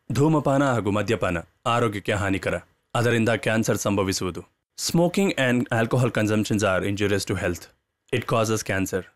ಧೂಮಪಾನ ಹಾಗೂ ಮದ್ಯಪಾನ ಆರೋಗ್ಯಕ್ಕೆ ಹಾನಿಕರ. ಅದರಿಂದ ಕ್ಯಾನ್ಸರ್ ಸಂಭವಿಸುವುದು. Smoking and alcohol consumptions are injurious to health. It causes cancer.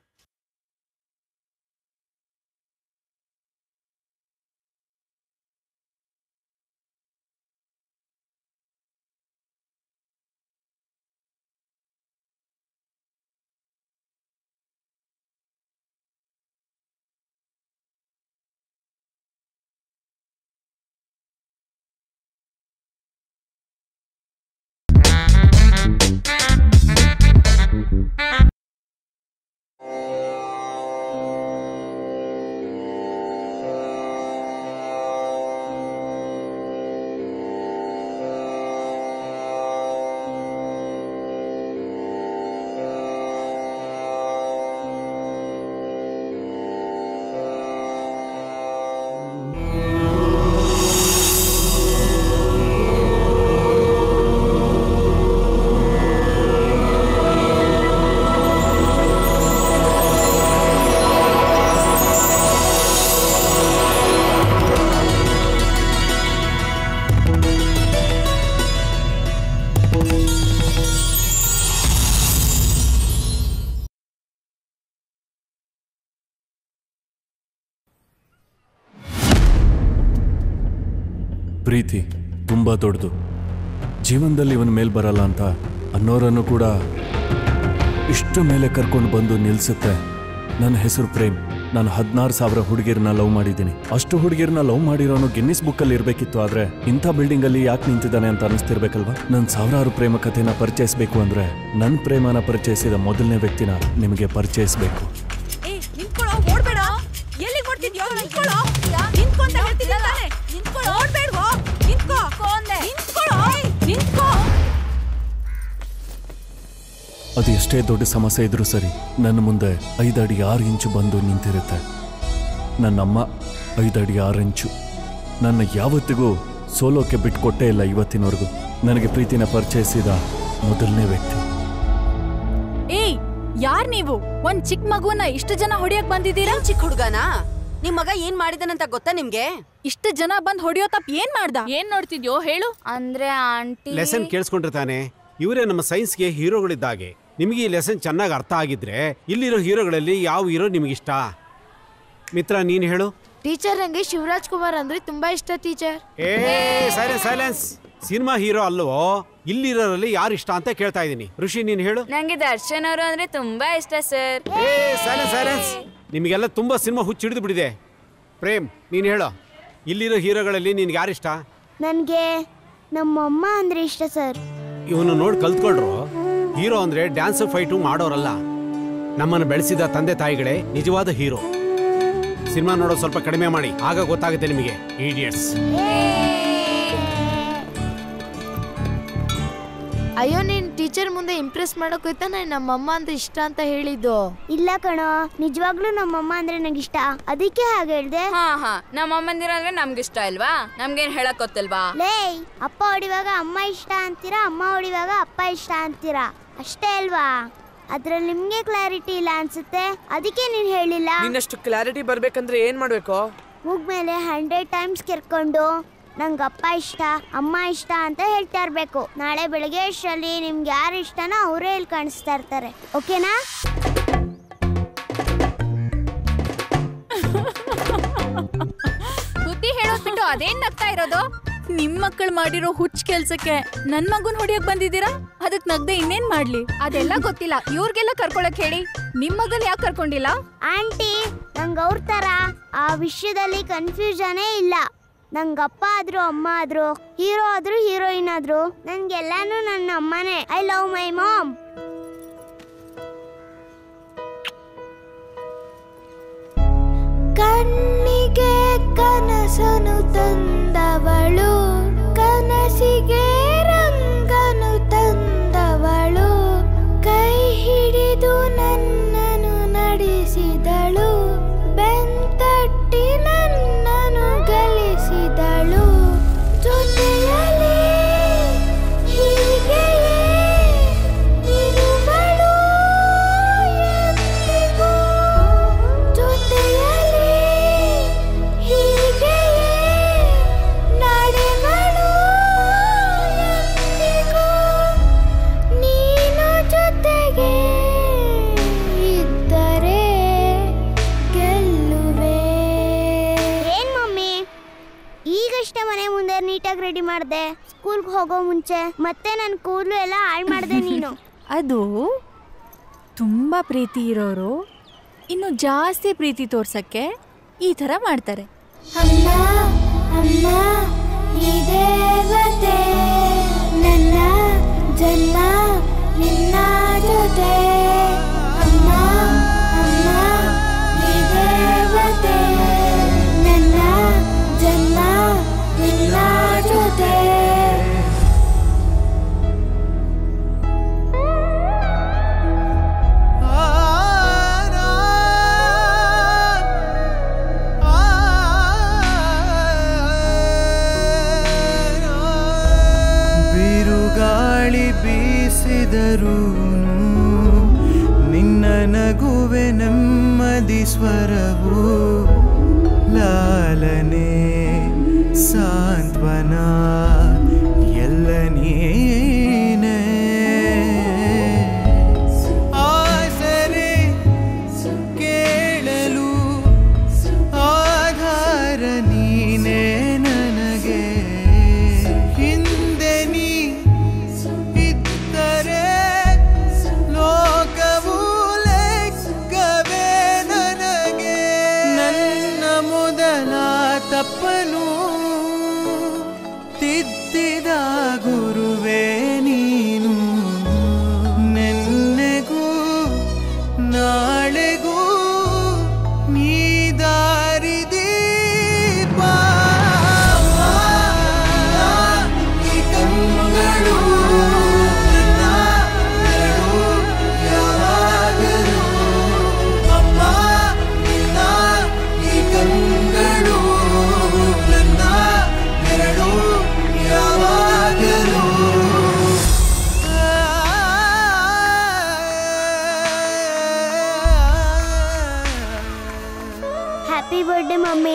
ಪ್ರೀತಿ ತುಂಬ ದೊಡ್ಡದು. ಜೀವನದಲ್ಲಿ ಇವನ ಮೇಲೆ ಬರಲ್ಲ ಅಂತ ಅನ್ನೋರನ್ನು ಕೂಡ ಇಷ್ಟು ಮೇಲೆ ಕರ್ಕೊಂಡು ಬಂದು ನಿಲ್ಲಿಸುತ್ತೆ. ನನ್ನ ಹೆಸರು ಪ್ರೇಮ್. ನಾನು 16,000 ಹುಡುಗಿರನ್ನ ಲವ್ ಮಾಡಿದ್ದೀನಿ. ಅಷ್ಟು ಹುಡುಗಿರನ್ನ ಲವ್ ಮಾಡಿರೋನು ಗಿನ್ನಿಸ್ ಬುಕ್ಕಲ್ಲಿ ಇರಬೇಕಿತ್ತು. ಆದರೆ ಇಂಥ ಬಿಲ್ಡಿಂಗಲ್ಲಿ ಯಾಕೆ ನಿಂತಿದ್ದಾನೆ ಅಂತ ಅನಿಸ್ತಿರ್ಬೇಕಲ್ವಾ? ನನ್ನ 1000 ಪ್ರೇಮ ಕಥೆನ ಪರಿಚಯಿಸಬೇಕು ಅಂದರೆ ನನ್ನ ಪ್ರೇಮನ ಪರಿಚಯಿಸಿದ ಮೊದಲನೇ ವ್ಯಕ್ತಿನ ನಿಮಗೆ ಪರಿಚಯಿಸಬೇಕು. ಅದು ಎಷ್ಟೇ ದೊಡ್ಡ ಸಮಸ್ಯೆ ಇದ್ರೂ ಸರಿ, ನನ್ನ ಮುಂದೆ 5 ಅಡಿ 6 ಇಂಚು ಬಂದು ನಿಂತಿರುತ್ತೆ. ನನ್ನಮ್ಮ 5 ಅಡಿ 6 ಇಂಚು. ನನ್ನ ಯಾವತ್ತಿಗೂ ಸೋಲೋಕೆ ಬಿಟ್ಕೊಟ್ಟೇ ಇಲ್ಲ ಇವತ್ತಿನವರೆಗೂ. ನನಗೆ ಪ್ರೀತಿನ ಪರಿಚಯಿಸಿದ ಮೊದಲನೇ ವ್ಯಕ್ತಿ. ಏಯ್, ಯಾರ್ ನೀವು? ಒಂದ್ ಚಿಕ್ಕ ಮಗುವನ್ನ ಇಷ್ಟು ಜನ ಹೊಡಿಯಕ್ ಬಂದಿದ್ದೀರಾ? ಚಿಕ್ಕ ಹುಡುಗನಾ? ನಿಮ್ ಮಗ ಏನ್ ಮಾಡಿದಾನಂತ ಗೊತ್ತಾ ನಿಮ್ಗೆ? ಇಷ್ಟು ಜನ ಬಂದ್ ಹೊಡಿಯೋ ತಪ್ಪ ಏನ್ ಮಾಡ್ದ? ಏನ್ ನೋಡ್ತಿದ್ಯೋ ಹೇಳು. ಅಂದ್ರೆ ಆಂಟಿ ಲೆಸನ್ ಕೇಳಿಸ್ಕೊಂಡಿರ್ತಾನೆ. ಇವರೇ ನಮ್ಮ ಸೈನ್ಸ್ಗೆ ಹೀರೋಗಳಿದ್ದಾಗೆ. ನಿಮಗೆ ಈ ಲೆಸನ್ ಚೆನ್ನಾಗಿ ಅರ್ಥ ಆಗಿದ್ರೆ ಇಲ್ಲಿರೋ ಹೀರೋಗಳಲ್ಲಿ ಯಾವ ಹೀರೋ ನಿಮಗಿಷ್ಟ? ಮಿತ್ರ ನೀನು ಹೇಳು. ಟೀಚರ್ ನಂಗೆ ಶಿವರಾಜ್ ಕುಮಾರ್ ಅಂದ್ರೆ ತುಂಬಾ ಇಷ್ಟ ಟೀಚರ್. ಸೈಲೆನ್ಸ್. ಸಿನಿಮಾ ಹೀರೋ ಅಲ್ವೋ, ಇಲ್ಲಿರೋರಲ್ಲಿ ಯಾರು ಇಷ್ಟ ಅಂತ ಕೇಳ್ತಾ ಇದ್ದೀನಿ. ಋಷಿ ನೀನು ಹೇಳು. ನಂಗೆ ದರ್ಶನ್ ಅವರು ಅಂದ್ರೆ ತುಂಬಾ ಇಷ್ಟ ಸರ್. ಸೈಲೆನ್ಸ್. ನಿಮಗೆಲ್ಲ ತುಂಬಾ ಸಿನಿಮಾ ಹುಚ್ಚು ಹಿಡಿದು ಬಿಡಿದೆ. ಪ್ರೇಮ್ ನೀನು ಹೇಳು, ಇಲ್ಲಿರೋ ಹೀರೋಗಳಲ್ಲಿ ನಿನ್ಗೆ ಯಾರು ಇಷ್ಟ? ನನಗೆ ನಮ್ಮಮ್ಮ ಅಂದ್ರೆ ಇಷ್ಟ ಸರ್. ಇವನು ನೋಡಿ ಕಲ್ತ್ಕೊಳ್ರು. ಹೀರೋ ಅಂದ್ರೆ ಡ್ಯಾನ್ಸ್ ಫೈಟು ಮಾಡೋರಲ್ಲ. ನಮ್ಮನ್ನು ಬೆಳೆಸಿದ ತಂದೆ ತಾಯಿಗಳೇ ನಿಜವಾದ ಹೀರೋ. ಸಿನಿಮಾ ನೋಡೋದು ಸ್ವಲ್ಪ ಕಡಿಮೆ ಮಾಡಿ, ಆಗ ಗೊತ್ತಾಗುತ್ತೆ ನಿಮಗೆ. ಈಡಿಯಟ್ಸ್. ಅಯ್ಯೋ, ನೀನ್ ಟೀಚರ್ ಮುಂದೆ ಇಂಪ್ರೆಸ್ ಮಾಡೋಕೋಯ್ತಾ ನಮ್ಮಮ್ಮ ಅಂತ ಇಷ್ಟ ಅಂತ ಹೇಳಿದ್ದು? ಇಲ್ಲ ಕಣೋ, ನಿಜವಾಗ್ಲೂ ನಮ್ಮಮ್ಮ ಅಂದ್ರೆ ನಂಗೆ ಇಷ್ಟ, ಅದಕ್ಕೆ ಹಾಗೆ ಹೇಳ್ದೆ. ಹಾ ನಮ್ಮಮ್ಮಂದಿರ ಅಂದ್ರೆ ನಮ್ಗಿಷ್ಟ ಇಲ್ವಾ? ನಮ್ಗೇನ್ ಹೇಳಕ್ ಗೊತ್ತಿಲ್ವಾ? ಲೇ, ಅಪ್ಪ ಹೊಡಿವಾಗ ಅಮ್ಮ ಇಷ್ಟ ಅಂತೀರಾ, ಅಮ್ಮ ಹೊಡಿವಾಗ ಅಪ್ಪ ಇಷ್ಟ ಅಂತೀರಾ, ಅಷ್ಟೇ ಅಲ್ವಾ? ಅದ್ರಲ್ಲಿ ನಿಮ್ಗೆ ಕ್ಲಾರಿಟಿ ಇಲ್ಲ ಅನ್ಸುತ್ತೆ, ಅದಕ್ಕೆ ನೀನ್ ಹೇಳಿಲ್ಲ. ನಿನ್ನಷ್ಟು ಕ್ಲಾರಿಟಿ ಬರ್ಬೇಕಂದ್ರೆ ಏನ್ ಮಾಡ್ಬೇಕು? ಮುಗ್ಮೇಲೆ 100 ಟೈಮ್ಸ್ ಕೆರ್ಕೊಂಡು ನಂಗೆ ಅಪ್ಪ ಇಷ್ಟ ಅಮ್ಮ ಇಷ್ಟ ಅಂತ ಹೇಳ್ತಾ ಇರ್ಬೇಕು. ನಾಳೆ ಬೆಳಗ್ಗೆ ಅಷ್ಟರಲ್ಲಿ ನಿಮ್ಗೆ ಯಾರು ಇಷ್ಟನೋ ಅವರೇ ಇಲ್ಲಿ ಕಾಣಿಸ್ತಾ ಇರ್ತಾರೆ. ಓಕೆನಾ? ಬುದ್ಧಿ ಹೇಳೋದ್ ಬಿಟ್ಟು ಅದೇನ್ ನಗ್ತಾ ಇರೋದು? ನಿಮ್ ಮಕ್ಕಳು ಮಾಡಿರೋ ಹುಚ್ಚ ಕೆಲ್ಸಕ್ಕೆ ನನ್ ಮಗುನ್ ಹೊಡಿಯಕ್ ಬಂದಿದ್ದೀರಾ? ಅದಕ್ ನಗ್ದೆ ಇನ್ನೇನ್ ಮಾಡ್ಲಿ? ಅದೆಲ್ಲ ಗೊತ್ತಿಲ್ಲ. ಇವ್ರಿಗೆಲ್ಲ ಕರ್ಕೊಳಕ್ ಹೇಳಿ. ನಿಮ್ ಮಗನ್ ಯಾಕೆ ಕರ್ಕೊಂಡಿಲ್ಲ? ಆಂಟಿ, ನಂಗೆ ಅವ್ರ ತರ ಆ ವಿಷಯದಲ್ಲಿ ಕನ್ಫ್ಯೂಷನೇ ಇಲ್ಲ. ನಂಗಪ್ಪ ಆದ್ರೂ ಅಮ್ಮ ಆದ್ರೂ ಹೀರೋ ಆದ್ರೂ ಹೀರೋಯಿನ್ ಆದ್ರೂ ನನ್ಗೆಲ್ಲಾನು ನನ್ನ ಅಮ್ಮನೇ. I love my mom. ಕಣ್ಣಿಗೆ ಕನಸನು ತಂದವಳು, ಕನಸಿಗೆ ರಂಗನು ತಂದವಳು, ಕೈ ಹಿಡಿದು ನನ್ನನು ನಡೆಸಿದಳು, ಬೆಂತಟ್ಟಿ ನನ್ನನು ಗಳಿಸಿದಳು, ಜೊತೆಯಲ್ಲಿ ಹೀಗೆಯೇ ಇರುವಳು ಎಂದಿಗೂ, ಜೊತೆಯಲ್ಲಿ ಹೀಗೆಯೇ ಅಷ್ಟೇ ಮನೆ ಮುಂದೆ ನೀಟಾಗಿ ರೆಡಿ ಮಾಡಿದೆ. ಸ್ಕೂಲ್ಗೆ ಹೋಗೋ ಮುಂಚೆ ಮತ್ತೆ ನನ್ನ ಕೂದಲು ಎಲ್ಲ ಹಾಳು ಮಾಡಿದೆ ನೀನು. ಅದು ತುಂಬ ಪ್ರೀತಿ ಇರೋರು ಇನ್ನು ಜಾಸ್ತಿ ಪ್ರೀತಿ ತೋರ್ಸಕ್ಕೆ ಈ ಥರ ಮಾಡ್ತಾರೆ. ಅಮ್ಮ ಅಮ್ಮ ಈ ದೇವತೆ ನನ್ನ ಜನ್ಮ ನಿನ್ನ ಜೊತೆ. ಅಮ್ಮ ಅಮ್ಮ ಈ ದೇವತೆ ನನ್ನ ಜನ್ಮ ನಿನ್ನ ಜೊತೆ. ಬಿರುಗಾಳಿ ಬೀಸಿದರೂನು ನಿನ್ನ ನಗುವೆ ನೆಮ್ಮದಿ ಸ್ವರವು. ಲಾಲನೆ ಸಾಂತ್ವನ ಎಲ್ಲ ನೀನೇ. ಆಸರೆ ಕೇಳಲು ಆಧಾರ ನೀನೇ ನನಗೆ. ಹಿಂದೆ ನೀ ಇದ್ದರೆ ಲೋಕವು ಲೆಕ್ಕವೇ ನನಗೆ. ನನ್ನ ಮೊದಲ ತಪ್ಪನು ತಿದ್ದಿದ ಗುರುವೇ ನೀನು. ನೆನ್ನೆಗೂ ನಾಳೆಗೂ ನೀ ದಾರಿ ದೀಪ. ಈ ಕಣ್ಣುಗಳು ನನ್ನ ಎರಡು ಯಾವಾಗಲೂ. ಅಮ್ಮ ನಿನ್ನ ಈ ಕಣ್ಣುಗಳು ನನ್ನ ಎರಡು ಯಾವಾಗಲೂ. Happy birthday mummy.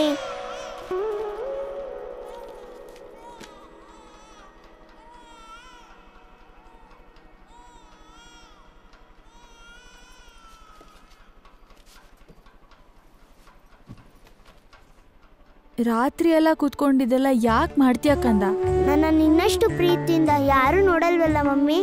ರಾತ್ರಿ ಎಲ್ಲ ಕೂತ್ಕೊಂಡಿದ್ದೆಲ್ಲ ಯಾಕೆ ಮಾಡ್ತೀಯ ಕಂದ? ನನ್ನ ನಿನ್ನಷ್ಟು ಪ್ರೀತಿಯಿಂದ ಯಾರು ನೋಡಲ್ವಲ್ಲ ಮಮ್ಮಿ.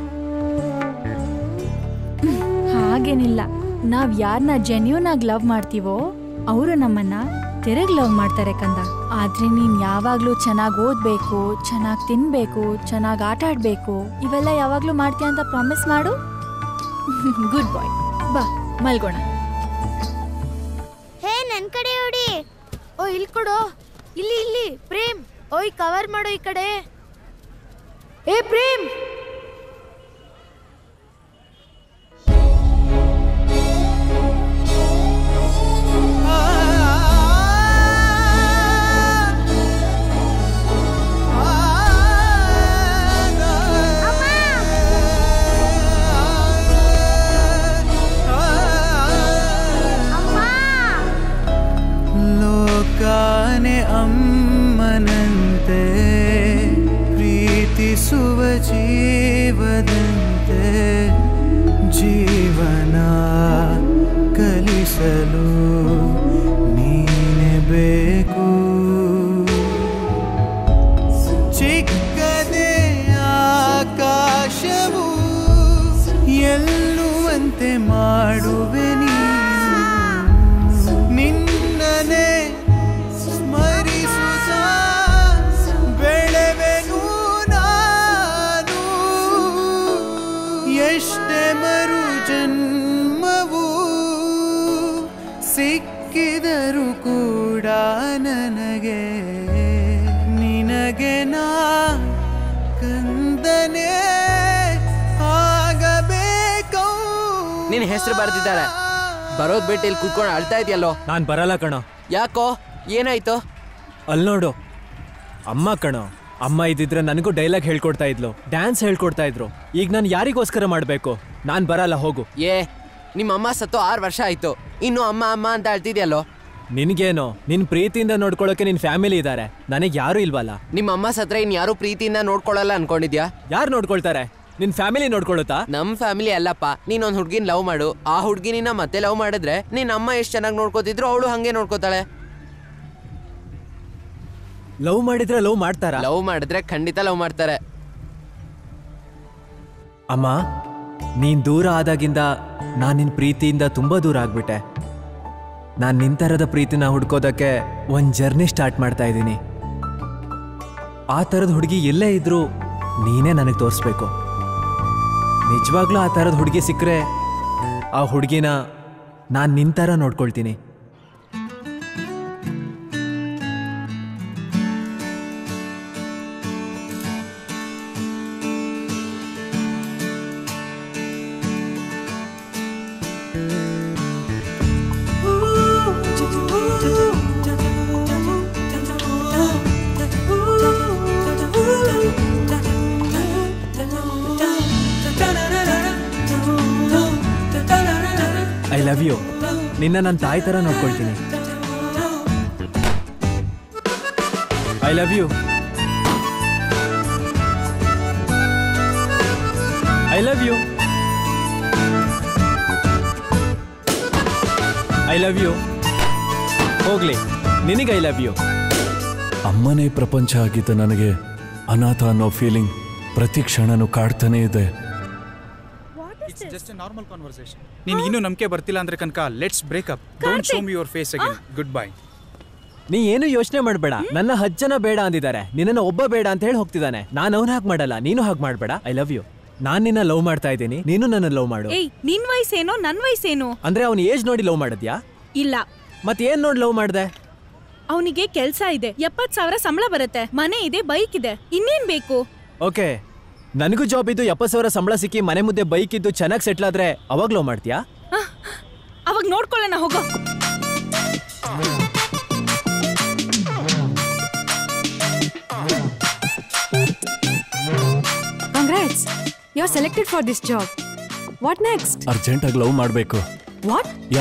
ಹಾಗೇನಿಲ್ಲ, ನಾವ್ ಯಾರನ್ನ ಜೆನ್ಯೂನ್ ಆಗಿ ಲವ್ ಮಾಡ್ತೀವೋ ಅವರು ನಮ್ಮನ್ನ ತಿರುಗಿ ಲವ್ ಮಾಡ್ತಾರೆ ಕಂದ. ಆದ್ರೆ ನೀನ್ ಯಾವಾಗ್ಲೂ ಚೆನ್ನಾಗಿ ಓದ್ಬೇಕು, ಚೆನ್ನಾಗಿ ತಿನ್ಬೇಕು, ಚೆನ್ನಾಗಿ ಆಟ ಆಡ್ಬೇಕು, ಇವೆಲ್ಲ ಯಾವಾಗ್ಲೂ ಮಾಡ್ತೀಯ ಅಂತ ಪ್ರಾಮಿಸ್ ಮಾಡು. Good boy. ಬಾ ಮಲ್ಗೋಣ. ಹೇ ನನ್ ಕಡೆ ಹೊಡಿ. ಓ ಇಲ್ಲಿ ಕೊಡು. ಇಲ್ಲಿ ಇಲ್ಲಿ ಪ್ರೇಮ್, ಓಯ್ ಕವರ್ ಮಾಡು ಈ ಕಡೆ. ಏ ಪ್ರೇಮ್, ಲೋಕಾನೆ ಅಮ್ಮನಂತೆ ಪ್ರೀತಿಸುವ ಜೀವದಂತೆ. ಜೀವನ ಕಲಿಸಲು ನೀನೆ ಬೇಕು. ಚಿಕ್ಕದೇ ಆಕಾಶವು ಎಲ್ಲುವಂತೆ ಮಾಡುವೆ ನೀನು. ನಿನ್ನನೆ ಸ್ಮರಿಸುತ್ತ ಬೆಳೆವೆನು ನಾನು. ಎಷ್ಟೇ ಮರು ಜನ್ಮವು ಸಿಕ್ಕಿದರೂ ಕೂಡ ನನಗೆ ನಿನಗೆ ನಾ ಕಂದನೆ ಆಗಬೇಕು. ನಿನ್ನ ಹೆಸರು ಬರೆದಿದ್ದಾರೆ. ಬರೋದ್ ಬಿಟ್ಟು ಇಲ್ಲಿ ಕೂತ್ಕೊಂಡು ಅಳ್ತಾ ಇದೆಯಲ್ಲೋ. ನಾನು ಬರಲ್ಲ ಕಣೋ. ಯಾಕೋ, ಏನಾಯ್ತು? ಅಲ್ಲಿ ನೋಡು, ಅಮ್ಮ ಕಣೋ. ಅಮ್ಮ ಇದ್ದಿದ್ರೆ ನನಗೂ ಡೈಲಾಗ್ ಹೇಳ್ಕೊಡ್ತಾ ಇದ್ಲು, ಡ್ಯಾನ್ಸ್ ಹೇಳ್ಕೊಡ್ತಾ ಇದ್ರು. ಈಗ ನಾನು ಯಾರಿಗೋಸ್ಕರ ಮಾಡಬೇಕು? ನಾನು ಬರಲ್ಲ, ಹೋಗು. ನಿಮ್ಮ ಅಮ್ಮ ಸತ್ತು 6 ವರ್ಷ ಆಯ್ತು, ಇನ್ನು ಅಮ್ಮ ಅಮ್ಮ ಅಂತ ಅಳ್ತಿದ್ಯಲ್ಲೋ. ನಿನ್ಗೇನೋ, ನಿನ್ ಪ್ರೀತಿಯಿಂದ ನೋಡ್ಕೊಳ್ಳೋಕೆ ನಿನ್ ಫ್ಯಾಮಿಲಿ ಇದ್ದಾರೆ, ನನಗೆ ಯಾರು ಇಲ್ವಲ್ಲ. ನಿಮ್ಮ ಅಮ್ಮ ಸತ್ರ ಇನ್ ಯಾರು ಪ್ರೀತಿಯಿಂದ ನೋಡ್ಕೊಳ್ಳಲ್ಲ ಅನ್ಕೊಂಡಿದ್ಯಾ? ಯಾರು ನೋಡ್ಕೊಳ್ತಾರೆ? ನಿನ್ ಫ್ಯಾಮಿಲಿ ನೋಡ್ಕೊಳ್ಳುತ್ತಾ? ನಮ್ ಫ್ಯಾಮಿಲಿ ಅಲ್ಲಪ್ಪ. ನೀನೊಂದ್ ಹುಡ್ಗಿನ್ ಲವ್ ಮಾಡು, ಆ ಹುಡ್ಗಿನ ಮತ್ತೆ ಲವ್ ಮಾಡಿದ್ರೆ ನಿನ್ನ ಅಮ್ಮ ಎಷ್ಟ್ ಚೆನ್ನಾಗಿ ನೋಡ್ಕೋತಿದ್ರು ಅವಳು ಹಂಗೆ ನೋಡ್ಕೋತಾಳೆ. ಲವ್ ಮಾಡಿದ್ರೆ ಲವ್ ಮಾಡ್ತಾರಾ? ಲವ್ ಮಾಡಿದ್ರೆ ಖಂಡಿತ ಲವ್ ಮಾಡ್ತಾರೆ. ಅಮ್ಮ, ನೀನ್ ದೂರ ಆದಾಗಿಂದ ನಾನು ನಿನ್ ಪ್ರೀತಿಯಿಂದ ತುಂಬಾ ದೂರ ಆಗ್ಬಿಟ್ಟೆ. ನಾನು ನಿಂತರದ ಪ್ರೀತಿನ ಹುಡ್ಕೋದಕ್ಕೆ ಒಂದು ಜರ್ನಿ ಸ್ಟಾರ್ಟ್ ಮಾಡ್ತಾ ಇದ್ದೀನಿ. ಆ ಥರದ ಹುಡುಗಿ ಎಲ್ಲೇ ಇದ್ರೂ ನೀನೇ ನನಗೆ ತೋರಿಸ್ಬೇಕು. ನಿಜವಾಗ್ಲೂ ಆ ಥರದ ಹುಡುಗಿ ಸಿಕ್ಕರೆ ಆ ಹುಡುಗಿನ ನಾನು ನಿಂತರ ನೋಡ್ಕೊಳ್ತೀನಿ. I love you. ನಿನ್ನ ನನ್ನ ತಾಯಿ ಥರ ನೋಡ್ಕೊಳ್ತೀನಿ. I love you. I love you. I love you. ಹೋಗ್ಲಿ, ನಿನಗೆ ಐ ಲವ್ ಯು. ಅಮ್ಮನೇ ಪ್ರಪಂಚ ಆಗಿದ್ದ ನನಗೆ ಅನಾಥ ಅನ್ನೋ ಫೀಲಿಂಗ್ ಪ್ರತಿ ಕ್ಷಣನೂ ಕಾಡ್ತಾನೆ ಇದೆ. Just a normal conversation. ನೀನು ಇನ್ನೂ ನಂಬಿಕೆ ಬರ್ತಿಲ್ಲ ಅಂದ್ರೆ Kanaka, let's break up. Don't show me your face again. Goodbye. ನೀ ಏನು ಯೋಚನೆ ಮಾಡಬೇಡ. ನನ್ನ 10 ಜನ ಬೇಡ ಅಂದಿದ್ದಾರೆ, ನಿನ್ನನ್ನು ಒಬ್ಬ ಬೇಡ ಅಂತ ಹೇಳಿ ಹೋಗ್ತಿದ್ದಾನೆ. ನಾನು ಅವನು ಹಾಗೆ ಮಾಡಲ್ಲ, ನೀನು ಹಾಗೆ ಮಾಡಬೇಡ. I love you. ನಾನು ನಿನ್ನ ಲವ್ ಮಾಡ್ತಾ ಇದ್ದೀನಿ, ನೀನು ನನ್ನ ಲವ್ ಮಾಡು. ಏಯ್, ನಿನ್ ವಯಸ್ಸೇನೋ ನನ್ ವಯಸ್ಸೇನೋ? ಅಂದ್ರೆ ಅವನ ಏಜ್ ನೋಡಿ ಲವ್ ಮಾಡಿದ್ಯಾ? ಇಲ್ಲ. ಮತ್ತೆ ಏನ್ ನೋಡಿ ಲವ್ ಮಾಡ್ದೆ? ಅವನಿಗೆ ಕೆಲ್ಸ ಇದೆ, 70,000 ಸಂಬಳ ಬರುತ್ತೆ, ಮನೆ ಇದೆ, ಬೈಕ್ ಇದೆ, ಇನ್ನೇನ್ ಬೇಕು? ಓಕೆ, ನನಗೂ ಜಾಬ್ ಇದ್ದು 70,000 ಸಂಬಳ ಸಿಕ್ಕಿ ಮನೆ ಮುದ್ದೆ ಬೈಕ್ ಇದ್ದು ಚೆನ್ನಾಗಿ ಸೆಟ್ಲ್ ಆದ್ರೆ ಅವಾಗ ಲವ್ ಮಾಡ್ತೀಯಾ? ಅವಾಗ ನೋಡ್ಕೊಳ್ಳೋಣ, ಹೋಗೋ. Congrats, you're selected for this job. What next? Urgent ಆಗಿ ಲವ್ ಮಾಡಬೇಕು. What? ಯಾ.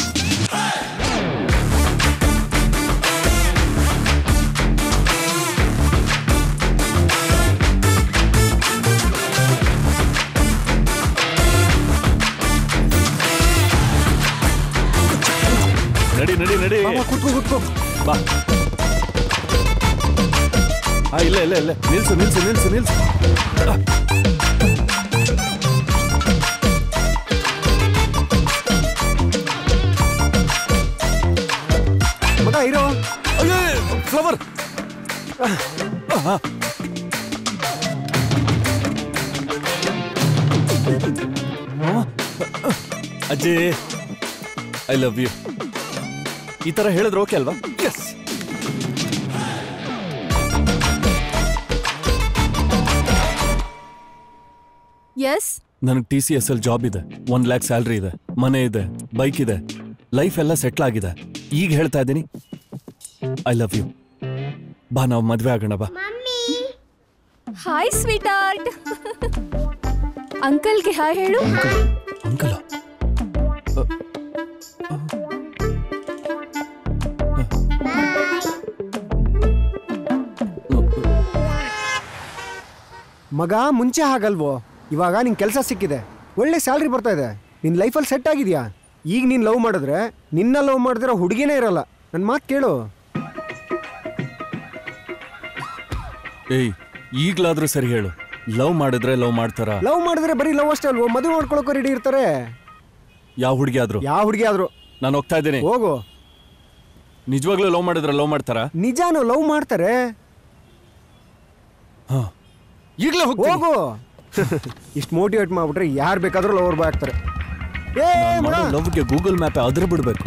ನಡಿ ನಡಿ ನಡಿ. ಕುತ್ಕೋ ಬಾ. ಇಲ್ಲ ಇಲ್ಲ ಇಲ್ಲ, ನಿಲ್ಸು ನಿಲ್ಸು ನಿಲ್ಸು ನಿಲ್ಸು. ಮಗ ಹೀರೋ. ಫ್ಲವರ್. ಅಜ್ಜಿ, ಐ ಲವ್ ಯು. ಈ ತರ ಹೇಳಿದ್ರೆ ಓಕೆ ಅಲ್ವಾ? ಎಸ್. ಎಸ್. ನನಗೆ TCS ಅಲ್ಲಿ ಜಾಬ್ ಇದೆ, 1 lakh ಸ್ಯಾಲ್ರಿ ಇದೆ, ಮನೆ ಇದೆ, ಬೈಕ್ ಇದೆ, ಲೈಫ್ ಎಲ್ಲ ಸೆಟ್ಲ್ ಆಗಿದೆ. ಈಗ ಹೇಳ್ತಾ ಇದ್ದೀನಿ, ಐ ಲವ್ ಯು. ಬಾ, ನಾವು ಮದ್ವೆ ಆಗೋಣ ಬಾ. Hi sweetheart. ಅಂಕಲ್ಗೆ ಹಾಯ್ ಹೇಳು. ಅಂಕಲ್? ಮಗ, ಮುಂಚೆ ಹಾಗಲ್ವೋ, ಇವಾಗ ನಿನ್ ಕೆಲಸ ಸಿಕ್ಕಿದೆ, ಒಳ್ಳೆ ಸ್ಯಾಲ್ರಿ ಬರ್ತಾ ಇದೆ, ನಿನ್ ಲೈಫಲ್ಲಿ ಸೆಟ್ ಆಗಿದ್ಯಾ. ಈಗ ನೀನ್ ಲವ್ ಮಾಡಿದ್ರೆ ನಿನ್ನ ಲವ್ ಮಾಡಿದ್ರೆ ಹುಡುಗಿನೇ ಇರಲ್ಲ. ನನ್ನ ಮಾತು ಕೇಳು. ಏಯ್, ಈಗ್ಲಾದ್ರೂ ಸರಿ ಹೇಳು, ಲವ್ ಮಾಡಿದ್ರೆ ಲವ್ ಮಾಡ್ತಾರ? ಲವ್ ಮಾಡಿದ್ರೆ ಬರೀ ಲವ್ ಅಷ್ಟೇ ಅಲ್ವೋ, ಮದುವೆ ಮಾಡ್ಕೊಳಕ್ಕೂ ರೆಡಿ ಇರ್ತಾರೆ. ಯಾವ ಹುಡುಗಿ ಆದ್ರೂ? ಯಾವ ಹುಡುಗಿ ಆದ್ರೂ. ನಾನು ಹೋಗ್ತಾ ಇದ್ದೀನಿ. ಹೋಗು. ನಿಜವಾಗ್ಲೂ ಲವ್ ಮಾಡಿದ್ರೆ ಲವ್ ಮಾಡ್ತಾರ? ನಿಜಾನು ಲವ್ ಮಾಡ್ತಾರೆ. ಈಗಲೇ ಹೋಗು. ಇಷ್ಟು ಮೋಟಿವೇಟ್ ಮಾಡ್ಬಿಟ್ರೆ ಯಾರು ಬೇಕಾದ್ರೂ ಲವರ್ ಬಾಯ್ ಆಗ್ತಾರೆ. ಲವ್ಗೆ ಗೂಗಲ್ ಮ್ಯಾಪ್ ಅದ್ರ ಬಿಡ್ಬೇಕು.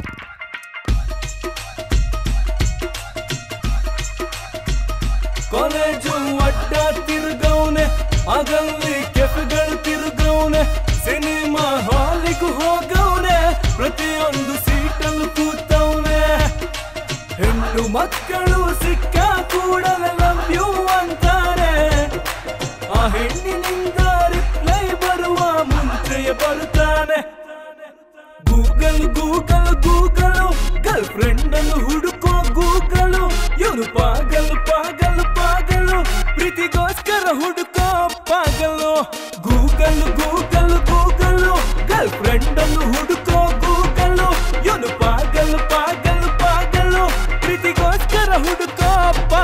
ಕಾಲೇಜು ಅಡ್ಡ ತಿರುಗೌನೆ, ಆಗಲ್ಲಿ ಕೆಫೆಗಳು ತಿರುಗೌನೆ, ಸಿನಿಮಾ ಹಾಲಿಗೂ ಹೋಗೌನೆ, ಪ್ರತಿಯೊಂದು ಸೀಟಲ್ಲೂ ಕೂತೌನೆ. ಹೆಣ್ಣು ಮಕ್ಕಳು ಸಿಕ್ಕ ಕೂಡಲೇ ಲವ್ ಯು ಅಂತಾರೆ. ಆ ಹೆಣ್ಣಿನಿಂದ ರಿಪ್ಲೈ ಬರುವ ಮುಂಚೆಯೇ ಬರುತ್ತಾನೆ. Google Google Google, girlfriend ಅನ್ನು ಹುಡುಕೋ ಗೂಗಲು. ಇವನು ಪಾಗಲು ಪಾಗಲು ಪಾಗಲು, ಪ್ರೀತಿಗೋಸ್ಕರ ಹುಡುಕೋ ಪಾಗಲು. Google Google Google, girlfriend ಅನ್ನು ಹುಡುಕೋ ಗೂಗಲು. ಇವನು ಪಾಗಲು ಪಾಗಲು ಪಾಗಲು, ಪ್ರೀತಿಗೋಸ್ಕರ ಹುಡುಕೋ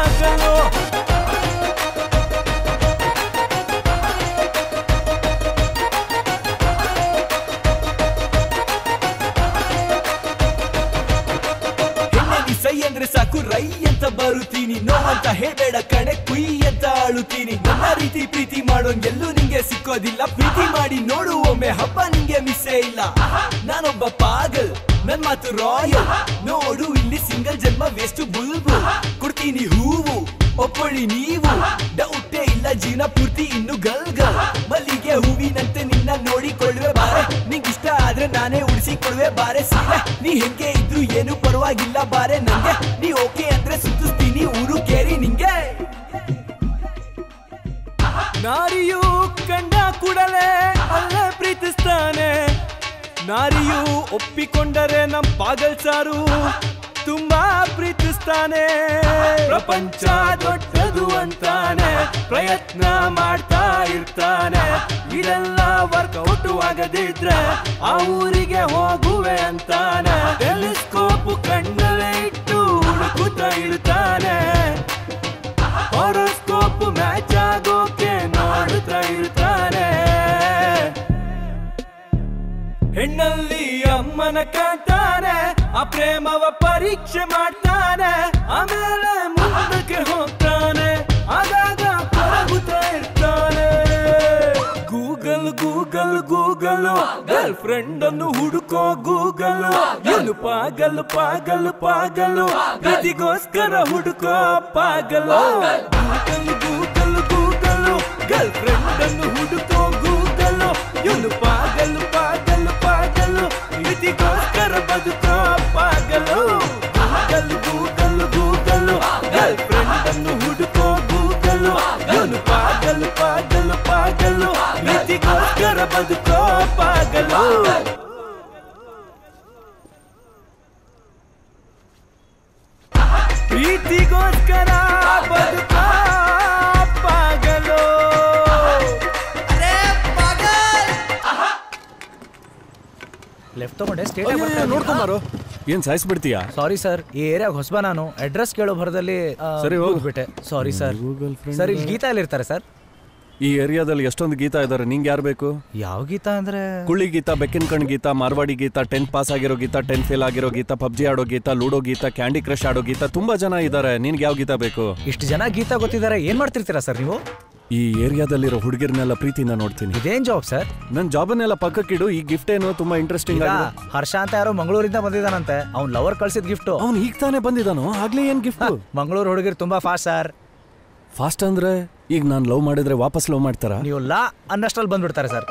ಹುಡ್ಕೋದಿಲ್ಲ ಪ್ರೀತಿ ಮಾಡಿ ನೋಡು ಒಮ್ಮೆ ಹಬ್ಬ ನಿಂಗೆ ಮಿಸ್ಸೇ ಇಲ್ಲ ನಾನೊಬ್ಬ ಪಾಗಲ್ ನನ್ ಮಾತು ರಾಯಲ್ ನೋಡು ಇಲ್ಲಿ ಸಿಂಗಲ್ ಜನ್ಮ ವೇಸ್ಟ್ ಬುಲ್ಬುಲ್ ಕೊಡ್ತೀನಿ ಹೂವು ಒಪ್ಪಳಿ ನೀವು ಡೌಟೇ ಇಲ್ಲ ಜೀವನ ಪೂರ್ತಿ ಇನ್ನು ಗಲ್ ಗಲ್ ಮಲ್ಲಿಗೆ ಹೂವಿನಂತೆ ನಿನ್ನ ನೋಡಿಕೊಳ್ಳುವೆ ಬಾರೆ ನಿಂಗಿಷ್ಟ ಆದ್ರೆ ನಾನೇ ಉಳಿಸಿಕೊಳ್ಳುವೆ ಬಾರೆ ಸೀರೆ ನೀ ಹೆಂಗೆ ಇದ್ರು ಏನು ಪರವಾಗಿಲ್ಲ ಬಾರೆ ನಂಗೆ ನೀ ಓಕೆ ಅಂದ್ರೆ ಸುತ್ತಿಸ್ತೀನಿ ಊರು ಕೇರಿ ನಿಂಗೆ ನಾರಿಯು ಕಂಡ ಕೂಡಲೇ ಅಲ್ಲೇ ಪ್ರೀತಿಸ್ತಾನೆ ನಾರಿಯು ಒಪ್ಪಿಕೊಂಡರೆ ನಮ್ ಪಾಗಲ್ ಸಾರು ತುಂಬಾ ಪ್ರೀತಿಸ್ತಾನೆ ಪ್ರಪಂಚ ದೊಡ್ಡದು ಅಂತಾನೆ ಪ್ರಯತ್ನ ಮಾಡ್ತಾ ಇರ್ತಾನೆ ಇದೆಲ್ಲ ವರ್ಕೌಟ್ ಆಗದಿದ್ರೆ ಆ ಊರಿಗೆ ಹೋಗುವೆ ಅಂತಾನೆ ಟೆಲಿಸ್ಕೋಪ್ ಕಣ್ಣಲ್ಲೇ ಇಟ್ಟು ಹುಡುಕುತ್ತಾ ಇರ್ತಾನೆ ಹಾರೋಸ್ಕೋಪ್ ಮ್ಯಾಚ್ ಆಗೋಕೆ ನೋಡುತ್ತಾ ಇರ್ತಾನೆ ಹೆಣ್ಣಲ್ಲಿ ಅಮ್ಮನ ಕಾಣ್ತಾನೆ ಆ ಪ್ರೇಮವ ಪರೀಕ್ಷೆ ಮಾಡ್ತಾನೆ ಆಮೇಲೆ ಮುಂದಕ್ಕೆ ಹೋಗ್ತಾನೆ ಆಗಾಗ ಕೊರಗುತ್ತಾ ಇರ್ತಾನೆ Google Google Google girlfriend ಅನ್ನು ಹುಡುಕೋ ಗೂಗಲ್ ಏನು ಪಾಗಲ್ ಪಾಗಲ್ ಪಾಗಲ್ ಪ್ರೀತಿಗೋಸ್ಕರ ಹುಡುಕೋ ಪಾಗಲ್ Google Google Google girlfriend ಅನ್ನು ಹುಡುಕೋ ಗೂಗಲ್ ಏನು ಪಾಗಲ್ ಪಾಗಲ್ ಪಾಗಲ್ ಪ್ರೀತಿಗೋಸ್ಕರ ಬದುಕೋ ಪಾಗಲ್ Google Google Google girlfriend ಅನ್ನು ಹುಡುಕೋ ಗೂಗಲ್ ಏನು ಪಾಗಲ್ ಪಾಗಲ್ ಪಾಗಲ್ ಪ್ರೀತಿಗೋಸ್ಕರ ಬದುಕೋ ಪಾಗಲ್ ಪ್ರೀತಿಗೋಸ್ಕರ ಬದುಕೋ ಪಾಗಲು ಲೆಫ್ಟ್ ತಗೊಂಡೆ ಸ್ಟೇಟ್ ನೋಡ್ಕೊಂಬಾರು ಏನ್ ಸಾಯಿಸ್ಬಿಡ್ತೀಯಾ ಸಾರಿ ಸರ್ ಈ ಏರಿಯಾಗ ಹೊಸಬ ನಾನು ಅಡ್ರೆಸ್ ಕೇಳೋ ಭರದಲ್ಲಿ ಸರಿ ಹೋಗ್ಬಿಟ್ಟೆ ಸಾರಿ ಸರ್ ಸರ್ ಇಲ್ಲಿ ಗೀತಾ ಎಲ್ಲಿ ಇರ್ತಾರೆ ಸರ್ ಈ ಏರಿಯಾದಲ್ಲಿ ಎಷ್ಟೊಂದು ಗೀತಾ ಇದಾರೆ ನಿಂಗೆ ಯಾರು ಬೇಕು ಯಾವ ಗೀತಾ ಅಂದ್ರೆ ಕುಳ್ಳಿ ಗೀತಾ ಬೆಕ್ಕಿನ ಕಣ್ ಗೀತಾ ಮಾರ್ವಾಡಿ ಗೀತಾ 10th ಪಾಸ್ ಆಗಿರೋ ಗೀತಾ 10th ಫೇಲ್ ಆಗಿರೋ ಗೀತಾ ಪಬ್ಜಿ ಆಡೋ Geetha Ludo Geetha Candy Crush ಆಡೋ ಗೀತಾ ತುಂಬಾ ಜನ ಇದಾರೆ ನಿನ್ಗೆ ಯಾವ ಗೀತಾ ಬೇಕು ಇಷ್ಟು ಜನ ಗೀತಾ ಗೊತ್ತಿದ್ದಾರೆ ಏನ್ ಮಾಡ್ತಿರ್ತೀರಾ ಸರ್ ನೀವು ಈ ಏರಿಯಾದಲ್ಲಿರೋ ಹುಡುಗಿರ್ನೆಲ್ಲ ಪ್ರೀತಿಯಿಂದ ನೋಡ್ತೀನಿ ಇದೇನ್ ಜಾಬ್ ಸರ್ ನನ್ ಜಾಬನ್ನೆಲ್ಲ ಪಕ್ಕಕ್ಕಿಡು ಈ ಗಿಫ್ಟ್ ಏನು ತುಂಬಾ ಇಂಟ್ರೆಸ್ಟಿಂಗ್ ಹರ್ಷ ಅಂತ ಯಾರೋ ಮಂಗಳೂರಿಂದ ಬಂದಿದ್ದಾನಂತೆ ಅವ್ನ್ ಲವರ್ ಕಳ್ಸಿದ್ ಗಿಫ್ಟ್ ಅವ್ನು ಈಗ ತಾನೇ ಬಂದಿದ್ದಾನೋ ಆಗ್ಲೇ ಏನ್ ಗಿಫ್ಟ್ ಮಂಗಳೂರು ಹುಡುಗಿರ್ ತುಂಬಾ ಫಾಸ್ಟ್ ಸರ್ ಫಾಸ್ಟ್ ಅಂದ್ರೆ ಈಗ ನಾನು ಲವ್ ಮಾಡಿದ್ರೆ ವಾಪಸ್ ಲವ್ ಮಾಡ್ತಾರ ನೀವು ಲಾ ಅನ್ನಷ್ಟಲ್ಲಿ ಬಂದ್ಬಿಡ್ತಾರೆ ಸರ್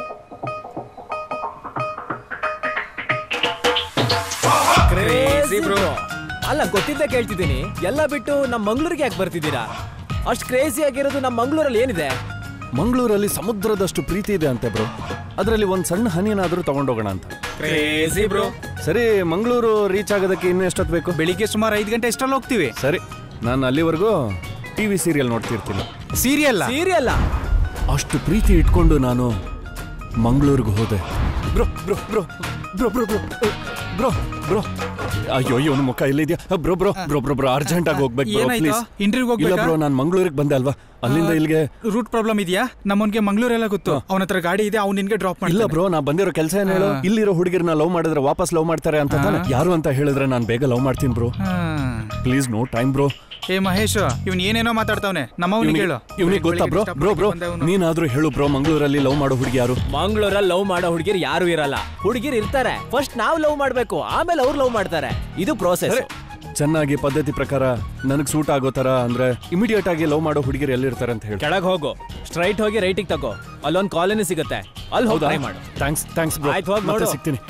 ಅಲ್ಲ ಗೊತ್ತಿದ್ದೆ ಕೇಳ್ತಿದ್ದೀನಿ ಎಲ್ಲ ಬಿಟ್ಟು ನಮ್ಮ ಮಂಗಳೂರಿಗೆ ಯಾಕೆ ಬರ್ತಿದ್ದೀರಾ ಅಷ್ಟು ಕ್ರೇಜಿ ಆಗಿರೋದು ನಮ್ಮ ಮಂಗಳೂರಲ್ಲಿ ಏನಿದೆ ಮಂಗಳೂರಲ್ಲಿ ಸಮುದ್ರದಷ್ಟು ಪ್ರೀತಿ ಇದೆ ಅಂತೆ ಬ್ರೋ ಅದರಲ್ಲಿ ಒಂದ್ ಸಣ್ಣ ಹನಿನಾದ್ರೂ ತಗೊಂಡೋಗೋಣ ಅಂತ ಕ್ರೇಜಿ ಬ್ರೋ ಸರಿ ಮಂಗಳೂರು ರೀಚ್ ಆಗೋದಕ್ಕೆ ಇನ್ನೂ ಎಷ್ಟೊತ್ತು ಬೇಕು ಬೆಳಿಗ್ಗೆ ಸುಮಾರು 5 ಗಂಟೆ ಎಷ್ಟಲ್ಲಿ ಹೋಗ್ತೀವಿ ಸರಿ ನಾನು ಅಲ್ಲಿವರೆಗೂ ಟಿವಿ ಸೀರಿಯಲ್ ನೋಡ್ತಿರ್ತೀನಿ ಸೀರಿಯಲ್ ಅಷ್ಟು ಪ್ರೀತಿ ಇಟ್ಕೊಂಡು ನಾನು ಮಂಗಳೂರಿಗೆ ಹೋದೆ bro bro bro bro bro bro bro bro ಅಯ್ಯೋ ಇವನು ಮುಖ ಇಲ್ಲಿದ್ಯಾ bro bro bro bro bro urgent ಆಗಿ ಹೋಗ್ಬೇಕು ಬ್ರೋ ಪ್ಲೀಸ್ ಇಲ್ಲ ಬ್ರೋ ನಾನು ಮಂಗಳೂರಿಗೆ ಬಂದೆ ಅಲ್ವಾ ಅಲ್ಲಿಂದ ಇಲ್ಲಿಗೆ ರೂಟ್ ಪ್ರಾಬ್ಲಮ್ ಇದೆಯಾ ನಮ್ಮನ್ಗೆ ಮಂಗಳೂರೆಲ್ಲ ಗೊತ್ತು ಅವನ ಹತ್ರ ಗಾಡಿ ಇದೆ ಅವ್ನು ನಿನ್ಗೆ ಡ್ರಾಪ್ ಮಾಡಿ ಇಲ್ಲ ಬ್ರೋ ನಾ ಬಂದಿರೋ ಕೆಲಸ ಏನು ಹೇಳು ಇಲ್ಲಿರೋ ಹುಡುಗಿರ್ನ ಲವ್ ಮಾಡಿದ್ರೆ ವಾಪಸ್ ಲವ್ ಮಾಡ್ತಾರೆ ಅಂತ ತಾನೆ ಯಾರು ಅಂತ ಹೇಳಿದ್ರೆ ನಾನು ಬೇಗ ಲವ್ ಮಾಡ್ತೀನಿ bro please no time bro ಏ ಮಹೇಶ್ ಇವ್ನು ಏನೇನೋ ಮಾತಾಡ್ತಾವನೆ ನಮ್ಮವನಿಗೆ ಹೇಳು ಇವನಿಗೆ ಗೊತ್ತಾ ಬ್ರೋ ಬ್ರೋ ಬ್ರೋ ನೀನಾದ್ರೂ ಹೇಳು ಬ್ರೋ ಮಂಗಳೂರಲ್ಲಿ ಲವ್ ಮಾಡೋ ಹುಡುಗಿ ಯಾರು ಮಂಗಳೂರಲ್ಲಿ ಲವ್ ಮಾಡೋ ಹುಡುಗಿರು ಯಾರು ಇರಲ್ಲ ಹುಡುಗಿರು ಇರ್ತಾರೆ ಫಸ್ಟ್ ನಾವು ಲವ್ ಮಾಡ್ಬೇಕು ಆಮೇಲೆ ಅವ್ರು ಲವ್ ಮಾಡ್ತಾರೆ ಇದು ಪ್ರೋಸೆಸ್ ಚೆನ್ನಾಗಿ ಪದ್ಧತಿ ಪ್ರಕಾರ ನನಗೆ ಸೂಟ್ ಆಗೋ ತರ ಅಂದ್ರೆ ಇಮಿಡಿಯೇಟ್ ಆಗಿ ಲವ್ ಮಾಡೋ ಹುಡುಗಿರು ಎಲ್ಲಿರ್ತಾರೆ ಅಂತ ಹೇಳಿ ಕೆಳಗೆ ಹೋಗು ಸ್ಟ್ರೈಟ್ ಹೋಗಿ ರೈಟಿಗೆ ತಗೋ ಅಲ್ಲೊಂದು ಕಾಲೋನಿ ಸಿಗುತ್ತೆ ಅಲ್ಲಿ ಹೋಗಿ ಟ್ರೈ ಮಾಡು ಥ್ಯಾಂಕ್ಸ್ ಬ್ರೋ ಆಯ್ತು ಹೋಗಿ ನೋಡು ಸಿಗ್ತೀನಿ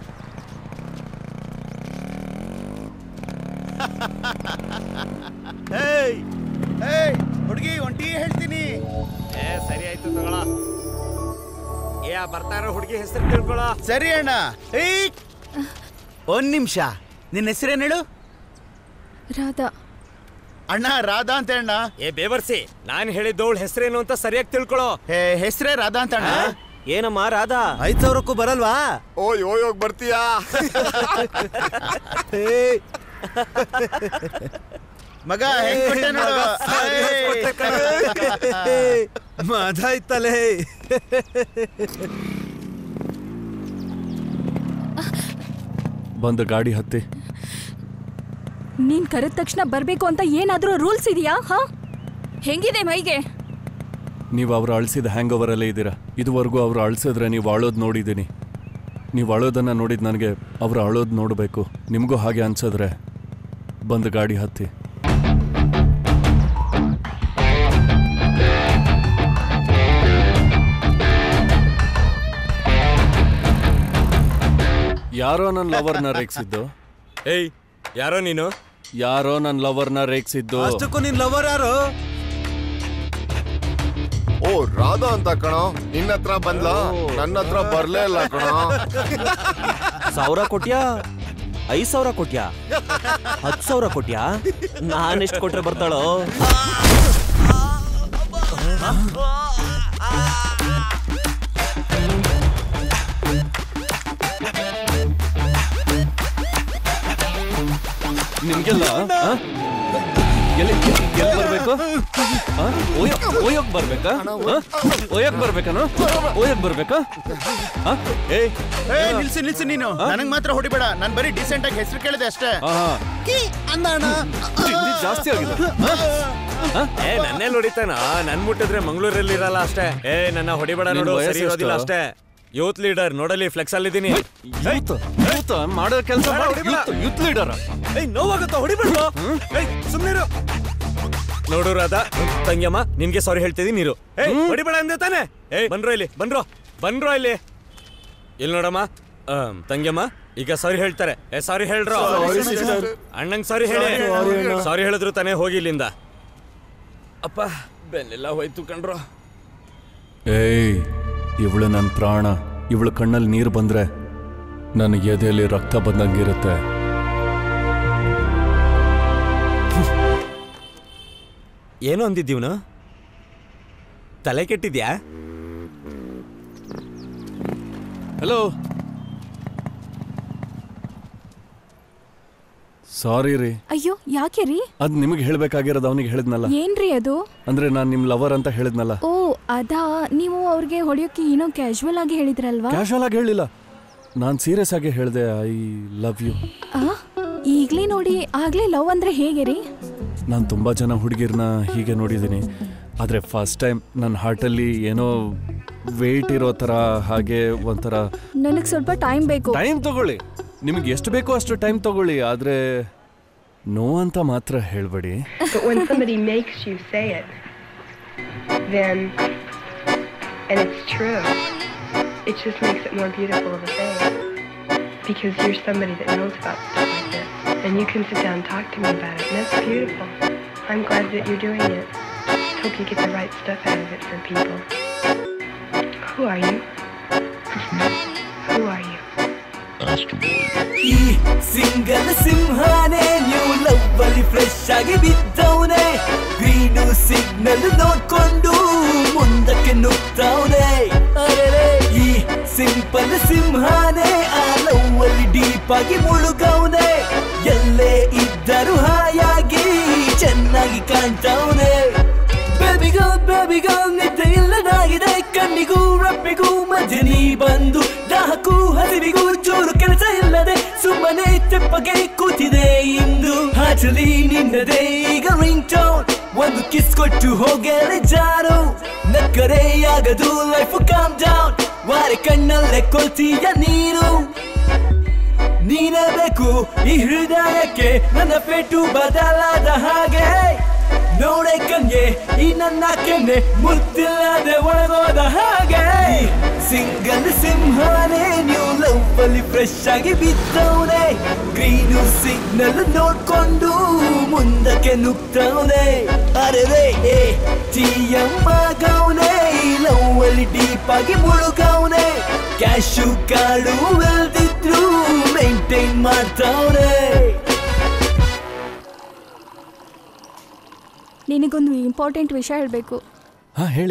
ಹುಡುಗಿ ಒಂಟಿ ಹೇಳ್ತೀನಿ ಸರಿ ಆಯ್ತು ತಗೊಳ ಬರ್ತಾರ ಹುಡುಗಿ ಹೆಸರು ತಿಳ್ಕೊಳ ಸರಿ ಅಣ್ಣ ಒಂದ್ ನಿಮಿಷ ನಿನ್ನ ಹೆಸರೇನು ಹೇಳು ರಾಧಾ ಅಣ್ಣ ರಾಧಾ ಅಂತ ಅಣ್ಣ ಬೇವರ್ಸಿ ನಾನ್ ಹೇಳಿದ್ದವಳ ಹೆಸರೇನು ಅಂತ ಸರಿಯಾಗಿ ತಿಳ್ಕೊಳೋ ಹೆಸರೇ ರಾಧಾ ಅಂತ ಅಣ್ಣ ಏನಮ್ಮ ರಾಧಾ 5,000ಕ್ಕೂ ಬರಲ್ವಾ ಓಯ್ ಬರ್ತೀಯಾ ಮಗ ಮಾದಾಯ್ತಲೇ ಬಂದು ಗಾಡಿ ಹತ್ತಿ ನೀನ್ ಕರೆದ ತಕ್ಷಣ ಬರ್ಬೇಕು ಅಂತ ಏನಾದ್ರೂ ರೂಲ್ಸ್ ಇದೆಯಾ ಹಾ ಹೆಂಗಿದೆ ಮೈಗೆ ನೀವು ಅವ್ರು ಅಳಿಸಿದ ಹ್ಯಾಂಗ್ ಓವರಲ್ಲೇ ಇದ್ದೀರಾ. ಇದುವರೆಗೂ ಅವ್ರು ಅಳಿಸಿದ್ರೆ ನೀವು ಅಳೋದು ನೋಡಿದ್ದೀನಿ. ನೀವು ಅಳೋದನ್ನು ನೋಡಿದ್ದು ನನಗೆ ಅವ್ರು ಅಳೋದು ನೋಡಬೇಕು. ನಿಮಗೂ ಹಾಗೆ ಅನ್ಸಿದ್ರೆ ಬಂದು ಗಾಡಿ ಹತ್ತಿ. ಯಾರೋ ನನ್ನ ಲವರ್ನ ರೇಗಿಸಿದ್ದು. ಏಯ್ ಯಾರೋ ನೀನು? ಯಾರೋ ನನ್ನ ಲವರ್ನ ರೇಗಿಸಿದ್ದು. ಅಷ್ಟಕ್ಕೂ ನಿನ್ ಲವರ್ ಯಾರು? ಓ ರಾಧಾ ಅಂತ ಕಣೋ. ನಿನ್ನ ಹತ್ರ ಬಂದ್ಲಾ? ನನ್ನ ಹತ್ರ ಬರ್ಲೇ ಇಲ್ಲ ಕಣೋ. 1000 ಕೊಟ್ಯಾ? 5000 ಕೊಟ್ಯಾ? 10,000 ಕೊಟ್ಯಾ? ನಾನೆಷ್ಟು ಕೊಟ್ರೆ ಬರ್ತಾಳೋ? ನಿಮ್ಗೆಲ್ಲ ಎಲ್ಲಿ ಬರ್ಬೇಕು? ಓಯಕ್ ಬರ್ಬೇಕಾ? ಓಯಕ್ ಬರ್ಬೇಕಾನು? ಓಯಕ್ ಬರ್ಬೇಕಾ? ನಿಲ್ಸಿ ನೀನು. ನನಗ್ ಮಾತ್ರ ಹೊಡಿಬೇಡ. ನಾನ್ ಬರೀ ಡಿಸೆಂಟ್ ಆಗಿ ಹೆಸರು ಕೇಳಿದೆ ಅಷ್ಟೇ. ಜಾಸ್ತಿ ಆಗಿದೆ. ನನ್ನೇ ಹೊಡಿತಾನ? ನನ್ ಮುಟ್ಟಿದ್ರೆ ಮಂಗಳೂರಲ್ಲಿ ಇರಲ್ಲ ಅಷ್ಟೇ. ನನ್ನ ಹೊಡಿಬೇಡ ನೋಡು, ಸರಿ ಇರೋದಿಲ್ಲ ಅಷ್ಟೇ. ಯೂತ್ ಲೀಡರ್ ನೋಡಲಿ, ಫ್ಲೆಕ್ಸ್ ಅಲ್ಲಿದ್ದೀನಿ. ಮಾಡೋ ಕೆಲಸ ಯೂತ್ ಲೀಡರ್. ನೋವಾಗುತ್ತಾ? ಹೊಡಿಬೇಡ. ಸುಮ್ಮನೆ ನೋಡು ರಾಧಾ, ತಂಗ್ಯಮ್ಮ ನಿನ್ಗೆ ಸಾರಿ ಹೇಳ್ತಿದ್ದೀನಿ ನೀರು. ಹೊಡಿಬೇಡ ಅಂದೆ ತಾನೆ? ಬನ್ರೋ ಇಲ್ಲಿ, ಬನ್ರೋ ಇಲ್ಲಿ. ಇಲ್ಲಿ ನೋಡಮ್ಮ, ತಂಗ್ಯಮ್ಮ ಈಗ ಸಾರಿ ಹೇಳ್ತಾರೆ. ಸಾರಿ ಹೇಳ್ರೋ. ಅಣ್ಣಂಗ್ ಸಾರಿ ಹೇಳಿ. ಸಾರಿ ಹೇಳಿದ್ರು ತಾನೇ ಹೋಗಿ ಇಲ್ಲಿಂದ. ಅಪ್ಪ ಬೆನ್ನೆಲ್ಲ ಹೋಯ್ತು ಕಣ್ರೋ. ಇವಳು ನನ್ನ ಪ್ರಾಣ. ಇವಳು ಕಣ್ಣಲ್ಲಿ ನೀರು ಬಂದ್ರೆ ನನ್ನ ಎದೆಯಲ್ಲಿ ರಕ್ತ ಬಂದಂಗಿರುತ್ತೆ. ಏನು ಅಂದಿದ್ದೀವನು? ತಲೆ ಕೆಟ್ಟಿದ್ಯಾ? ಹಲೋ, ಸಾರಿ ರೀ. ಅಯ್ಯೋ ಯಾಕೆ ರೀ? ಅದ್ ನಿಮಗೆ ಹೇಳ್ಬೇಕಾಗಿರೋದು ಅವನಿಗೆ ಹೇಳಿದ್ನಲ್ಲ. ಏನ್ರಿ ಅದು? ಅಂದ್ರೆ ನಾನ್ ನಿಮ್ ಲವರ್ ಅಂತ ಹೇಳಿದ್ನಲ್ಲ. ಓ ಅದಾ, ನೀವು ಅವ್ರಿಗೆ ಹೊಡೆಯೋಕೆ ಏನೋ ಕ್ಯಾಶುವಲ್ ಆಗಿ ಹೇಳಿದ್ರಲ್ವಾ? ಕ್ಯಾಶುವಲ್ ಆಗಿ ಹೇಳಿಲ್ಲ, ನಾನ್ ಸೀರಿಯಸ್ ಆಗಿ ಹೇಳಿದೆ. I love you. ಈಗ್ಲೇ ನೋಡಿ, ಆಗ್ಲೇ ಲವ್ ಅಂದ್ರೆ ಹೇಗೆ ರೀ? ನಾನು ತುಂಬಾ ಜನ ಹುಡುಗಿರ್ನ ಹೀಗೆ ನೋಡಿದ್ದೀನಿ, ಆದ್ರೆ ಫಸ್ಟ್ ಟೈಮ್ ನನ್ನ ಹಾರ್ಟಲ್ಲಿ ಏನೋ ವೇಟ್ ಇರೋ ತರ, ಹಾಗೆ ಒಂಥರ. ನನಗೆ ಸ್ವಲ್ಪ ಟೈಮ್ ಬೇಕು. ಟೈಮ್ ತಗೊಳ್ಳಿ, ನಿಮಗೆ ಎಷ್ಟು ಬೇಕೋ ಅಷ್ಟು ಟೈಮ್ ತಗೊಳ್ಳಿ, ಆದ್ರೆ ನೋ ಅಂತ ಮಾತ್ರ ಹೇಳ್ಬೇಡಿ. But when somebody makes you say it, then, and it's true, it just makes it more beautiful of a thing. Because you're somebody that knows about stuff like this. And you can sit down and talk to me about it, and that's beautiful. I'm glad that you're doing it. Hope you get the right stuff out of it for people. Who are you? Who are you? ಈ single ಸಿಂಹಾನೆ new love ಅಲ್ಲಿ fresh ಆಗಿ ಬಿದ್ದವನೆ. Green signal ನೋಡ್ಕೊಂಡು ಮುಂದಕ್ಕೆ ನುಗ್ತವನೆ. ಈ simple ಸಿಂಹಾನೆ ಆ love ಅಲ್ಲಿ ಡೀಪ್ ಆಗಿ ಮುಳುಗವನೆ. ಎಲ್ಲೇ ಇದ್ದರೂ ಹಾಯಾಗಿ ಚೆನ್ನಾಗಿ ಕಾಣ್ತವನೆ. ಬೇಬಿ ಗರ್ಲ್ ನಿದ್ದೆ ಇಲ್ಲದಾಗಿದೆ. ಕಣ್ಣಿಗೂ ರಪ್ಪಿಗೂ ಮಧ್ಯೆ ನೀ ಬಂದು ದಾಹಕ್ಕೂ ಹಸಿವಿಗೂ ಚೂರು ಕೆಲಸ ಇಲ್ಲದೆ ಸುಮ್ಮನೆ ತೆಪ್ಪಗೆ ಕೂತಿದೆ ಇಂದು. ಹಾಚಲಿ ನಿನ್ನದೇ ಈಗ ರಿಂಗ್ ಟೋನ್. ಒಂದು ಕಿಸ್ ಕೊಟ್ಟು ಹೋಗಲೇ ಜಾರು. ನಕ್ಕರೆ ಆಗದು ಲೈಫ್ ಕಾಮ್ ಡೌನ್. ವಾರೆ ಕಣ್ಣಲ್ಲೇ ಕೊಲ್ತೀಯ ನೀನು. ನೀನೇ ಬೇಕು ಈ ಹೃದಯಕ್ಕೆ ನನ್ನ ಪೇಟು ಬದಲಾದ ಹಾಗೆ. ನೋಡೆ ಕಣ್ಗೆ ಈ ನನ್ನ ಕೆನ್ನೆ ಮುತ್ತಿಲ್ಲದೆ ಒಳಗೋದ ಹಾಗೆ. ಸಿಂಗಲ್ ಸಿಂಹಾನೆ ನ್ಯೂ ಲವ್ ಅಲ್ಲಿ ಫ್ರೆಶ್ ಆಗಿ ಬಿದ್ದವನೆ. ಗ್ರೀನು ಸಿಗ್ನಲ್ ನೋಡ್ಕೊಂಡು ಮುಂದಕ್ಕೆ ನುಗ್ತವನೆ. ಅರೆ ಟಿಯಮ್ಮ ಗೌನೆ ಈ ಲವ್ ಅಲ್ಲಿ ಡೀಪ್ ಆಗಿ ಮುಳುಗವನೆ. ಕ್ಯಾಶು ಕಾರ್ಡು ಇಲ್ದಿದ್ರು ಮೇಂಟೈನ್ ಮಾಡ್ತವನೆ. ನಿನಗೊಂದು ಇಂಪಾರ್ಟೆಂಟ್ ವಿಷಯ ಹೇಳಬೇಕು. ಹೇಳಿ.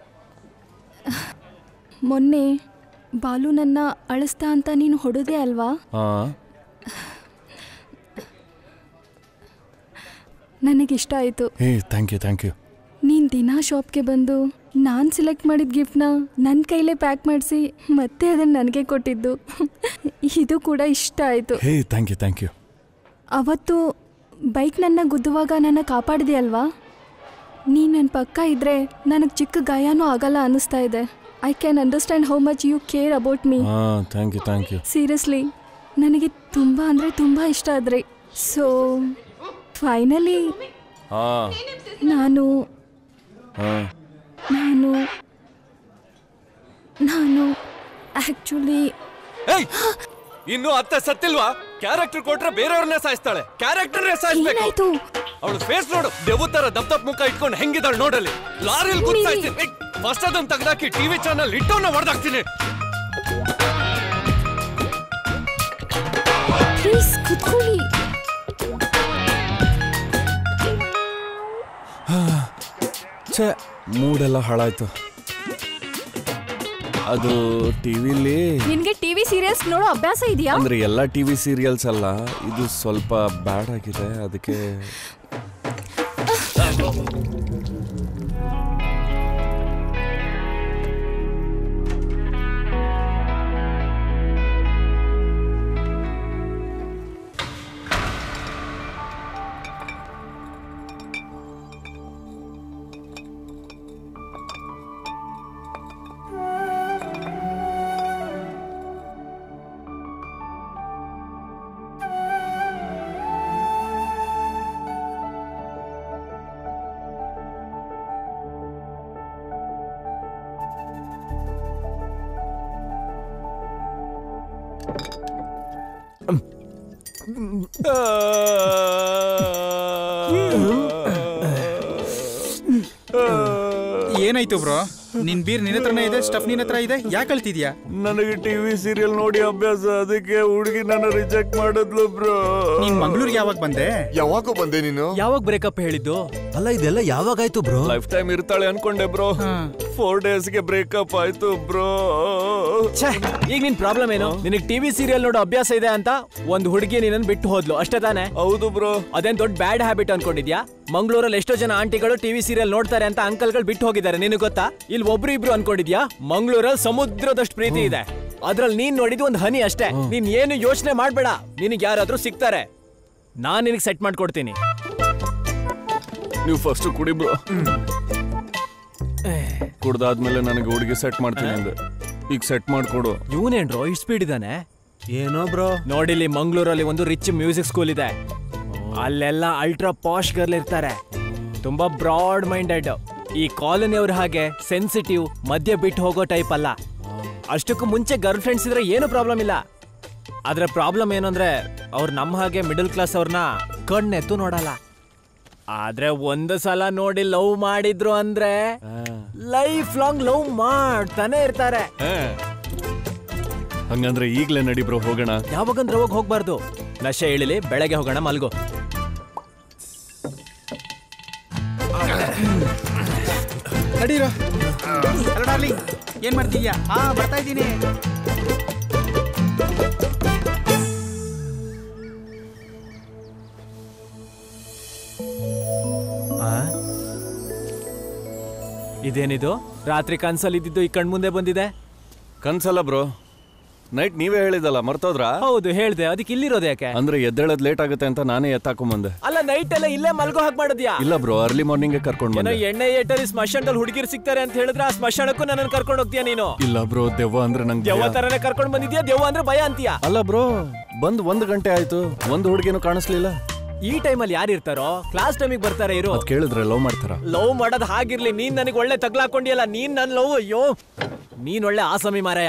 ಮೊನ್ನೆ ಬಾಲು ನನ್ನ ಅಳಿಸ್ತಾ ಅಂತ ನೀನು ಹೊಡೆದೆ ಅಲ್ವಾ? ನನಗಿಷ್ಟ ಆಯಿತು. Thank you. ನೀನು ದಿನ ಶಾಪ್ಗೆ ಬಂದು ನಾನು ಸೆಲೆಕ್ಟ್ ಮಾಡಿದ ಗಿಫ್ಟ್ನ ನನ್ನ ಕೈಲೇ ಪ್ಯಾಕ್ ಮಾಡಿಸಿ ಮತ್ತೆ ಅದನ್ನು ನನಗೆ ಕೊಟ್ಟಿದ್ದು ಇದು ಕೂಡ ಇಷ್ಟ ಆಯಿತು. Thank you. ಅವತ್ತು ಬೈಕ್ ನನ್ನ ಗುದ್ದುವಾಗ ನನ್ನ ಕಾಪಾಡಿದೆ ಅಲ್ವಾ? ನೀ ನನ್ನ ಪಕ್ಕ ಇದ್ರೆ ನನಗೆ ಚಿಕ್ಕ ಗಾಯನೂ ಆಗಲ್ಲ ಅನ್ನಿಸ್ತಾ ಇದೆ. I can understand how much you care about me. Thank you. Seriously ನನಗೆ ತುಂಬ ಅಂದರೆ ತುಂಬ ಇಷ್ಟ ಆದ್ರಿ. ಸೊ ಫೈನಲಿ ನಾನು ನಾನು ನಾನು ಆಕ್ಚುಲಿ ಇನ್ನು ಅತ್ತೆ ಸತ್ತಿಲ್ವಾ? ಕ್ಯಾರೆಕ್ಟರ್ ಕೊಟ್ರೆ ಬೇರೆಯವ್ರನ್ನೇ ಸಾಯಿಸ್ತಾಳೆ. ಕ್ಯಾರೆಕ್ಟರ್ ಸಾಯಿಸ್ಬೇಕು. ಅವಳು ಫೇಸ್ ನೋಡು, ದೇವು ತರ ದಪ್ಪ ಮುಖ ಇಟ್ಕೊಂಡು ಹೆಂಗಿದಾಳು ನೋಡಲಿ. ಲಾರಿಲ್ ಗುರ್ತಾಯ್ತೀನಿ. ಫಸ್ಟ್ ಅದನ್ನ ತೆಗ್ದಾಕಿ ಟಿವಿ ಚಾನಲ್ ಇಟ್ಟವನ್ನ ಹೊಡೆದಾಕ್ತೀನಿ. ಪ್ಲೀಸ್ ಕುತ್ಕೊಳ್ಳಿ. ಛೇ, ಮೂಡೆಲ್ಲ ಹಾಳಾಯ್ತು. ಅದು ಟಿವಿಲಿ ನಿನ್ಗೆ ಟಿವಿ ಸೀರಿಯಲ್ಸ್ ನೋಡೋ ಅಭ್ಯಾಸ ಇದೆಯಾ? ಅಂದ್ರೆ ಎಲ್ಲ ಟಿವಿ ಸೀರಿಯಲ್ಸ್ ಅಲ್ಲ, ಇದು ಸ್ವಲ್ಪ ಬ್ಯಾಡ್ ಆಗಿದೆ, ಅದಕ್ಕೆ ಏನಾಯ್ತು ಬ್ರೋ? ನಿನ್ ಬೀರ್ ನಿನ್ನ ಹತ್ರನೇ ಇದೆ, ಸ್ಟಫ್ ನಿನ್ನ ಹತ್ರ ಇದೆ, ಯಾಕೆ ಅಳ್ತಿದ್ಯಾ? ನನಗೆ ಟಿವಿ ಸೀರಿಯಲ್ ನೋಡಿ ಅಭ್ಯಾಸ, ಅದಕ್ಕೆ ಹುಡುಗಿ ನನ್ನ ರಿಜೆಕ್ಟ್ ಮಾಡಿದ್ಲು ಬ್ರೋ. ನೀನ್ ಮಂಗಳೂರಿಗೆ ಯಾವಾಗ ಬಂದೆ? ಯಾವಾಗ ಬಂದೆ ನೀನು? ಯಾವಾಗ ಬ್ರೇಕಪ್ ಹೇಳಿದ್ದು? ಅಲ್ಲ ಇದೆಲ್ಲ ಯಾವಾಗಾಯ್ತು ಬ್ರೋ? ಲೈಫ್ ಟೈಮ್ ಇರ್ತಾಳೆ ಅನ್ಕೊಂಡೆ ಬ್ರೋ. 4 ಡೇಸ್ಗೆ ಬ್ರೇಕಪ್ ಆಯ್ತು ಬ್ರೋ. ಈಗ ನಿನ್ ಪ್ರಾಬ್ಲಮ್ ಏನು? ನಿನಗೆ ಟಿವಿ ಸೀರಿಯಲ್ ನೋಡೋ ಅಭ್ಯಾಸ ಇದೆ ಅಂತ ಒಂದು ಹುಡುಗಿ ನಿನ್ನನ್ನು ಬಿಟ್ಟು ಹೋದ್ಲು ಅಷ್ಟೇ ತಾನೆ? ಹೌದು ಬ್ರೋ. ಅದೇನ್ ದೊಡ್ಡ ಬ್ಯಾಡ್ ಹ್ಯಾಬಿಟ್ ಅನ್ಕೊಂಡಿದ್ಯಾ? ಮಂಗಳೂರಲ್ಲಿ ಎಷ್ಟೋ ಜನ ಆಂಟಿಗಳು ಟಿವಿ ಸೀರಿಯಲ್ ನೋಡ್ತಾರೆ ಅಂತ ಅಂಕಲ್ಗಳು ಬಿಟ್ಟು ಹೋಗಿದ್ದಾರೆ, ನಿನಗೆ ಗೊತ್ತಾ? ಇಲ್ಲಿ ಒಬ್ರು ಇಬ್ರು ಅನ್ಕೊಂಡಿದ್ಯಾ? ಮಂಗಳೂರಲ್ಲಿ ಸಮುದ್ರದಷ್ಟು ಪ್ರೀತಿ ಇದೆ, ಅದ್ರಲ್ಲಿ ನೀನ್ ನೋಡಿದ್ದು ಒಂದು ಹನಿ ಅಷ್ಟೇ. ನೀನ್ ಏನು ಯೋಚನೆ ಮಾಡ್ಬೇಡ, ನಿನಗೆ ಯಾರಾದ್ರೂ ಸಿಗ್ತಾರೆ, ನಾನ್ ನಿನಗೆ ಸೆಟ್ ಮಾಡ್ಕೊಡ್ತೀನಿ. ನೀವು ಫಸ್ಟ್ ಕುಡಿ ಬ್ರೋ. ಕುಡ್ದಾದ್ಮೇಲೆ ನನಗೆ ಹುಡುಗಿ ಸೆಟ್ ಮಾಡ್ತೀನಿ ಅಂದೆ, ಈಗ ಸೆಟ್ ಮಾಡ್ಕೊಡು. ಇವನೇನ್ರೋ ಇಷ್ಟು ಸ್ಪೀಡ್ ಇದ್ದಾನೆ? ಏನೋ ಬ್ರೋ, ನೋಡಿಲಿ ಮಂಗಳೂರಲ್ಲಿ ಒಂದು ರಿಚ್ ಮ್ಯೂಸಿಕ್ ಸ್ಕೂಲ್ ಇದೆ, ಅಲ್ಲೆಲ್ಲ ಅಲ್ಟ್ರಾ ಪಾಶ್ ಗರ್ಲ್ ಇರ್ತಾರೆ, ತುಂಬಾ ಬ್ರಾಡ್ ಮೈಂಡೆಡ್. ಈ ಕಾಲೋನಿಯವ್ರ ಹಾಗೆ ಸೆನ್ಸಿಟಿವ್, ಮಧ್ಯ ಬಿಟ್ಟು ಹೋಗೋ ಟೈಪ್ ಅಲ್ಲ. ಅಷ್ಟಕ್ಕೂ ಮುಂಚೆ ಗರ್ಲ್ ಫ್ರೆಂಡ್ಸ್ ಇದ್ರೆ ಏನು ಪ್ರಾಬ್ಲಮ್ ಇಲ್ಲ. ಆದ್ರೆ ಪ್ರಾಬ್ಲಮ್ ಏನು ಅಂದ್ರೆ ಅವ್ರು ನಮ್ಮ ಹಾಗೆ ಮಿಡಲ್ ಕ್ಲಾಸ್ ಅವ್ರನ್ನ ಕಣ್ಣೆತ್ತು ನೋಡಲ್ಲ. ಆದ್ರೆ ಒಂದು ಸಲ ನೋಡಿ ಲವ್ ಮಾಡಿದ್ರು ಅಂದ್ರೆ ಲೈಫ್ ಲಾಂಗ್ ಲವ್ ಮಾಡ್ತಾನೆ ಇರ್ತಾರೆ. ಹಂಗಂದ್ರೆ ಈಗ್ಲೇ ನಡಿ ಬ್ರೋ, ಹೋಗೋಣ. ಯಾವಾಗಂದ್ರೆ ಹೋಗ್ಬಾರ್ದು, ನಶೆ ಇಳಿಲಿ, ಬೆಳಗ್ಗೆ ಹೋಗೋಣ, ಮಲ್ಗೋ. ನಡೀರೋ. ಹಲೋ ಡಾರ್ಲಿಂಗ್, ಏನ್ ಮಾಡ್ತಿದ್ಯಾ? ಬರ್ತಾ ಇದ್ದೀನಿ. ಇದೇನಿದು? ರಾತ್ರಿ ಕನ್ಸಲ್ಲಿ ಇದ್ದಿದ್ದು ಈ ಕಣ್ಮುಂದೆ ಬಂದಿದೆ? ಕನ್ಸಲ್ಲ ಬ್ರೋ, ನೈಟ್ ನೀವೇ ಹೇಳಿದಲ್ಲ, ಮರ್ತೋದ್ರಾ? ಹೌದು ಹೇಳ್ದೆ, ಅದಕ್ಕೆ ಇಲ್ಲಿರೋದು ಯಾಕೆ? ಅಂದ್ರೆ ಎದ್ದೇಳದ್ ಲೇಟ್ ಆಗುತ್ತೆ ಅಂತ ನಾನೇ ಎತ್ತಾಕೊಂಬಂದೆ. ಅಲ್ಲ ನೈಟ್ ಎಲ್ಲ ಇಲ್ಲೇ ಮಲ್ಗೋ ಹಾಗೆ ಮಾಡಿದ್ಯಾ? ಇಲ್ಲ ಬ್ರೋ, ಅರ್ಲಿ ಮಾರ್ನಿಂಗ್ ಕರ್ಕೊಂಡು ಬಂದೆ. ಎಣ್ಣೆ ಏಟಲ್ಲಿ ಸ್ಮಶಾನದಲ್ಲಿ ಹುಡುಗಿರು ಸಿಗ್ತಾರೆ ಅಂತ ಹೇಳಿದ್ರೆ ಆ ಸ್ಮಶಾನಕ್ಕೂ ನನ್ನ ಕರ್ಕೊಂಡು ಹೋಗ್ತೀಯಾ ನೀನು? ಇಲ್ಲ ಬ್ರೋ, ದೆವ್ವ ಅಂದ್ರೆ ನಂಗೆ ದೆವ್ವ ತರನೇ ಕರ್ಕೊಂಡು ಬಂದಿದ್ಯಾ? ದೆವ್ವ ಅಂದ್ರೆ ಭಯ ಅಂತೀಯಾ? ಅಲ್ಲ ಬ್ರೋ, ಬಂದ್ 1 ಗಂಟೆ ಆಯ್ತು, ಒಂದು ಹುಡುಗಿನೂ ಕಾಣಿಸ್ಲಿಲ್ಲ. ಈ ಟೈಮಲ್ಲಿ ಯಾರು ಇರ್ತಾರೋ? ಕ್ಲಾಸ್ ಟೈಮಿಗೆ ಬರ್ತಾರೆ ಇರು. ಅದ್ ಕೇಳಿದ್ರೆ ಲವ್ ಮಾಡ್ತಾರ? ಲವ್ ಮಾಡೋದು ಹಾಗಿರ್ಲಿ, ನೀನ್ ನನಗೆ ಒಳ್ಳೆ ತಗ್ಲಾಕೊಂಡಿಯಲ್ಲ, ನೀನ್ ನನ್ ಲವ್. ಅಯ್ಯೋ, ನೀನ್ ಒಳ್ಳೆ ಆಸಾಮಿ ಮಾರಾಯ.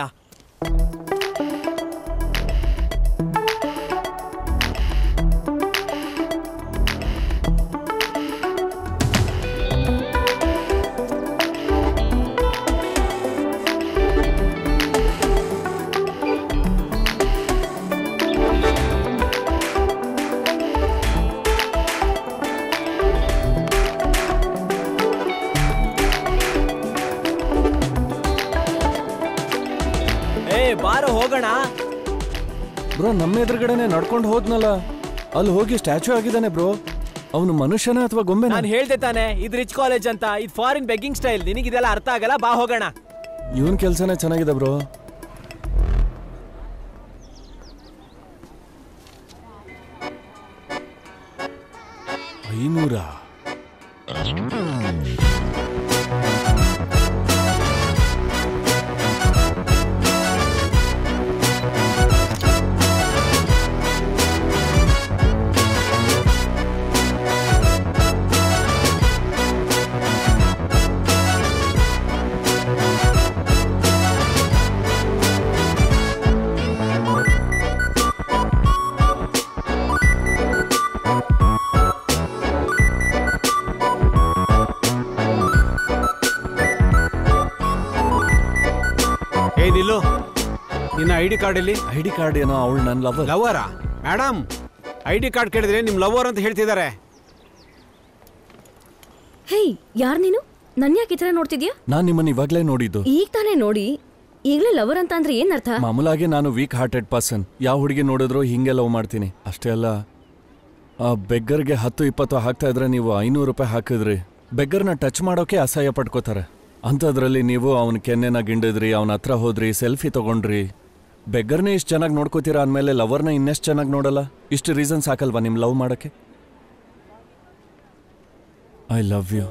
ಬಾರೋ ಹೋಗೋಣ. ಬ್ರೋ, ನಮ್ಮ ಎದುರುಗಡೆನೆ ನಡ್ಕೊಂಡು ಹೋದ್ನಲ್ಲ, ಅಲ್ಲಿ ಹೋಗಿ ಸ್ಟ್ಯಾಚು ಆಗಿದ್ದಾನೆ ಬ್ರೋ. ಅವನು ಮನುಷ್ಯನ ಅಥವಾ ಗೊಂಬೆ? ನಾನು ಹೇಳ್ದೆ ತಾನೆ, ಇದು ರಿಚ್ ಕಾಲೇಜ್ ಅಂತ, ಇದು ಫಾರಿನ್ ಬೆಗ್ಗಿಂಗ್ ಸ್ಟೈಲ್. ನಿನಗಿದೆಲ್ಲ ಅರ್ಥ ಆಗಲ್ಲ, ಬಾ ಹೋಗೋಣ. ಇವನ್ ಕೆಲ್ಸನೇ ಚೆನ್ನಾಗಿದೆ ಬ್ರೋ. $500 ನಿಲ್ಲು. ನಿನ್ನ ಐಡಿ ಕಾರ್ಡ್ ಇಲ್ಲಿ? ಐಡಿ ಕಾರ್ಡ್ ಏನೋ ಅವಳು ನನ್ನ ಲವರ್. ಲವರಾ? ಮೇಡಮ್, ಐಡಿ ಕಾರ್ಡ್ ಕೇಳಿದ್ರೆ ನಿಮ್ ಲವರ್ ಅಂತ ಹೇಳ್ತಿದ್ದಾರೆ. ಹೇಯ್, ಯಾರು ನೀನು? ನನ್ ಯಾಕೆ ಈ ತರ ನೋಡ್ತಿದ್ಯಾ? ನಾನ್ ನಿಮ್ಮನ್ನ ಇವಾಗ್ಲೇ ನೋಡಿದ್ದು. ಈಗ ತಾನೇ ನೋಡಿ, ಈಗಲೇ ಲವರ್ ಅಂತ ಅಂದ್ರೆ ಏನ್ ಅರ್ಥ? ಮಾಮೂಲಾಗಿ ನಾನು ವೀಕ್ ಹಾರ್ಟೆಡ್ ಪರ್ಸನ್. ಯಾವ ಹುಡುಗಿ ನೋಡಿದ್ರು ಹಿಂಗೆ ಲವ್ ಮಾಡ್ತೀನಿ. ಅಷ್ಟೇ ಅಲ್ಲ, ಆ ಬೆಗ್ಗರ್ಗೆ 10-20 ಹಾಕ್ತಾ ಇದ್ರೆ ನೀವು 500 ರೂಪಾಯಿ ಹಾಕಿದ್ರಿ. ಬೆಗ್ಗರ್ನ ಟಚ್ ಮಾಡೋಕೆ ಅಸಹ್ಯ ಪಡ್ಕೋತಾರೆ. ಅಂಥದ್ರಲ್ಲಿ ನೀವು ಅವನ ಕೆನ್ನೆನ ಗಿಂಡಿದ್ರಿ, ಅವನ ಹತ್ರ ಹೋದ್ರಿ, ಸೆಲ್ಫಿ ತಗೊಂಡ್ರಿ. ಬೆಗ್ಗರ್ನೇ ಇಷ್ಟು ಚೆನ್ನಾಗಿ ನೋಡ್ಕೋತೀರಾ ಅಂದಮೇಲೆ ಲವರ್ನ ಇನ್ನೆಷ್ಟು ಚೆನ್ನಾಗಿ ನೋಡಲ್ಲ? ಇಷ್ಟು ರೀಸನ್ ಸಾಕಲ್ವಾ ನಿಮ್ ಲವ್ ಮಾಡೋಕ್ಕೆ? I love you.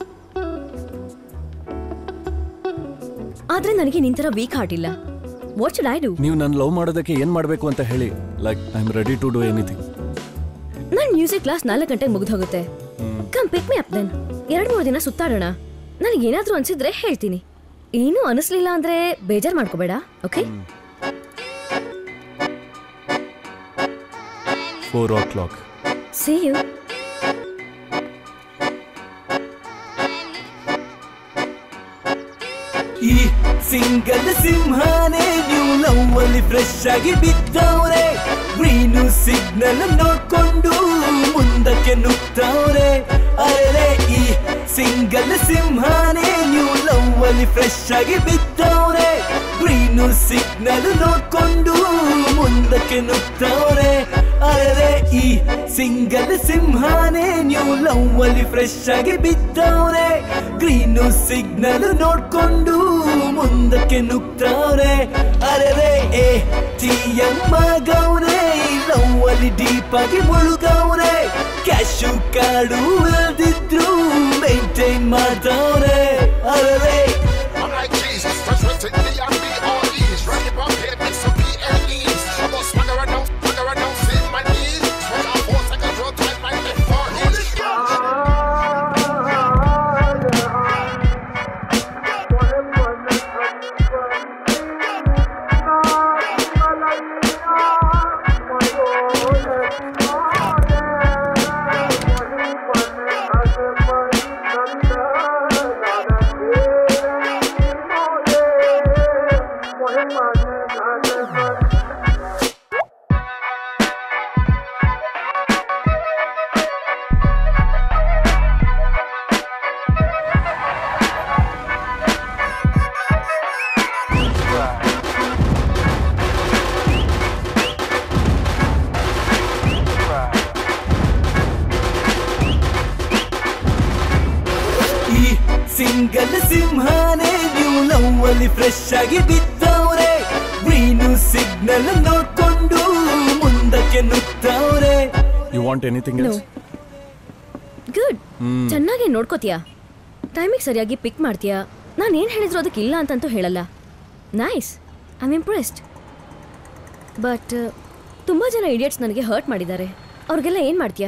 ಆದ್ರೆ ನನಗೆ ನಿನ್ ತರ ವೀಕ್ ಹಾರ್ಟ್ ಇಲ್ಲ. What should I do? ನೀವು ನನ್ನ ಲವ್ ಮಾಡೋದಕ್ಕೆ ಏನ್ ಮಾಡಬೇಕು ಅಂತ ಹೇಳಿ. Like I am ready to do anything. ನನ್ ಮ್ಯೂಸಿಕ್ ಕ್ಲಾಸ್ 4 ಗಂಟೆಗೆ ಮುಗಿದು ಹೋಗುತ್ತೆ. Come pick me up then. 2-3 ದಿನ ಸುತ್ತಾಡೋಣ. ನನಗೇನಾದ್ರೂ ಅನ್ಸಿದ್ರೆ ಹೇಳ್ತೀನಿ. ಏನೂ ಅನಿಸ್ಲಿಲ್ಲ ಅಂದ್ರೆ ಬೇಜಾರ್ ಮಾಡ್ಕೋಬೇಡ, ಓಕೆ? 4 o'clock. See you. ಈ ಸಿಂಗಲ್ ಸಿಂಹಾನೇ ನ್ಯೂ ಲವ್ ಅಲ್ಲಿ ಫ್ರೆಶ್ ಆಗಿ ಬಿದ್ದವ್ರೆ. ಗ್ರೀನು ಸಿಗ್ನಲ್ ನೋಡ್ಕೊಂಡು ಮುಂದಕ್ಕೆ ನುಗ್ತವ್ರೆ. ಅರೆ ಈ ಸಿಂಗಲ್ ಸಿಂಹಾನೇ ನ್ಯೂ ಲವ್ ಅಲ್ಲಿ ಫ್ರೆಶ್ ಆಗಿ ಬಿದ್ದವ್ರೆ. ಗ್ರೀನು ಸಿಗ್ನಲ್ ನೋಡ್ಕೊಂಡು ಮುಂದಕ್ಕೆ ನುಗ್ತವ್ರೆ. ಅರೆ ಈ ಸಿಂಗಲ್ ಸಿಂಹಾನೇ ನ್ಯೂ ಲವ್ ಅಲ್ಲಿ ಫ್ರೆಶ್ ಆಗಿ ಬಿದ್ದವ್ರೆ. ಗ್ರೀನು ಸಿಗ್ನಲ್ ನೋಡ್ಕೊಂಡು ಮುಂದಕ್ಕೆ ನುಗ್ತವ್ರೆ. ಅರೆ ಎ ಟಿಎಮ್ಮ ಗೌರೆ ಲವ್ ಅಲ್ಲಿ ಡೀಪ್ ಆಗಿ ಮುಳುಗವ್ರೆ. ಕ್ಯಾಶು ಕಾರ್ಡು ಇಲ್ದಿದ್ರು ಮೇಂಟೈನ್ ಮಾಡ್ತವ್ರೆ. ಅರೆ ಸಿಂಗಲ್ ಸಿಂಹಾನೇ ನ್ಯೂ ಲವ್ ಅಲ್ಲಿ ಫ್ರೆಶ್ ಆಗಿ ಬಿದ್ದವ್ರೆ. ಗ್ರೀನು ಸಿಗ್ನಲ್ ನೋಡ್ಕೊಂಡು ಮುಂದಕ್ಕೆ ನುಗ್ತವ್ರೆ. You want anything else? Good. ಚೆನ್ನಾಗಿ ನೋಡ್ಕೋತೀಯಾ, ಟೈಮಿಗೆ ಸರಿಯಾಗಿ ಪಿಕ್ ಮಾಡ್ತೀಯಾ. ನಾನು ಏನು ಹೇಳಿದ್ರು ಅದಕ್ಕೆ ಇಲ್ಲ ಅಂತಂತೂ ಹೇಳಲ್ಲ. Nice, I am impressed. But ತುಂಬ ಜನ ಇಡಿಯಟ್ಸ್ ನನಗೆ ಹರ್ಟ್ ಮಾಡಿದ್ದಾರೆ. ಅವ್ರಿಗೆಲ್ಲ ಏನು ಮಾಡ್ತೀಯಾ?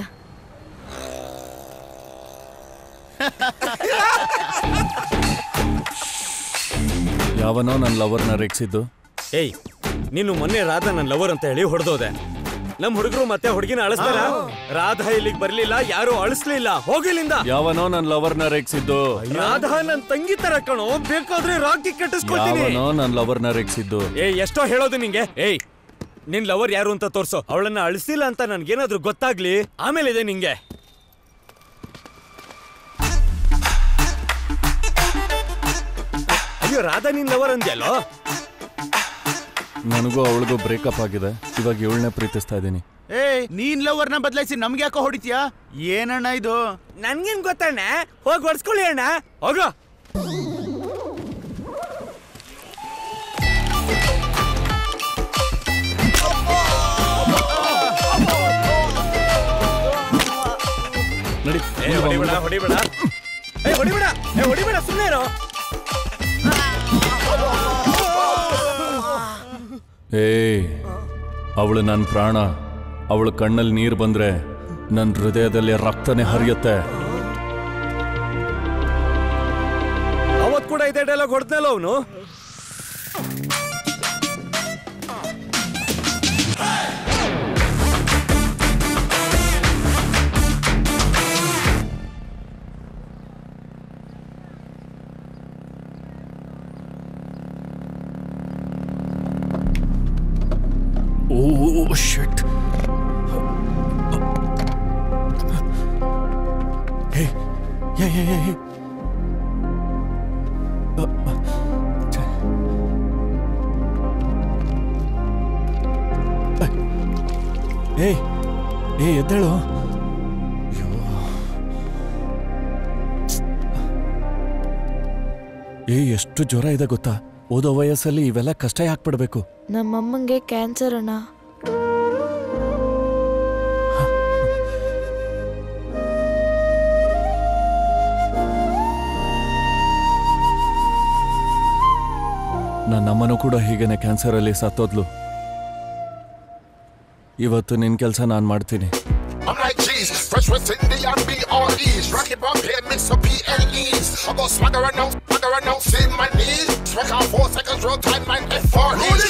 ಯಾವನೋ ನನ್ನ ಲವರ್ನ ರೇಗಿಸಿದ್ದು? ಏಯ್, ನೀನು ಮೊನ್ನೆ ರಾಧಾ ನನ್ನ ಲವರ್ ಅಂತ ಹೇಳಿ ಹೊಡೆದೋದೆ. ನಮ್ ಹುಡುಗರು ಮತ್ತೆ ಹುಡುಗಿನ ಅಳಿಸ್ತಾರ? ರಾಧಾ ಇಲ್ಲಿಗೆ ಬರ್ಲಿಲ್ಲ, ಯಾರು ಅಳಿಸ್ಲಿಲ್ಲ. ಹೋಗಿಲ್ಲಿಂದ. ಯಾವನೋ ನನ್ನ ಲವರ್ನ ರೇಗಿಸಿದ್ದು? ರಾಧಾ ನನ್ ತಂಗಿ ತರ ಕಣೋ, ಬೇಕಾದ್ರೆ ರಾಗಿ ಕಟ್ಟಿಸ್ಕೊಳ್ತೀನಿ. ಯಾವನೋ ನನ್ನ ಲವರ್ನ ರೇಗಿಸಿದ್ದು? ಏಯ್, ಎಷ್ಟೋ ಹೇಳೋದು ನಿಂಗೆ. ಏಯ್, ನಿನ್ ಲವರ್ ಯಾರು ಅಂತ ತೋರ್ಸೋ. ಅವಳನ್ನ ಅಳಿಸಿಲ್ಲ ಅಂತ ನನ್ಗೇನಾದ್ರೂ ಗೊತ್ತಾಗ್ಲಿ, ಆಮೇಲೆ ಇದೆ ನಿಂಗೆ. ಅಯ್ಯೋ, ರಾಧಾ ನಿನ್ ಲವರ್ ಅಂದ್ಯಲ್ಲೋ? ನನಗೂ ಅವಳಿಗೂ ಬ್ರೇಕಪ್ ಆಗಿದೆ. ಇವಾಗ ಇವಳನ್ನೇ ಪ್ರೀತಿಸ್ತಾ ಇದ್ದೀನಿ. ಏಯ್, ನೀನ್ ಲವರ್ನ ಬದಲಾಯಿಸಿ ನಮ್ಗೆ ಯಾಕೋ ಹೊಡಿತೀಯಾ? ಏನಣ್ಣ ಇದು? ನನ್ಗೇನ್ ಗೊತ್ತಣ್ಣ, ಹೋಗಿ ಹೊಡ್ಸ್ಕೊಳ್ಳಿ ಅಣ್ಣ, ಹೋಗೋ. ನಡಿ. ಹೊಡಿಬೇಡ ಹೊಡಿಬೇಡ, ಹೊಡಿಬೇಡ, ಹೊಡಿಬೇಡ, ಸುಮ್ಮನೆ ಇರೋ. ಏಯ್, ಅವಳು ನನ್ನ ಪ್ರಾಣ. ಅವಳ ಕಣ್ಣಲ್ಲಿ ನೀರು ಬಂದ್ರೆ ನನ್ನ ಹೃದಯದಲ್ಲಿ ರಕ್ತನೇ ಹರಿಯುತ್ತೆ. ಅವತ್ ಕೂಡ ಇದೇ ಡೈಲಾಗ್ ಹೊಡೆದ್ನಲ್ಲ ಅವನು. ಶಿಟ್. ಹೇ ಹೇ ಹೇ ಹೇ. ಏಯ್ ಏ ಎದ್ದೇಳು. ಎಷ್ಟು ಜ್ವರ ಇದೆ ಗೊತ್ತಾ? ಓದೋ ವಯಸ್ಸಲ್ಲಿ ಇವೆಲ್ಲ ಕಷ್ಟ ಯಾಕೆ ಪಡ್ಬೇಕು? ನಮ್ಮಮ್ಮಂಗೆ ಕ್ಯಾನ್ಸರ್ ಅಣ್ಣ. ನನ್ನಮ್ಮನೂ ಕೂಡ ಹೀಗೇನೆ ಕ್ಯಾನ್ಸರಲ್ಲಿ ಸತ್ತೋದ್ಲು. ಇವತ್ತು ನಿನ್ ಕೆಲಸ ನಾನು ಮಾಡ್ತೀನಿ. I'm like cheese, fresh West Indian B.R.E.s. Rock it up here, mix up P.L.E.s. I go swagger around, save my knees. Swag out 4 seconds, roll time, 9 F4.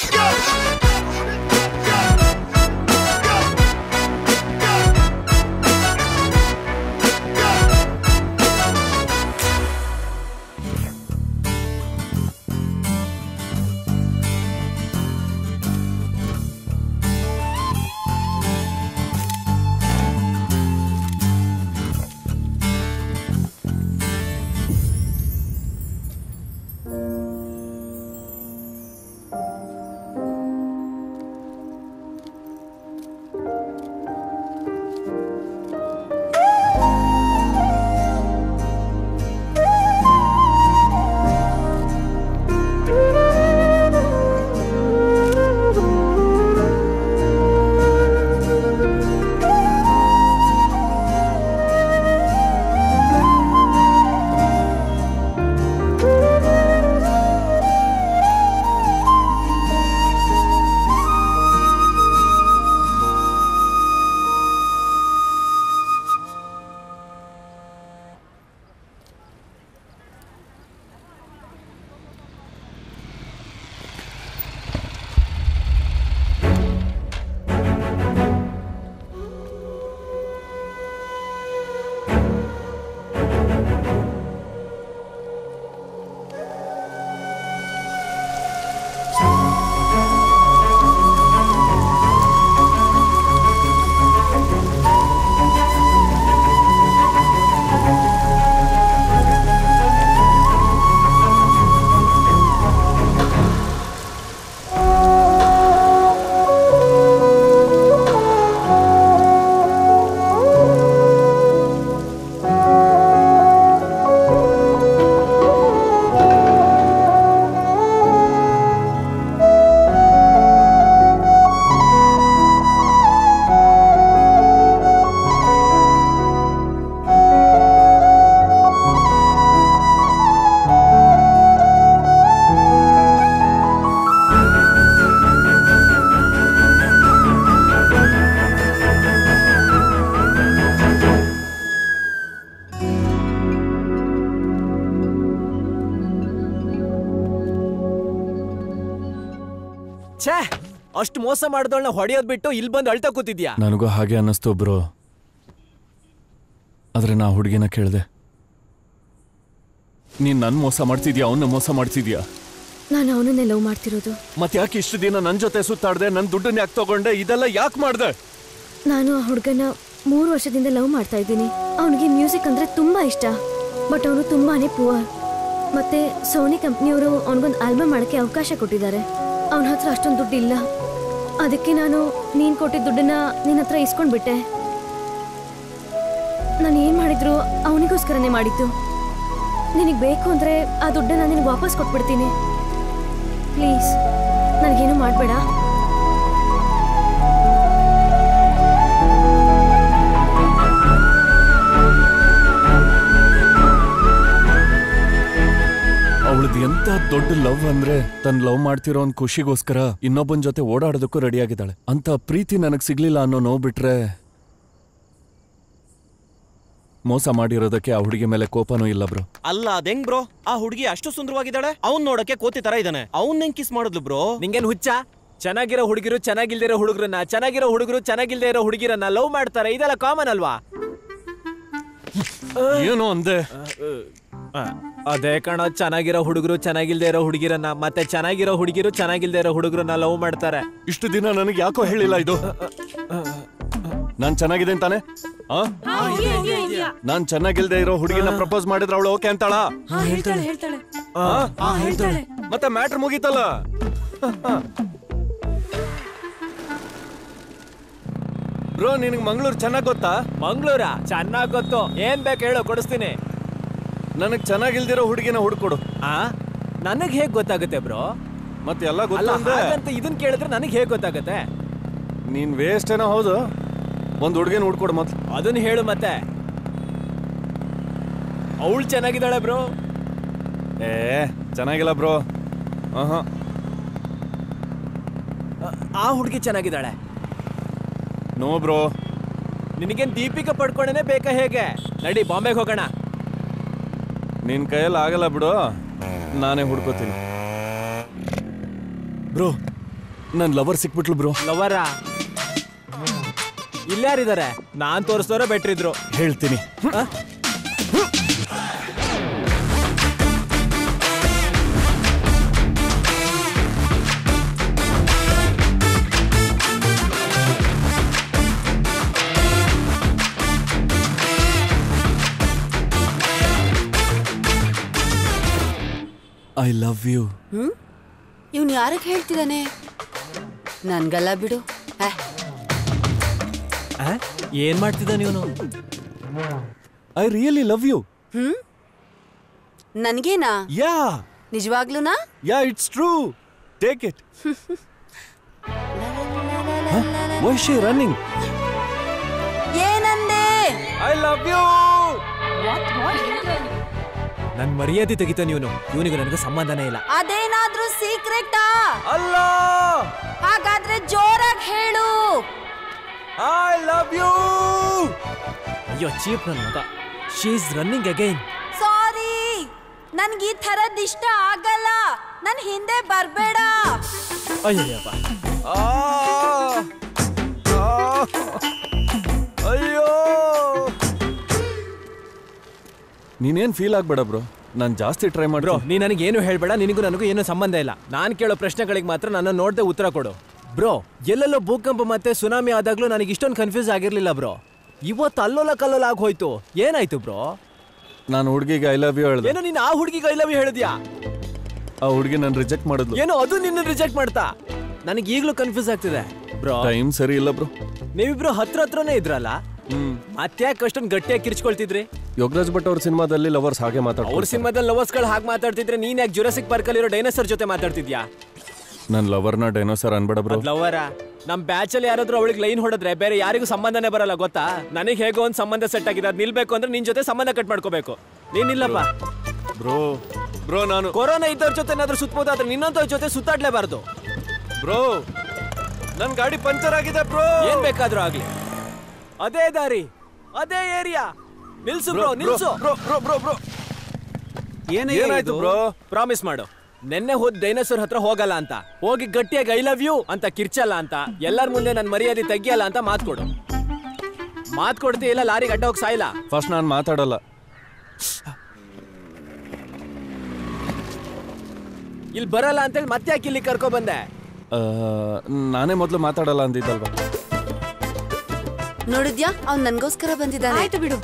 ಛೇ, ಅಷ್ಟು ಮೋಸ ಮಾಡಿದವಳನ್ನ ಹೊಡೆಯೋದ್ ಬಿಟ್ಟು ಇಲ್ಲಿ ಬಂದು ಅಳ್ತಾ ಕೂತಿದ್ಯಾ? ನನಗೂ ಹಾಗೆ ಅನ್ನಿಸ್ತು ಬ್ರೋ. ಆದ್ರೆ ನಾ ಹುಡುಗಿನ ಕೇಳಿದೆ, ನೀನ್ ನನ್ ಮೋಸ ಮಾಡ್ತಿದ್ಯಾ ಅವನ್ನ ಮೋಸ ಮಾಡ್ತಿದ್ಯಾ? ನಾನು ಅವನನ್ನೇ ಲವ್ ಮಾಡ್ತಿರೋದು. ಮತ್ತೆ ಯಾಕೆ ಇಷ್ಟು ದಿನ ನನ್ನ ಜೊತೆ ಸುತ್ತಾಡ್ದೆ, ನನ್ನ ದುಡ್ಡನ್ನ ಯಾಕೆ ತಗೊಂಡೆ, ಇದೆಲ್ಲ ಯಾಕೆ ಮಾಡ್ದೆ? ನಾನು ಆ ಹುಡುಗನ 3 ವರ್ಷದಿಂದ ಲವ್ ಮಾಡ್ತಾ ಇದ್ದೀನಿ. ಅವನಿಗೆ ಮ್ಯೂಸಿಕ್ ಅಂದ್ರೆ ತುಂಬಾ ಇಷ್ಟ, ಬಟ್ ಅವನು ತುಂಬಾನೇ ಪುವರ್. ಮತ್ತೆ ಸೋನಿ ಕಂಪ್ನಿಯವರು ಅವನಿಗೊಂದು ಆಲ್ಬಮ್ ಮಾಡಕ್ಕೆ ಅವಕಾಶ ಕೊಟ್ಟಿದ್ದಾರೆ. ಅವನ ಹತ್ರ ಅಷ್ಟೊಂದು ದುಡ್ಡು ಇಲ್ಲ. ಅದಕ್ಕೆ ನಾನು ನೀನ್ ಕೊಟ್ಟಿದ್ದ ದುಡ್ಡನ್ನ ನಿನ್ನ ಹತ್ರ ಇಸ್ಕೊಂಡ್ಬಿಟ್ಟೆ. ನಾನು ಏನ್ ಮಾಡಿದ್ರು ಅವನಿಗೋಸ್ಕರನೇ ಮಾಡಿದ್ದು. ನಿನಗೆ ಬೇಕು ಅಂದ್ರೆ ಆ ದುಡ್ಡನ್ನ ನಿನಗೆ ವಾಪಸ್ ಕೊಟ್ಬಿಡ್ತೀನಿ. ಪ್ಲೀಸ್ ನನಗೇನು ಮಾಡಬೇಡ. ಅವಳದು ಎಂತ ದೊಡ್ಡ ಲವ್ ಅಂದ್ರೆ ತನ್ನ ಲವ್ ಮಾಡ್ತಿರೋ ಒಂದ್ ಖುಷಿಗೋಸ್ಕರ ಇನ್ನೊಬ್ಬನ ಜೊತೆ ಓಡಾಡೋದಕ್ಕೂ ರೆಡಿ ಆಗಿದ್ದಾಳೆ. ಅಂತ ಪ್ರೀತಿ ನನಗ್ ಸಿಗ್ಲಿಲ್ಲ ಅನ್ನೋ ನೋವು ಬಿಟ್ರೆ ಮೋಸ ಮಾಡಿರೋದಕ್ಕೆ ಆ ಹುಡುಗಿ ಮೇಲೆ ಕೋಪನೂ ಇಲ್ಲ ಬ್ರೋ. ಅಲ್ಲ ಅದೆಂಗ್ ಬ್ರೋ? ಆ ಹುಡುಗಿ ಅಷ್ಟು ಸುಂದರವಾಗಿದ್ದಾಳೆ, ಅವ್ನ್ ನೋಡಕ್ಕೆ ಕೋತಿ ತರ ಇದ್ದಾನೆ, ಅವ್ನ್ ಹೆಂಗ್ ಕಿಸ್ ಮಾಡಿದ್ಲು ಬ್ರೋ? ನಿಂಗೇನ್ ಹುಚ್ಚ? ಚೆನ್ನಾಗಿರೋ ಹುಡುಗಿರು ಚೆನ್ನಾಗಿಲ್ದಿರೋ ಹುಡುಗರನ್ನ, ಚೆನ್ನಾಗಿರೋ ಹುಡುಗರು ಚೆನ್ನಾಗಿಲ್ದೇ ಇರೋ ಹುಡುಗಿರನ್ನ ಲವ್ ಮಾಡ್ತಾರೆ. ಇದೆಲ್ಲ ಕಾಮನ್ ಅಲ್ವಾ? ಏನು ಅಂದೆ? ಅದೇ ಕಣ, ಚೆನ್ನಾಗಿರೋ ಹುಡುಗರು ಚೆನ್ನಾಗಿಲ್ದೇ ಇರೋ ಹುಡುಗಿರನ್ನ, ಮತ್ತೆ ಚೆನ್ನಾಗಿರೋ ಹುಡುಗಿರು ಚೆನ್ನಾಗಿಲ್ದೇ ಇರೋ ಹುಡುಗರನ್ನ ಲವ್ ಮಾಡ್ತಾರೆ. ಇಷ್ಟು ದಿನ ನನಗೆ ಯಾಕೋ ಹೇಳಿಲ್ಲ ಇದು? ನಾನ್ ಚೆನ್ನಾಗಿದೆ ಅಂತಾನೆ? ನಾನ್ ಚೆನ್ನಾಗಿಲ್ದೇ ಇರೋ ಹುಡುಗಿನ ಪ್ರಪೋಸ್ ಮಾಡಿದ್ರೆ ಅವಳು ಓಕೆ ಅಂತಾಳ? ಮತ್ತೆ ಮ್ಯಾಟ್ರ್ ಮುಗೀತಲ್ಲ. ಬ್ರೋ, ನಿನಗೆ ಮಂಗಳೂರು ಚೆನ್ನಾಗ್ ಗೊತ್ತಾ? ಮಂಗಳೂರ ಚೆನ್ನಾಗ್ ಗೊತ್ತು. ಏನ್ ಬೇಕು ಹೇಳು, ಕೊಡಿಸ್ತೀನಿ. ನನಗ್ ಚೆನ್ನಾಗಿಲ್ದಿರೋ ಹುಡುಗಿನ ಹುಡ್ಕೊಡು. ನನಗ್ ಹೇಗ್ ಗೊತ್ತಾಗುತ್ತೆ ಬ್ರೋ? ಮತ್ತೆ ಎಲ್ಲ ಗೊತ್ತ ಇದನ್ ಕೇಳಿದ್ರೆ ನನಗ್ ಹೇಗ್ ಗೊತ್ತಾಗುತ್ತೆ? ನೀನ್ ವೇಸ್ಟ್ ಏನೋ ಹೌದು. ಒಂದ್ ಹುಡುಗಿನ ಹುಡ್ಕೊಡು ಮೊದ್ಲು. ಅದನ್ನ ಹೇಳು. ಮತ್ತೆ ಅವಳು ಚೆನ್ನಾಗಿದ್ದಾಳೆ ಬ್ರೋ? ಚೆನ್ನಾಗಿಲ್ಲ ಬ್ರೋ. ಆ ಹುಡುಗಿ ಚೆನ್ನಾಗಿದ್ದಾಳೆ. No bro. ನಿನಗೇನ್ ದೀಪಿಕಾ ಪಡ್ಕೊಂಡೇನೆ ಬೇಕಾ ಹೇಗೆ? ನಡಿ ಬಾಂಬೆಗೆ ಹೋಗೋಣ. ನಿನ್ ಕೈಯಲ್ಲಿ ಆಗಲ್ಲ ಬಿಡು, ನಾನೇ ಹುಡ್ಕೋತೀನಿ. ಬ್ರೋ, ನನ್ ಲವರ್ ಸಿಕ್ಬಿಟ್ಲು ಬ್ರೋ. ಲವರಾ? ಇಲ್ಲಾರಿದ್ದಾರೆ? ನಾನ್ ತೋರಿಸ್ತೋರ ಬೆಟ್ರ್ ಇದ್ರು. ಹೇಳ್ತೀನಿ. I love you. ಇವ್ನು ಯಾರಿಗೆ ಹೇಳ್ತಿದ್ದಾನೆ? ನನ್ಗಲ್ಲ ಬಿಡು. ಏನ್ ಮಾಡ್ತಿದ್ದಾನೆ ಇವನು? I really love you. ನನ್ಗೇನಾ? ಯಾ. ನಿಜವಾಗ್ಲೂನಾ? Yeah, it's true. Take it. Why she running? ಏನಂದೆ? I love you. ನನ್ ಮರ್ಯಾದೆ ತೆಗಿತಾನೆ ಇವನು. ಇವನಿಗೆ ನನಗೆ ಸಂಬಂಧನೇ ಇಲ್ಲ. ಅದೇನಾದ್ರೂ ಸೀಕ್ರೆಟಾ? ಅಲ್ಲ. ಹಾಗಾದ್ರೆ ಜೋರಾಗಿ ಹೇಳು. I love you. ಅಯ್ಯೋ ಚೀಪ್ ನನ್ನ ಮಗ. She is running again. Sorry, ನನ್ಗೆ ಈ ಥರದ್ದು ಇಷ್ಟ ಆಗಲ್ಲ. ನನ್ ಹಿಂದೆ ಬರ್ಬೇಡ. ಅಯ್ಯಪ್ಪ. ಅಯ್ಯೋ, ನೀನೇನ್ ಫೀಲ್ ಆಗ್ಬೇಡ ಬ್ರೋ. ನಾನ್ ಜಾಸ್ತಿ ಟ್ರೈ ಮಾಡ್ರೋ. ನೀ ನನಗೇನು ಹೇಳ್ಬೇಡ. ನಿನಗೂ ನನಗೂ ಏನೂ ಸಂಬಂಧ ಇಲ್ಲ. ನಾನು ಕೇಳೋ ಪ್ರಶ್ನೆಗಳಿಗೆ ಮಾತ್ರ ನನ್ನ ನೋಡದೆ ಉತ್ತರ ಕೊಡು ಬ್ರೋ. ಎಲ್ಲೆಲ್ಲೋ ಭೂಕಂಪ ಮತ್ತೆ ಸುನಾಮಿ ಆದಾಗ್ಲೂ ನನಗೆ ಇಷ್ಟೊಂದು ಕನ್ಫ್ಯೂಸ್ ಆಗಿರ್ಲಿಲ್ಲ ಬ್ರೋ. ಇವತ್ತು ಅಲ್ಲೋಲ ಕಲ್ಲೋಲ ಆಗಿ ಹೋಯ್ತು. ಏನಾಯ್ತು ಬ್ರೋ? ನಾನು ಹುಡುಗಿಗೆ ಐ ಲವ್ ಯು ಹೇಳ್ದೆ. ಏನೋ ನೀನು ಆ ಹುಡುಗಿಗೆ ಐ ಲವ್ ಯು ಹೇಳಿದ್ಯಾ? ಆ ಹುಡುಗಿ ನಾನು ರಿಜೆಕ್ಟ್ ಮಾಡಿದ್ಲು. ಏನೋ ಅದು ನಿನ್ನ ರಿಜೆಕ್ಟ್ ಮಾಡ್ತಾ? ನನಗೆ ಈಗಲೂ ಕನ್ಫ್ಯೂಸ್ ಆಗ್ತಿದೆ ಬ್ರೋ. ಟೈಮ್ ಸರಿ ಇಲ್ಲ ಬ್ರೋ. ನೀವಿಬ್ರು ಹತ್ರನೇ ಇದ್ರಲ್ಲ, ಮತ್ತ್ಯಾಕೆ ಅಷ್ಟೊಂದು ಗಟ್ಟಿಯಾಗಿ ಕಿರ್ಚ್ಕೊಳ್ತಿದ್ರಿ? ಯೋಗರಾಜ್ ಭಟ್ ಅವ್ರ ಸಿನಿಮಾದಲ್ಲಿ ಲವರ್ಸ್ ಹಾಗೆ ಮಾತಾಡ್ತಾರೆ. ಅವ್ರ ಸಿನಿಮಾದಲ್ಲಿ ಲವರ್ಸ್ಗಳು ಹಾಗೆ ಮಾತಾಡ್ತಿದ್ರೆ ನೀನ್ ಯಾಕೆ ಜುರಾಸಿಕ್ ಪಾರ್ಕ್ ಅಲ್ಲಿರೋ ಡೈನೋಸರ್ ಜೊತೆ ಮಾತಾಡ್ತಿದ್ಯಾ? ನನ್ ಲವರ್ನ ಡೈನೋಸರ್ ಅನ್ಬೇಡ ಬ್ರೋ. ಲವರ ನಮ್ ಬ್ಯಾಚ್ ಅಲ್ಲಿ ಯಾರಾದ್ರೂ ಅವಳಿಗೆ ಲೈನ್ ಹೊಡೆದ್ರೆ ಬೇರೆ ಯಾರಿಗೂ ಸಂಬಂಧನೇ ಬರಲ್ಲ ಗೊತ್ತಾ? ನನಗೆ ಹೇಗೋ ಒಂದ್ ಸಂಬಂಧ ಸೆಟ್ ಆಗಿದೆ. ಅದ್ ನಿಲ್ಬೇಕು ಅಂದ್ರೆ ನಿನ್ ಜೊತೆ ಸಂಬಂಧ ಕಟ್ ಮಾಡ್ಕೋಬೇಕು. ನೀನಿಲ್ಲಪ್ಪ ಬ್ರೋ. ಬ್ರೋ, ನಾನು ಕೊರೋನಾ ಇದ್ದವ್ರ ಜೊತೆ ಏನಾದ್ರೂ ಸುತ್ತಬೋದಾದ್ರೆ ನಿನ್ನಂತವ್ರ ಜೊತೆ ಸುತ್ತಾಡ್ಲೇಬಾರ್ದು ಬ್ರೋ. ನನ್ ಗಾಡಿ ಪಂಚರ್ ಆಗಿದೆ ಬ್ರೋ. ಏನ್ ಬೇಕಾದ್ರೂ ಆಗ್ಲಿ, ಅದೇ ದಾರಿ, ಅದೇ ಏರಿಯಾ. ನಿಲ್ಸು ಬ್ರೋ, ನಿಲ್ಸು. ಏನಾಯ್ತು ಬ್ರೋ? ಪ್ರಾಮಿಸ್ ಮಾಡು, ನೆನ್ನೆ ಹೋದ್ ಡೈನೋಸರ್ ಹತ್ರ ಹೋಗಲ್ಲ ಅಂತ, ಹೋಗಿ ಗಟ್ಟಿಯಾಗಿ ಐ ಲವ್ ಯು ಅಂತ ಕಿರ್ಚಲ್ಲ ಅಂತ, ಎಲ್ಲರ ಮುಂದೆ ನನ್ ಮರ್ಯಾದೆ ತೆಗಿಯಲ್ಲ ಅಂತ ಮಾತ್ಕೊಡು. ಮಾತ್ಕೊಡ್ತಿ ಇಲ್ಲ ಲಾರಿಗೆ ಅಡ್ಡ ಹೋಗಿ ಸಾಯಿಲ್ಲ. ಫಸ್ಟ್ ನಾನು ಮಾತಾಡಲ್ಲ. ಇಲ್ಲಿ ಬರಲ್ಲ ಅಂತೇಳಿ ಮತ್ತೆ ಯಾಕೆ ಇಲ್ಲಿ ಕರ್ಕೊ ಬಂದೆ? ನಾನೇ ಮೊದ್ಲು ಮಾತಾಡಲ್ಲ ಅಂದಿದ್ದಲ್ವಾ? ನೋಡಿದ್ಯಾ, ಅವ್ನ್ ನನ್ಗೋಸ್ಕರ ಬಂದಿದ್ದಾನೆ. ಆಯ್ತು ಬಿಡು.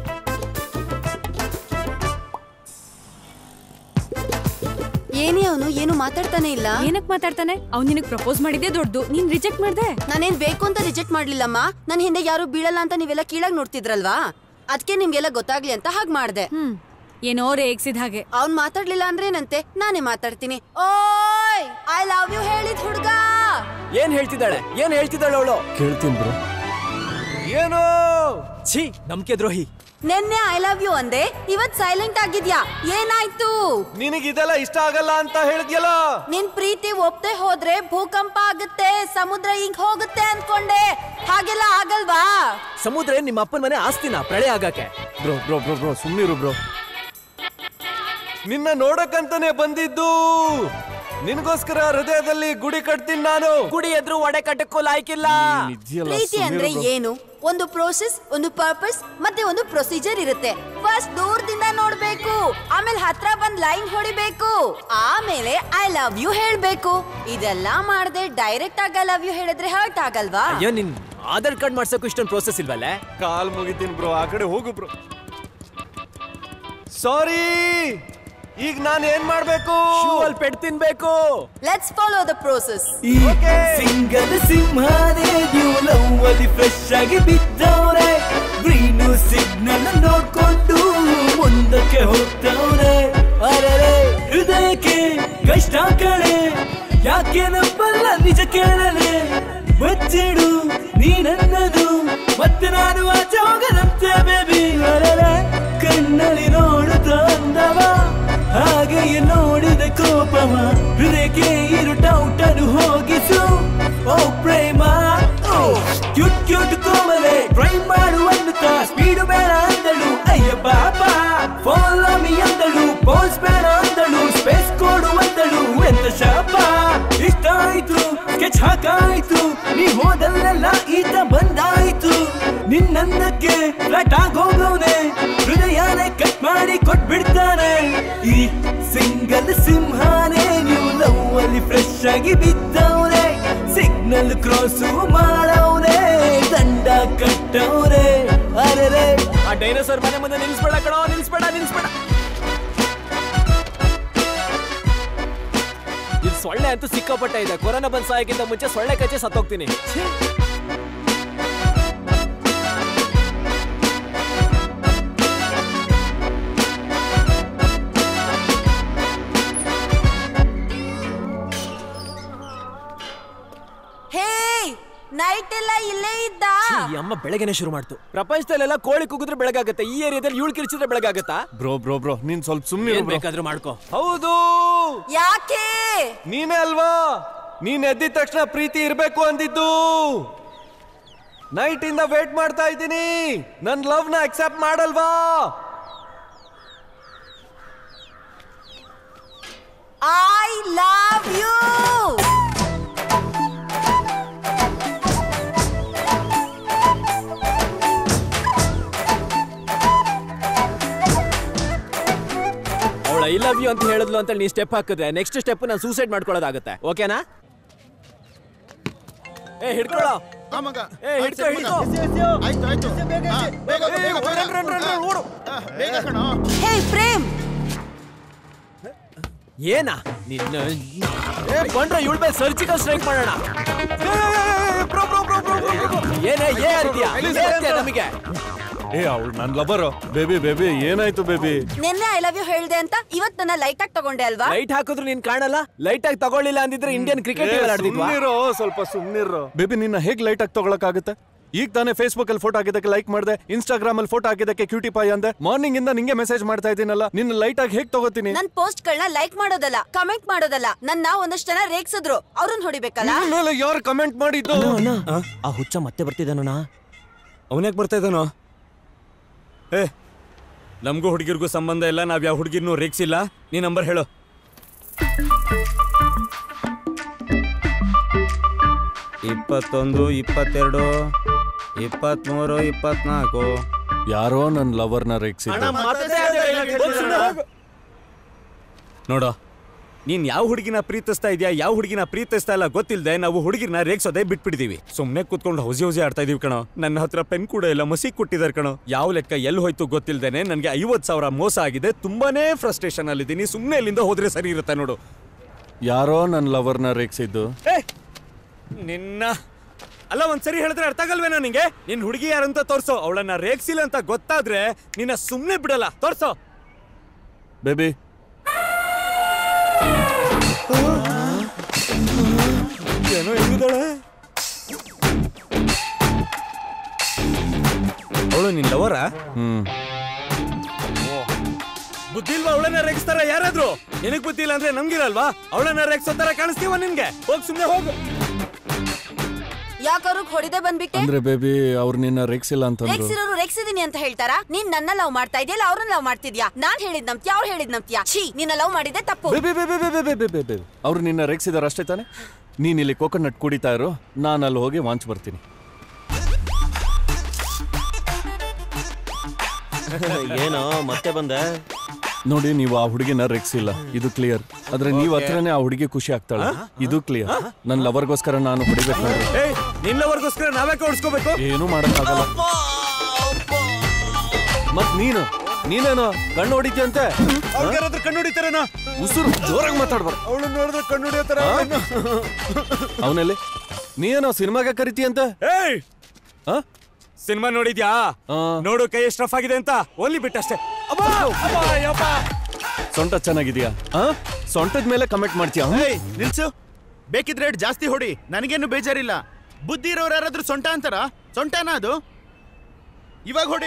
ಏನೇ ಅವನು ಏನು ಮಾತಾಡ್ತಾನೆ ಇಲ್ಲ. ಏನಕ್ ಮಾತಾಡ್ತಾನೆ? ಅವ್ನು ನಿನಗ್ ಪ್ರಪೋಸ್ ಮಾಡಿದ್ದೆ ದೊಡ್ಡದು, ನೀನ್ ರಿಜೆಕ್ಟ್ ಮಾಡ್ದೆ. ನಾನೇನ್ ಬೇಕು ಅಂತ ರಿಜೆಕ್ಟ್ ಮಾಡ್ಲಿಲ್ಲಮ್ಮ. ನನ್ ಹಿಂದೆ ಯಾರು ಬೀಳಲ್ಲ ಅಂತ ನೀವೆಲ್ಲ ಕೀಳಾಗ್ ನೋಡ್ತಿದ್ರಲ್ವಾ, ಅದಕ್ಕೆ ನಿಮ್ಗೆಲ್ಲ ಗೊತ್ತಾಗ್ಲಿ ಅಂತ ಹಾಗ್ ಮಾಡ್ದೆ. ಏನೋ ರೇಗ್ಸಿದ ಹಾಗೆ. ಅವ್ನ್ ಮಾತಾಡ್ಲಿಲ್ಲ ಅಂದ್ರೆ ಏನಂತೆ, ನಾನೇ ಮಾತಾಡ್ತೀನಿ. ಓಯ್, ಐ ಲವ್ ಯು ಹೇಳಿದ್ ಹುಡ್ಗ. ಏನ್ ಹೇಳ್ತಿದ್ದಾಳೆ? ಏನ್ ಹೇಳ್ತಿದ್ದಾಳೆ ಅವಳು? ಕೇಳ್ತೀನಿ ಬ್ರೋ. ಏನೋ ಛೀ, ನಂಬಿಕೆ ದ್ರೋಹಿ. ನೆನ್ನೆ ಐ ಲವ್ ಯು ಅಂದೆ, ಇವತ್ ಸೈಲೆಂಟ್ ಆಗಿದ್ಯಾ, ಏನಾಯ್ತು? ನಿನಗಿದೆಲ್ಲ ಇಷ್ಟ ಆಗಲ್ಲ ಅಂತ ಹೇಳಿದ್ಯಲ್ಲ. ನಿನ್ ಪ್ರೀತಿ ಒಪ್ತೆ ಹೋದ್ರೆ ಭೂಕಂಪ ಆಗುತ್ತೆ, ಸಮುದ್ರ ಹಿಂಗ್ ಹೋಗುತ್ತೆ ಅನ್ಕೊಂಡೆ. ಹಾಗೆಲ್ಲ ಆಗಲ್ವಾ? ಸಮುದ್ರ ನಿಮ್ಮ ಅಪ್ಪನ ಮನೆ ಆಸ್ತಿನ ಪ್ರಳಯ ಆಗಕ್ಕೆ? ಬ್ರೋ ಬ್ರೋ ಬ್ರೋ ಬ್ರೋ ಸುಮ್ನಿರು ಬ್ರೋ. ನಿನ್ನ ನೋಡಕ್ಕಂತಾನೆ ಬಂದಿದ್ದು. ನಿನಗೋಸ್ಕರ ಹೃದಯದಲ್ಲಿ ಗುಡಿ ಕಟ್ತೀನಿ ನಾನು. ಗುಡಿ ಎದ್ರು ಒಡೆ ಕಟ್ಟಕ್ಕೂ ಲಾಯ್ಕಿಲ್ಲ. ಪ್ರೀತಿ ಅಂದ್ರೆ ಏನು? ಒಂದು ಪ್ರೋಸೆಸ್, ಒಂದು ಪರ್ಪಸ್ ಮತ್ತೆ ಒಂದು ಪ್ರೊಸೀಜರ್ ಇರುತ್ತೆ. ಫಸ್ಟ್ ದೂರದಿಂದ ನೋಡ್ಬೇಕು, ಆಮೇಲೆ ಹತ್ರ ಬಂದ್ ಲೈನ್ ಹೊಡಿಬೇಕು, ಆಮೇಲೆ ಐ ಲವ್ ಯು ಹೇಳ್ಬೇಕು. ಇದೆಲ್ಲ ಮಾಡದೆ ಡೈರೆಕ್ಟ್ ಆಗಿ ಐ ಲವ್ ಯು ಹೇಳಿದ್ರೆ ಹರ್ಟ್ ಆಗಲ್ವಾ? ಅಯ್ಯೋ, ನಿನ್ ಆಧಾರ್ ಕಾರ್ಡ್ ಮಾಡ್ಸಕ್ಕೂ ಇಷ್ಟೊಂದು ಪ್ರೋಸೆಸ್ ಇಲ್ವಲ್ಲ? ಕಾಲ್ ಮುಗಿತೀನಿ ಬ್ರೋ, ಆ ಕಡೆ ಹೋಗು ಬ್ರೋ. ಸಾರಿ, ಈಗ ನಾನು ಏನ್ ಮಾಡ್ಬೇಕು? ಅಲ್ಲಿ ಪೆಟ್ ತಿನ್ಬೇಕು. Let's follow the process. Single ಸಿಂಹನೇ ನ್ಯೂ ಲವ್ ಅಲ್ಲಿ ಫ್ರೆಶ್ ಆಗಿ ಬಿದ್ದವ್ರೆ. ಗ್ರೀನು ಸಿಗ್ನಲ್ ನೋಡ್ಕೊಂಡು ಮುಂದಕ್ಕೆ ಹೋಗ್ತವ್ರೆ. ಅರೆ ಹೃದಯಕ್ಕೆ ಕಷ್ಟ ಕಳೆ, ಯಾಕೆ ನಂಬಲ್ಲ ನಿಜ ಕೇಳಲೆ. ಬಚ್ಚಿಡು ನೀನನ್ನದು, ಮತ್ತೆ ನಾನು ಆಚೆ ಹೋಗದಂತೆ ಬೇಬಿ. ಅರೆ ಕಣ್ಣಲ್ಲಿ ನೋಡುತ್ತ ಅಂದವ, ಹಾಗೆಯೇ ನೋಡಿದ ಕೋಪವ. ಹೃದಯಕ್ಕೆ ಇರು ಡೌಟನ್ನು ಹೋಗಿಸು. ಓ ಪ್ರೇಮ, ಕ್ಯೂಟ್ ಕ್ಯೂಟ್ ಕೋಮಲೆ ಟ್ರೈ ಮಾಡುವಂತ ಸ್ಪೀಡು ಬೇಡ ಅಂದಳು. ಅಯ್ಯ ಬಾಬಾ ಫಾಲೋ ಮಿ ಅಂದಳು. ಪೋಸ್ ಬೇಡ ಅಂದಳು, ಸ್ಪೇಸ್ ಕೊಡುವಂದಳು. ಎಂತ ಶಾಪ, ಇಷ್ಟ ಆಯ್ತು, ಸ್ಕೆಚ್ ಹಾಕಾಯ್ತು. ನೀ ಹೋದಲ್ಲೆಲ್ಲ ಈತ ಬಂದಾಯ್ತು. ನಿನ್ನಂದಕ್ಕೆ ಫ್ಲಾಟ್ ಆಗೋಗವನೆ, ಹೃದಯನೇ ಕಟ್ ಮಾಡಿ ಕೊಟ್ಬಿಡ್ತಾನೆ. ಈ ಸಿಂಗಲ್ ಸಿಂಹನೇ ನ್ಯೂ ಲವ್ ಅಲ್ಲಿ ಫ್ರೆಶ್ ಆಗಿ ಬಿದ್ದವ್ರೆ. ಸಿಗ್ನಲ್ ಕ್ರಾಸು ಮಾಡವ್ರೆ, ದಂಡ ಕಟ್ಟವ್ರೆ. ಅರೆ ಆ ಡೈನೋಸರ್ ಮನೆ ಮುಂದೆ ನಿಲ್ಸ್ಬೇಡ ಕಣೋ, ನಿಲ್ಸ್ಬೇಡ. ಇಲ್ಲಿ ಸೊಳ್ಳೆ ಅಂತೂ ಸಿಕ್ಕಾಪಟ್ಟೆ ಇದೆ. ಕೊರೋನಾ ಬಂದ್ ಸಾಯಕ್ಕಿಂತ ಮುಂಚೆ ಸೊಳ್ಳೆ ಕಚ್ಚಿ ಸತ್ತೋಗ್ತೀನಿ. ನೈಟ್ ಎಲ್ಲ ಇಲ್ಲೇ ಇದ್ದ. ಈ ಅಮ್ಮ ಬೆಳಗ್ಗೆನೆ ಶುರು ಮಾಡ್ತು. ಪ್ರಪಂಚದಲ್ಲೆಲ್ಲ ಕೋಳಿ ಕೂಗಿದ್ರೆ ಬೆಳಗಾಗತ್ತೆ, ಈ ಏರಿಯಾದಲ್ಲಿ ಇವಳು ಕಿರ್ಚಿದ್ರೆ ಬೆಳಗಾಗತ್ತಾ? ಬ್ರೋ ನೀನ್ ಸ್ವಲ್ಪ ಸುಮ್ಮನೆ ಬೇಕಾದ್ರೂ ಮಾಡ್ಕೋ. ಹೌದು, ಯಾಕೆ? ನೀನೇ ಅಲ್ವಾ ನೀನ್ ಎದ್ದಿದ ತಕ್ಷಣ ಪ್ರೀತಿ ಇರ್ಬೇಕು ಅಂದಿದ್ದು. ನೈಟ್ ಇಂದ ವೇಟ್ ಮಾಡ್ತಾ ಇದ್ದೀನಿ, ನನ್ ಲವ್ ನ ಅಕ್ಸೆಪ್ಟ್ ಮಾಡಲ್ವಾ? I love you. I love you ಅಂತ ಹೇಳಿದ್ಲು ಅಂತ ನೀ ಸ್ಟೆಪ್ ಹಾಕಿದ್ರೆ ನೆಕ್ಸ್ಟ್ ಸ್ಟೆಪ್ ನಾನು ಸೂಸೈಡ್ ಮಾಡ್ಕೊಳ್ಳೋದಾಗುತ್ತೆ. ಓಕೆನಾ? ಹಿಡ್ಕೊಳ್ಳೋ. ಹಿಡ್ಕೋ. ಹೇ ಪ್ರೇಮ್, ಏನಾ ನಿನ್ನ ಬಂದ್ರೆ ಇವಳ ಮೇಲೆ ಸರ್ಜಿಕಲ್ ಸ್ಟ್ರೈಕ್ ಮಾಡೋಣ. ಏನೇ ನಮಗೆ ಅವಳು ನನ್ ಲವರ್. ಬೇಬಿ ಏನಾಯ್ತು ಬೇಬಿ? ನಿನ್ನೆ ಐ ಲವ್ ಯು ಹೇಳ್ದೆ ಅಂತ ಇವತ್ತು ನನ್ನ ಲೈಟ್ ಆಗಿ ತಗೊಂಡೆ ಅಲ್ವಾ? ಲೈಟ್ ಹಾಕಿದ್ರು ನೀನ್ ಕಾಣಲ್ಲ. ಲೈಟ್ ಆಗಿ ತಗೊಳ್ಳಿಲ್ಲ ಅಂದಿದ್ರೆ ಇಂಡಿಯನ್ ಕ್ರಿಕೆಟ್ ಸ್ವಲ್ಪ ಸುಮ್ನಿರೋ. ಬೇಬಿ ನಿನ್ನ ಹೇಗ್ ಲೈಟ್ ಆಗಿ ತಗೊಳಕ್ ಆಗುತ್ತೆ? ಈಗ ತಾನೇ ಫೇಸ್ಬುಕ್ ಅಲ್ಲಿ ಫೋಟೋ ಹಾಕಿದಕ್ಕೆ ಲೈಕ್ ಮಾಡಿದೆ, ಇನ್ಸ್ಟಾಗ್ರಾಮ್ ಅಲ್ಲಿ ಫೋಟೋ ಹಾಕಿದಕ್ಕೆ ಕ್ಯೂಟಿ ಪಾಯ್ ಅಂದೆ. ಮಾರ್ನಿಂಗ್ ಇಂದ ನಿಂಗೆ ಮೆಸೇಜ್ ಮಾಡ್ತಾ ಇದ್ದೀನಲ್ಲ, ನಿನ್ನ ಲೈಟ್ ಆಗಿ ಹೇಗ್ ತಗೋತೀನಿ? ನನ್ ಪೋಸ್ಟ್ ಗಳನ್ನ ಲೈಕ್ ಮಾಡೋದಲ್ಲ, ಕಮೆಂಟ್ ಮಾಡೋದಲ್ಲ. ನನ್ನ ಒಂದಷ್ಟು ಜನ ರೇಗ್ಸಿದ್ರು, ಅವ್ರನ್ನ ಹೊಡಿಬೇಕಲ್ಲ. ಮೇಲೆ ಯಾರು ಕಮೆಂಟ್ ಮಾಡಿದ್ದು? ಆ ಹುಚ್ಚ ಮತ್ತೆ ಬರ್ತಿದ್ದಾನೋಣ. ಅವನ್ಯಾಕ್ ಬರ್ತಾ ಇದ್ದಾನೋ? ನಮಗೂ ಹುಡುಗಿರ್ಗೂ ಸಂಬಂಧ ಇಲ್ಲ, ನಾವ್ ಯಾವ ಹುಡುಗಿರ್ನೂ ರೇಗ್ಸಿಲ್ಲ. ನೀ ನಂಬರ್ ಹೇಳು. 21, 22, 23, 24. ಯಾರೋ ನನ್ ಲವರ್ನ ರೇಗ್ಸಿದ್ದ. ನೋಡ, ನೀನ್ ಯಾವ ಹುಡುಗಿನ ಪ್ರೀತಿಸ್ತಾ ಇದೆಯಾ, ಯಾವ ಹುಡುಗಿನ ಪ್ರೀತಿಸ್ತಾ ಇಲ್ಲ ಗೊತ್ತಿಲ್ಲದೆ ನಾವು ಹುಡುಗಿನ ರೇಗ್ಸೋದೇ ಬಿಟ್ಬಿಟ್ಟಿದೀವಿ. ಸುಮ್ನೆ ಕೂತ್ಕೊಂಡು ಹೌಸಿ ಆಡ್ತಾ ಇದೀವಿ ಕಣೋ. ನನ್ನ ಹತ್ರ ಪೆನ್ ಕೂಡ ಇಲ್ಲ, ಮಸಿ ಕೊಟ್ಟಿದ್ದಾರೆ ಕಣೋ. ಯಾವ ಲೆಕ್ಕ ಎಲ್ಲಿ ಹೋಯ್ತು ಗೊತ್ತಿಲ್ದೇನೆ ನನ್ಗೆ 50,000 ಮೋಸ ಆಗಿದೆ. ತುಂಬಾನೇ ಫ್ರಸ್ಟ್ರೇಷನ್ ಅಲ್ಲಿದ್ದೀನಿ. ಸುಮ್ನೆ ಇಲ್ಲಿಂದ ಹೋದ್ರೆ ಸರಿ ಇರುತ್ತೆ ನೋಡು. ಯಾರೋ ನನ್ ಲವರ್ನ ರೇಗ್ಸಿದ್ದು. ನಿನ್ನ ಅಲ್ಲ, ಒಂದ್ಸರಿ ಹೇಳಿದ್ರೆ ಅರ್ಥ ಆಗಲ್ವೇನೋ ನಿಂಗೆ? ನಿನ್ ಹುಡುಗಿ ಯಾರಂತ ತೋರ್ಸೋ. ಅವಳನ್ನ ರೇಗ್ಸಿಲ್ಲ ಅಂತ ಗೊತ್ತಾದ್ರೆ ನಿನ್ನ ಸುಮ್ನೆ ಬಿಡಲ್ಲ. ತೋರ್ಸೋ ಬೇಬಿ. ಏನೋ ಹೆಂಗಿದ್ದಾಳೆ ಅವಳು. ನಿನ್ ಲವರ? ಬುದ್ಧಿ ಇಲ್ವಾ? ಅವಳನ್ನ ರೇಗಿಸ್ತಾರ ಯಾರಾದ್ರು? ನಿನಗ್ ಬುದ್ಧಿ ಇಲ್ಲ ಅಂದ್ರೆ ನಮ್ಗಿರಲ್ವಾ? ಅವಳನ್ನ ರೇಗಿಸೋ ತರ ಕಾಣಿಸ್ತೀವ ನಿನ್ಗೆ? ಹೋಗ್ ಸುಮ್ನೆ ಹೋಗು. ಯಾಕವ್ರಿಗೆ ಹೊಡಿದೆ ಬಂದ್ಬಿಟ್ಟೆ? ಅಂದ್ರೆ ಬೇಬಿ ಅವ್ರು ನಿನ್ನ ರೇಗ್ಸಿಲ್ಲ ಅಂತಂದ್ರು. ರೇಗ್ಸಿರೋರು ರೇಗ್ಸಿದೀನಿ ಅಂತ ಹೇಳ್ತಾರಾ? ನೀನ್ ನನ್ನ ಲವ್ ಮಾಡ್ತಾ ಇದೆಯಲ್ಲ ಅವ್ರನ್ನ ಲವ್ ಮಾಡ್ತಿದ್ಯಾ? ನಾನ್ ಹೇಳಿದ್ ನಂಬ್ತಿಯಾ ಅವ್ರು ಹೇಳಿದ್ ನಂಬ್ತಿಯಾ? ಛೀ, ನಿನ್ನ ಲವ್ ಮಾಡಿದೆ ತಪ್ಪು. ಅವ್ರು ನಿನ್ನ ರೇಗ್ಸಿದಾರ ಅಷ್ಟೇ ತಾನೆ? ನೀನ್ ಇಲ್ಲಿ ಕೋಕೋನಟ್ ಕುಡಿತಾ ಇರು, ನಾನು ಅಲ್ಲಿ ಹೋಗಿ ವಾಂಚ್ ಬರ್ತೀನಿ. ಏನೋ ಮತ್ತೆ ಬಂದೆ? ನೋಡಿ, ನೀವು ಆ ಹುಡುಗಿನ ರೆಕ್ಸಿಲ್ಲ, ಇದು ಕ್ಲಿಯರ್. ಆದ್ರೆ ನೀವ್ ಹತ್ರನೇ ಆ ಹುಡುಗಿ ಖುಷಿ ಆಗ್ತಾಳೆ, ಇದು ಕ್ಲಿಯರ್. ನನ್ನ ಲವರ್ಗೋಸ್ಕರ ನಾನು ಹೊಡಿಬೇಕು. ನಿನ್ ಲವರ್ಗೋಸ್ಕರ ನಾವ್ಯಾಕೆ ಹೊಡ್ಸ್ಕೋಬೇಕು? ಏನು ಮಾಡಕ್ಕಾಗಲ್ಲ. ಮತ್ ನೀನೇನೋ ಕಣ್ಣು ಹೊಡಿತೀಯಂತೆ? ಕಣ್ಣು ಹೊಡಿತಾರೇನೋ? ಉಸಿರು ಜೋರಾಗಿ ಮಾತಾಡ್ಬಾರ್ದು. ಅವಳು ನೋಡಿದ್ರೆ ಕಣ್ಣು ಹೊಡಿಯೋತರ. ಅವನಲ್ಲಿ ನೀನೇನೋ ಸಿನಿಮಾಗೆ ಕರಿತೀಯಂತೆ? ಸಿನಿಮಾ ನೋಡಿದ್ಯಾ? ನೋಡು ಕೈ ಎಷ್ಟು ರಫ್ ಆಗಿದೆ ಅಂತ. ಓನ್ಲಿ ಬಿಟ್ ಅಷ್ಟೇ. ಸೊಂಟ ಚೆನ್ನಾಗಿದ್ಯಾ? ಸೊಂಟದ ಮೇಲೆ ಕಮೆಂಟ್ ಮಾಡ್ತೀಯ? ನಿಲ್ಸು. ಬೇಕಿದ್ರೆ ಜಾಸ್ತಿ ಹೊಡಿ, ನನಗೇನು ಬೇಜಾರಿಲ್ಲ. ಬುದ್ಧಿ ಇರೋರು ಯಾರಾದ್ರೂ ಸೊಂಟ ಅಂತಾರ? ಸೊಂಟನಾ ಅದು? ಇವಾಗ ಹೊಡಿ.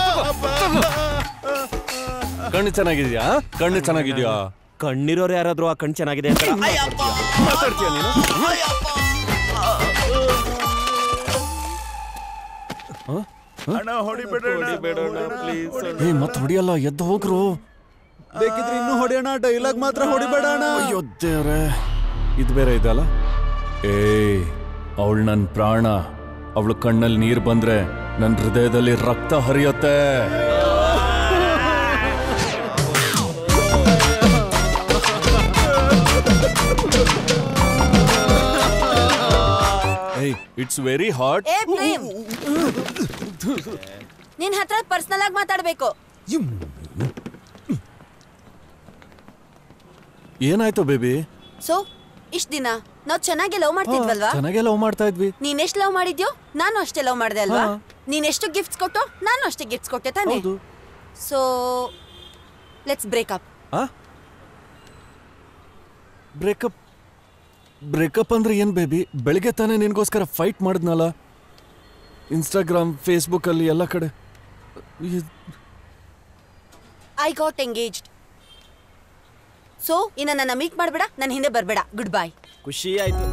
ಕಣ್ಣು ಚೆನ್ನಾಗಿದ್ಯಾ? ಕಣ್ಣು ಚೆನ್ನಾಗಿದ್ಯಾ? ಕಣ್ಣಿರೋರು ಯಾರಾದ್ರೂ ಆ ಕಣ್ಣು ಚೆನ್ನಾಗಿದೆ ಅಂತ ಮಾತಾಡ್ತೀಯ ನೀನು? ಮತ್ ಹೊಡಿಯಲ್ಲ, ಎದ್ದು ಹೋಗ್ರು. ಬೇಕಿದ್ರೆ ಇನ್ನೂ ಹೊಡೆಯೋಣ, ಡೈಲಾಗ್ ಮಾತ್ರ ಹೊಡಿಬೇಡ. ಅಯ್ಯೋ ದೇವ್ರೆ, ಇದು ಬೇರೆ ಇದಲ್ಲ. ಅವಳು ನನ್ ಪ್ರಾಣ. ಅವಳು ಕಣ್ಣಲ್ಲಿ ನೀರ್ ಬಂದ್ರೆ ನನ್ನ ಹೃದಯದಲ್ಲಿ ರಕ್ತ ಹರಿಯುತ್ತೆ. It's very hot. ನಿನ್ ಹತ್ರ ಪರ್ಸನಲ್ ಆಗಿ ಮಾತಾಡ್ಬೇಕು. ಏನಾಯ್ತು ಬೇಬಿ? ಸೊ ಇಷ್ಟ ದಿನ ನಾವ್ ಚೆನ್ನಾಗಿ ಲವ್ ಮಾಡ್ತಿದ್ವಲ್ವಾ? ಚೆನ್ನಾಗಿ ಲವ್ ಮಾಡ್ತಾ ಇದ್ವಿ. ನೀನ್ ಎಷ್ಟು ಲವ್ ಮಾಡಿದ್ಯೋ ನಾನು ಅಷ್ಟೇ ಲವ್ ಮಾಡಿದೆ ಅಲ್ವಾ? ನೀನ್ ಎಷ್ಟು ಗಿಫ್ಟ್ಸ್ ಕೊಟ್ಟೋ ನಾನು ಅಷ್ಟೇ ಗಿಫ್ಟ್ಸ್ ಕೊಟ್ಟೆ ತಾನೆ? So let's break up. Breakup ಅಂದ್ರೆ ಏನ್ ಬೇಬಿ? ಬೆಳಿಗ್ಗೆ ತಾನೇ ನಿನ್ಗೋಸ್ಕರ ಫೈಟ್ ಮಾಡಿದ್ನಲ್ಲ, ಇನ್ಸ್ಟಾಗ್ರಾಮ್ ಫೇಸ್ಬುಕ್ ಅಲ್ಲಿ ಎಲ್ಲ ಕಡೆ. I got engaged. ಸೊ ಇನ್ನ ನನ್ನ ಮೀಟ್ ಮಾಡ್ಬೇಡ, ನನ್ನ ಹಿಂದೆ ಬರ್ಬೇಡ. Good bye. ಖುಷಿ ಆಯ್ತು.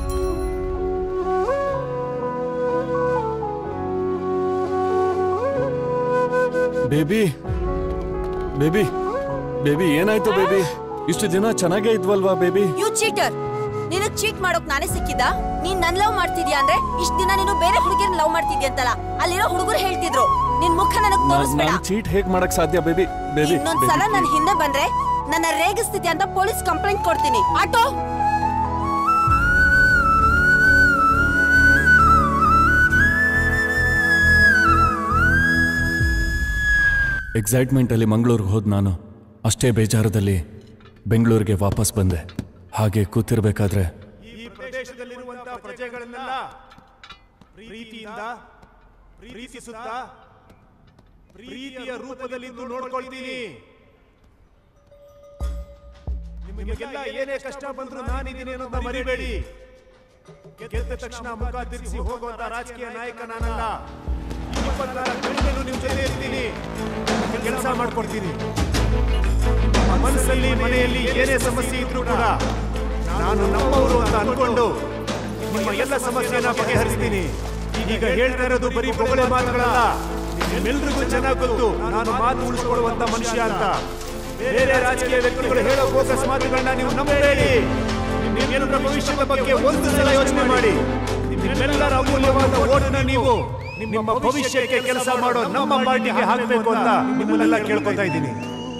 ಬೇಬಿ ಬೇಬಿ ಬೇಬಿ ಏನಾಯ್ತು ಬೇಬಿ? ಇಷ್ಟು ದಿನ ಚೆನ್ನಾಗೇ ಇದ್ವಲ್ವಾ ಬೇಬಿ? You cheater. ನಿನಗ್ ಚೀಟ್ ಮಾಡೋಕ್ ನಾನೇ ಸಿಕ್ಕಿದ್ದ? ನೀನ್ ನನ್ ಲವ್ ಮಾಡ್ತಿದ್ಯಾ ಅಂದ್ರೆ ಇಷ್ಟ ದಿನ ನೀನು ಬೇರೆ ಹುಡುಗಿಯನ್ನ ಲವ್ ಮಾಡ್ತಿದ್ಯಾ ಅಂತಲ್ಲ ಅಲ್ಲಿರೋ ಹುಡುಗರು ಹೇಳ್ತಿದ್ರು. ನಿನ್ ಮುಖ ನನಗ್ ತೋರಿಸ್ಬೇಡ. ನಾನು ಚೀಟ್ ಹೇಗ್ ಮಾಡಕ್ ಸಾಧ್ಯ ಬೇಬಿ? ಬೇಬಿ ಇನ್ನೊಂದ್ಸಲ ನನ್ನ ಹಿಂದೆ ಬಂದ್ರೆ ನನ್ನ ರೇಗಿಸ್ತಿದ್ಯಾ ಅಂತ ಪೊಲೀಸ್ ಕಂಪ್ಲೇಂಟ್ ಕೊಡ್ತೀನಿ. ಆಟೋ. ಎಕ್ಸೈಟ್ಮೆಂಟ್ ಅಲ್ಲಿ ಮಂಗಳೂರಿಗೆ ಹೋದ್ ನಾನು. ಅಷ್ಟೇ ಬೇಜಾರದಲ್ಲಿ ಬೆಂಗಳೂರಿಗೆ ವಾಪಸ್ ಬಂದೆ. ಹಾಗೆ ಕೂತಿರ್ಬೇಕಾದ್ರೆ ಈ ಪ್ರದೇಶದಲ್ಲಿರುವಂತಹ ಪ್ರಜೆಗಳನ್ನೆಲ್ಲ ಪ್ರೀತಿಯಿಂದ ಪ್ರೀತಿಸುತ್ತಾ ಪ್ರೀತಿಯ ರೂಪದಲ್ಲಿ ನೋಡ್ಕೊಳ್ತೀನಿ. ನಿಮಗೆಲ್ಲ ಏನೇ ಕಷ್ಟ ಬಂದ್ರು ನಾನಿದ್ದೀನಿ ಅನ್ನೋದನ್ನ ಮರಿಬೇಡಿ. ಗೆದ್ದ ತಕ್ಷಣ ಮುಖ ತಿರುಗಿಸಿ ಹೋಗುವಂತ ರಾಜಕೀಯ ನಾಯಕ ನಾನಲ್ಲ. 24 ಗಂಟೆನೂ ನಿಮ್ ಜೊತೆ ಇರ್ತೀನಿ, ಕೆಲಸ ಮಾಡ್ಕೊಡ್ತೀನಿ. ಮನಸ್ಸಲ್ಲಿ ಮನೆಯಲ್ಲಿ ಏನೇ ಸಮಸ್ಯೆ ಇದ್ರೂ ಕೂಡ ನಾನು ನಮ್ಮವರು ಅಂತ ಅನ್ಕೊಂಡು ನಿಮ್ಮ ಎಲ್ಲ ಸಮಸ್ಯೆನ ಬಗೆಹರಿಸ್ತೀನಿ. ಈಗ ಹೇಳ್ತಾ ಇರೋದು ಬರೀ ಬೊಗಳೆ ಮಾತುಗಳಲ್ಲ. ನಿಮ್ಮೆಲ್ರಿಗೂ ಚೆನ್ನಾಗಿ ಗೊತ್ತು ನಾನು ಮಾತು ಉಳಿಸ್ಕೊಡುವಂತ ಮನುಷ್ಯ ಅಂತ. ಬೇರೆ ರಾಜಕೀಯ ವ್ಯಕ್ತಿಗಳು ಹೇಳೋ ಬೋಗಸ್ ಮಾತುಗಳನ್ನ ನೀವು ನಂಬಬೇಡಿ. ನಿಮ್ಮೆಲ್ಲರ ಭವಿಷ್ಯದ ಬಗ್ಗೆ ಒಂದು ಸಲ ಯೋಚನೆ ಮಾಡಿ. ನಿಮ್ಮೆಲ್ಲರ ಅಮೂಲ್ಯವಾದ ಓಟನ್ನ ನೀವು ನಿಮ್ಮ ಭವಿಷ್ಯಕ್ಕೆ ಕೆಲಸ ಮಾಡೋ ನಮ್ಮ ಪಾರ್ಟಿಗೆ ಹಾಕಬೇಕು ಅಂತ ನಿಮ್ಮನ್ನೆಲ್ಲ ಕೇಳ್ಕೊತಾ ಇದ್ದೀನಿ.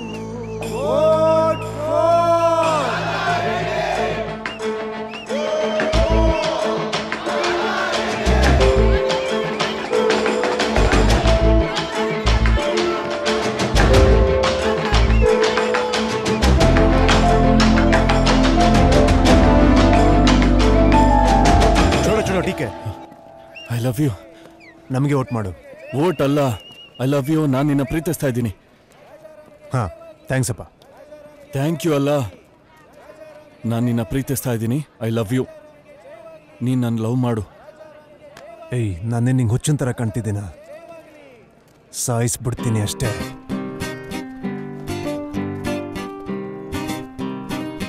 I love you. ನಮಗೆ ವೋಟ್ ಮಾಡು. ವೋಟ್ ಅಲ್ಲ, ಐ ಲವ್ ಯು. ನಾನು ನಿನ್ನ ಪ್ರೀತಿಸ್ತಾ ಇದ್ದೀನಿ. ಹಾ, ಥ್ಯಾಂಕ್ಸ್ ಅಪ್ಪ. ಥ್ಯಾಂಕ್ ಯು ಅಲ್ಲ, ನಾನು ನಿನ್ನ ಪ್ರೀತಿಸ್ತಾ ಇದ್ದೀನಿ. I love you. ನೀನು ನನ್ನ ಲವ್ ಮಾಡು. ನಾನೇ ನಿಂಗೆ ಹುಚ್ಚಿನ ಥರ ಕಾಣ್ತಿದ್ದೀನ? ಸಾಯಿಸ್ಬಿಡ್ತೀನಿ ಅಷ್ಟೇ.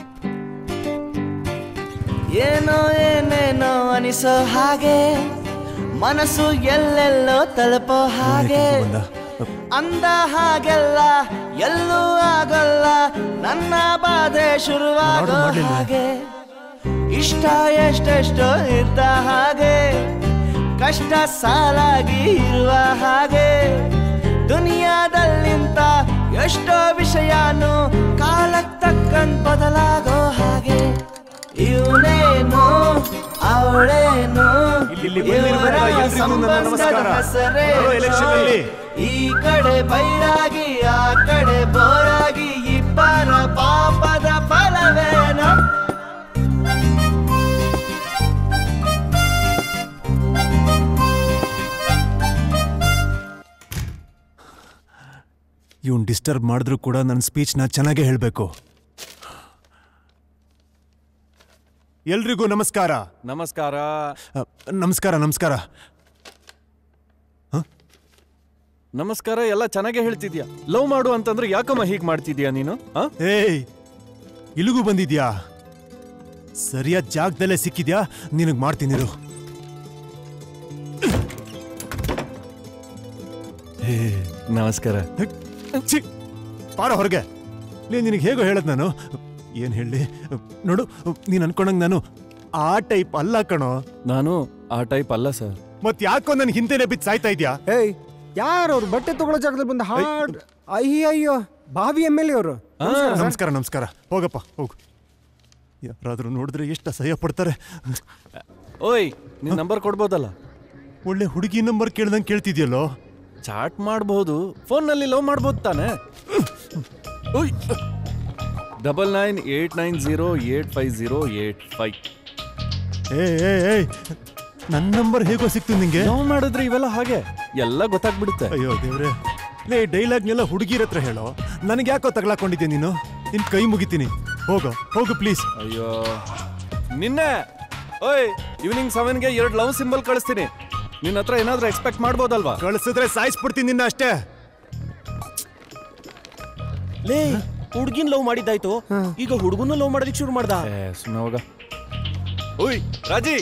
ಏನೋ ಏನೇನೋ ಅನಿಸೋ ಹಾಗೆ ಮನಸ್ಸು ಎಲ್ಲೆಲ್ಲೋ ತಲುಪೋ ಹಾಗೆ ಅಂದ ಹಾಗೆಲ್ಲ ಎಲ್ಲೂ ಆಗಲ್ಲ ನನ್ನ ಬಾಧೆ ಶುರುವಾಗೋ ಹಾಗೆ ಇಷ್ಟ ಎಷ್ಟೆಷ್ಟೋ ಇದ್ದ ಹಾಗೆ ಕಷ್ಟ ಸಾಲಾಗಿ ಇರುವ ಹಾಗೆ ದುನಿಯಾದಲ್ಲಿಂತ ಎಷ್ಟೋ ವಿಷಯನು ಕಾಲಕ್ಕೆ ತಕ್ಕಂತ ಬದಲಾಗೋ ಹಾಗೆ ಇವನೇನು ಅವಳೇನು ಇವರ ಸಂಬಂಧದ ಹೆಸರೇ ಈ ಕಡೆ ಬೈರಾಗಿ ಆ ಕಡೆ ಬೋರಾಗಿ ಇಬ್ಬರ ಪಾಪದ ಫಲವೇನು ಇವನ್ ಡಿಸ್ಟರ್ಬ್ ಮಾಡಿದ್ರು ಕೂಡ ನನ್ನ ಸ್ಪೀಚ್ನ ಚೆನ್ನಾಗೇ ಹೇಳಬೇಕು. ಎಲ್ರಿಗೂ ನಮಸ್ಕಾರ. ನಮಸ್ಕಾರ ನಮಸ್ಕಾರ ನಮಸ್ಕಾರ ನಮಸ್ಕಾರ ಎಲ್ಲ ಚೆನ್ನಾಗೇ ಹೇಳ್ತಿದ್ಯಾ. ಲವ್ ಮಾಡು ಅಂತಂದ್ರೆ ಯಾಕಮ್ಮ ಹೀಗೆ ಮಾಡ್ತಿದ್ಯಾ ನೀನು? ಏಯ್ ಇಲ್ಲಿಗೂ ಬಂದಿದ್ಯಾ? ಸರಿಯಾದ ಜಾಗದಲ್ಲೇ ಸಿಕ್ಕಿದ್ಯಾ? ನಿನಗೆ ಮಾಡ್ತೀನಿರು. ನಮಸ್ಕಾರ. ಪಾರ ಹೊರಗೆ. ನಿನಗೆ ಹೇಗೋ ಹೇಳದ್ ನಾನು. ಏನ್ ಹೇಳಿ ನೋಡು, ನೀನ್ ಅನ್ಕೊಂಡಂಗ್ ನಾನು ಆ ಟೈಪ್ ಅಲ್ಲ ಕಣೋ. ನಾನು ಆ ಟೈಪ್ ಅಲ್ಲ ಸರ್. ಮತ್ ಯಾಕೋ ನನ್ ಹಿಂದೆನೆ ಬಿದ್ದು ಸಾಯ್ತಾ ಇದ್ಯಾ? ಏಯ್ ಯಾರು ಅವ್ರು ಬಟ್ಟೆ ತಗೊಳ್ಳೋ ಜಾಗದಲ್ಲಿ ಬಂದು ಹಾಡ್ ಅಯ್ಯಯ್ಯೋ ಬಾವಿ ಎಮ್.ಎಲ್.ಎ ಅವರು. ನಮಸ್ಕಾರ ನಮಸ್ಕಾರ. ಹೋಗಪ್ಪ ಹೋಗು. ಯಾರಾದ್ರೂ ನೋಡಿದ್ರೆ ಎಷ್ಟು ಅಸಹ್ಯ ಪಡ್ತಾರೆ. ಓಯ್ ನಿನ್ ನಂಬರ್ ಕೊಡ್ಬೋದಲ್ಲ? ಒಳ್ಳೆ ಹುಡುಗಿ ನಂಬರ್ ಕೇಳ್ದಂಗೆ ಕೇಳ್ತಿದ್ಯಲ್ಲೋ. ಚಾಟ್ ಮಾಡ್ಬೋದು, ಫೋನ್ನಲ್ಲಿ ಲವ್ ಮಾಡ್ಬೋದು ತಾನೆ. 9989085085. ಏಯ್ ನನ್ನ ನಂಬರ್ ಹೇಗೋ ಸಿಕ್ತು ನಿಂಗೆ? ಲವ್ ಮಾಡಿದ್ರೆ ಇವೆಲ್ಲ ಹಾಗೆ ಎಲ್ಲ ಗೊತ್ತಾಗ್ಬಿಡುತ್ತೆ. ಅಯ್ಯೋ ದೇವ್ರೆ. ಲೇ ಡೈಲಾಗ್ನೆಲ್ಲ ಹುಡುಗಿರ ಹತ್ರ ಹೇಳೋ. ನನಗೆ ಯಾಕೋ ತಗ್ಲಾಕೊಂಡಿದ್ದೆ ನೀನು? ನಿನ್ ಕೈ ಮುಗಿತೀನಿ. ಹೋಗು ಪ್ಲೀಸ್. ಅಯ್ಯೋ ನಿನ್ನೆ ಓಯ್ ಈವ್ನಿಂಗ್ 7ಗೆ 2 ಲವ್ ಸಿಂಬಲ್ ಕಳಿಸ್ತೀನಿ. ನಿನ್ನ ಹತ್ರ ಏನಾದ್ರೂ ಎಕ್ಸ್ಪೆಕ್ಟ್ ಮಾಡ್ಬೋದಲ್ವಾ? ಕಳಿಸಿದ್ರೆ ಸಾಯಿಸ್ಬಿಡ್ತೀನಿ ನಿನ್ನ ಅಷ್ಟೇ. ಲೇ ಹುಡುಗಿನ ಲವ್ ಮಾಡಿದ್ದಾಯ್ತು, ಈಗ ಹುಡುಗನ ಲವ್ ಮಾಡೋದಕ್ಕೆ ಶುರು ಮಾಡ್ದ. ಸುಮ್ಮನೆ ಹೋಗ. ಓಯ್ ರಾಜಿ,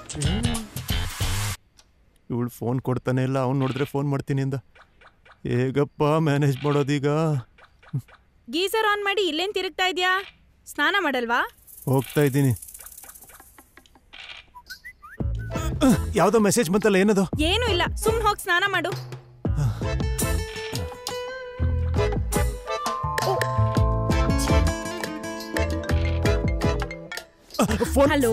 ಇವಳು ಫೋನ್ ಕೊಡ್ತಾನೆ ಇಲ್ಲ. ಅವ್ನು ನೋಡಿದ್ರೆ ಫೋನ್ ಮಾಡ್ತೀನಿ ಅಂದ. ಹೇಗಪ್ಪ ಮ್ಯಾನೇಜ್ ಮಾಡೋದೀಗ? ಗೀಸರ್ ಆನ್ ಮಾಡಿ ಇಲ್ಲೇನ್ ತಿರುಗ್ತಾ ಇದ್ಯಾ? ಸ್ನಾನ ಮಾಡಲ್ವಾ? ಹೋಗ್ತಾ ಇದ್ದೀನಿ. ಯಾವ್ದೋ ಮೆಸೇಜ್ ಬಂತಲ್ಲ, ಏನದು? ಏನು ಇಲ್ಲ, ಸುಮ್ನೆ ಹೋಗಿ ಸ್ನಾನ ಮಾಡು. ಹಲೋ,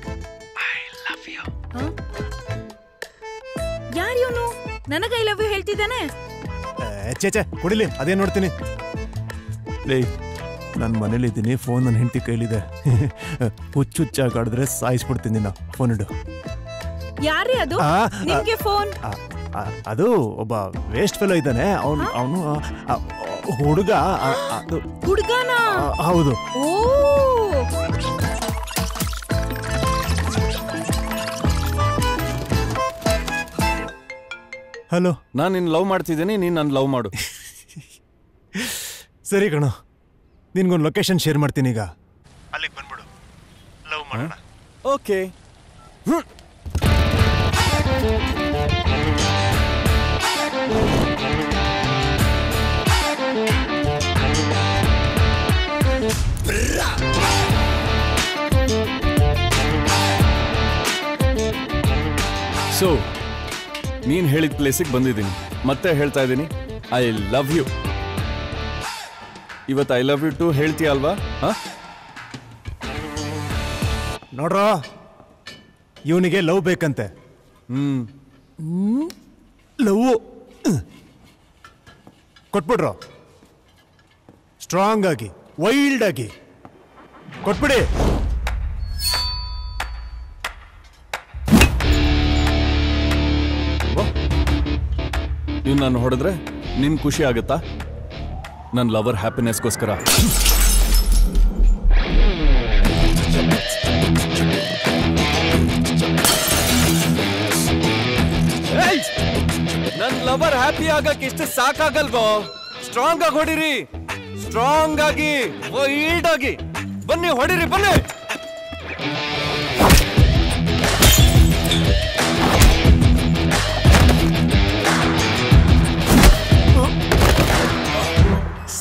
ಯಾರು ಇವನು? ನನಗ ಐ ಲವ್ ಯು ಹೇಳ್ತಿದ್ದಾನೆ. ಚೇಚೆ ಕೊಡಿಲಿ, ಅದೇ ನೋಡ್ತೀನಿ. ಲೇ ನಾನು ಮನೇಲಿದ್ದೀನಿ, ಫೋನ್ ನನ್ನ ಹೆಂಡತಿ ಕೈಲಿದೆ. ಹುಚ್ಚುಚ್ಚಾಗಾಡಿದ್ರೆ ಸಾಯಿಸ್ಬಿಡ್ತೀನಿ ನಾ. ಫೋನ್ ಇಡು. ಯಾರೇ ಅದು? ನಿಮ್ಗೆ ಫೋನ್? ಅದು ಒಬ್ಬ ವೇಸ್ಟ್ ಫೆಲೋ ಇದ್ದಾನೆ. ಅವನು ಹುಡುಗ. ಹುಡುಗನಾ? ಹೌದು. ಓ ಹಲೋ, ನಾನು ನಿನ್ನ ಲವ್ ಮಾಡ್ತಿದ್ದೀನಿ, ನೀನು ನನ್ನ ಲವ್ ಮಾಡು. ಸರಿ ಕಣೋ, ನಿನ್ಗೊಂದು ಲೊಕೇಶನ್ ಶೇರ್ ಮಾಡ್ತೀನಿ. ಈಗ ಅಲ್ಲಿಗೆ ಬಂದ್ಬಿಡು, ಲವ್ ಮಾಡೋಣ. ಓಕೆ. ಸೊ ನೀನು ಹೇಳಿದ ಪ್ಲೇಸಿಗೆ ಬಂದಿದ್ದೀನಿ. ಮತ್ತೆ ಹೇಳ್ತಾ ಇದ್ದೀನಿ, ಐ ಲವ್ ಯು. ಇವತ್ತು ಐ ಲವ್ ಯು ಟು ಹೇಳ್ತೀಯ ಅಲ್ವಾ? ನೋಡ್ರೋ, ಇವನಿಗೆ ಲವ್ ಬೇಕಂತೆ. ಲವ್ ಕೊಟ್ಬಿಡ್ರೋ. ಸ್ಟ್ರಾಂಗ್ ಆಗಿ, ವೈಲ್ಡ್ ಆಗಿ ಕೊಟ್ಬಿಡಿ. ನೀವು ನಾನು ಹೊಡೆದ್ರೆ ನಿನ್ ಖುಷಿ ಆಗುತ್ತಾ? ನನ್ನ ಲವರ್ ಹ್ಯಾಪಿನೆಸ್ಗೋಸ್ಕರ. ನನ್ನ ಲವರ್ ಹ್ಯಾಪಿ ಆಗಕ್ಕೆ ಇಷ್ಟು ಸಾಕಾಗಲ್ವೋ? ಸ್ಟ್ರಾಂಗ್ ಆಗಿ ಹೊಡಿರಿ, ಸ್ಟ್ರಾಂಗ್ ಆಗಿ, ವೈಲ್ಡ್ ಆಗಿ. ಬನ್ನಿ ಹೊಡಿರಿ, ಬನ್ನಿ.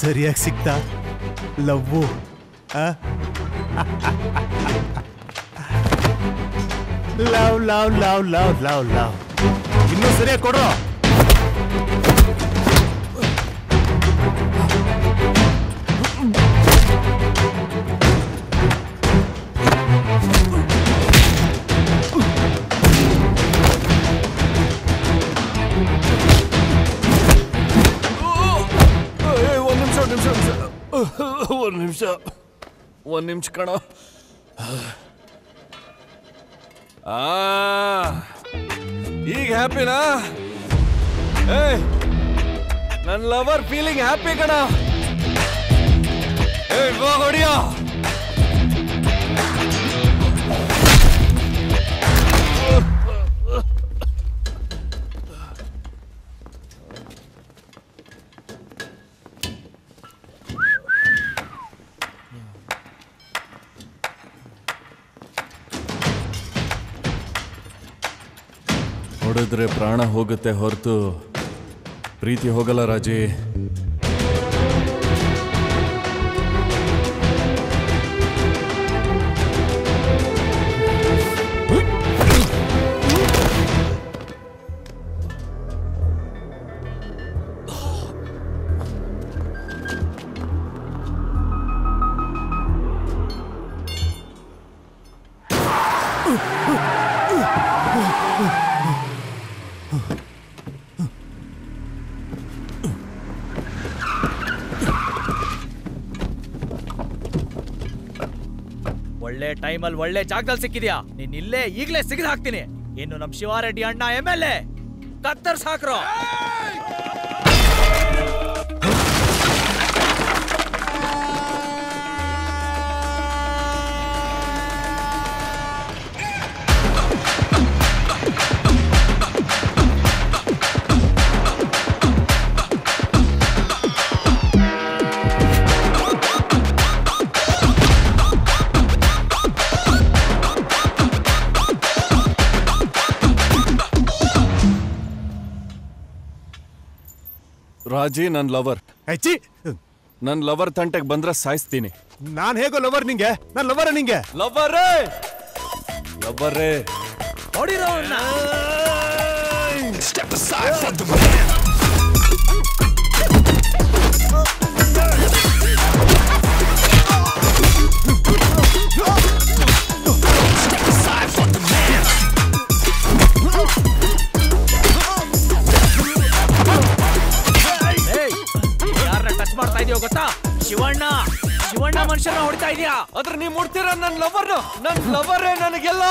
ಸರಿಯಾಗಿ ಸಿಕ್ತಾ love love love love love love love ಇನ್ನೂ ಸರಿಯಾಗಿ ಕೊಡ್ರೋ. ಒಂದ್ ನಿಮಿಷ ಕಣ. ಈಗ ಹ್ಯಾಪಿನಾ? ನನ್ನ ಲವರ್ ಫೀಲಿಂಗ್ ಹ್ಯಾಪಿ ಕಣ. ಹೊಡಿಯೋ. ಹೊಡೆದ್ರೆ ಪ್ರಾಣ ಹೋಗುತ್ತೆ ಹೊರತು ಪ್ರೀತಿ ಹೋಗಲ್ಲ ರಾಜಿ. ಒಳ್ಳೆ ಟೈಮಲ್ಲಿ ಒಳ್ಳೆ ಜಾಗದಲ್ಲಿ ಸಿಕ್ಕಿದ್ಯಾ. ನೀನ್ ಇಲ್ಲೇ ಈಗಲೇ ಸಿಗದ್ ಹಾಕ್ತೀನಿ. ಇನ್ನು ನಮ್ ಶಿವಾರೆಡ್ಡಿ ಅಣ್ಣ MLA ಕತ್ತರ್ಸ್ ಹಾಕ್ರೋ. ರಾಜಿ ನನ್ ಲವರ್. ನನ್ ಲವರ್ ತಂಟೆಗೆ ಬಂದ್ರೆ ಸಾಯಿಸ್ತೀನಿ. ನಾನ್ ಹೇಗೋ ಲವರ್ ನಿಂಗೆ? ನನ್ ಲವರ್ ನಿಂಗೆ ಲವರೇ ಲವರೇ ಹೊಡಿರೋ. ಟಚ್ ಮಾಡ್ತಾ ಇದೀಯೋ ಗೊತ್ತಾ? ಶಿವಣ್ಣ ಮನುಷ್ಯನ ಹೊಡಿತಾ ಇದೀಯಾ. ಆದ್ರೆ ನೀವ್ ಮುಡ್ತೀರ ನನ್ ಲವರೇ ನನಗೆಲ್ಲ.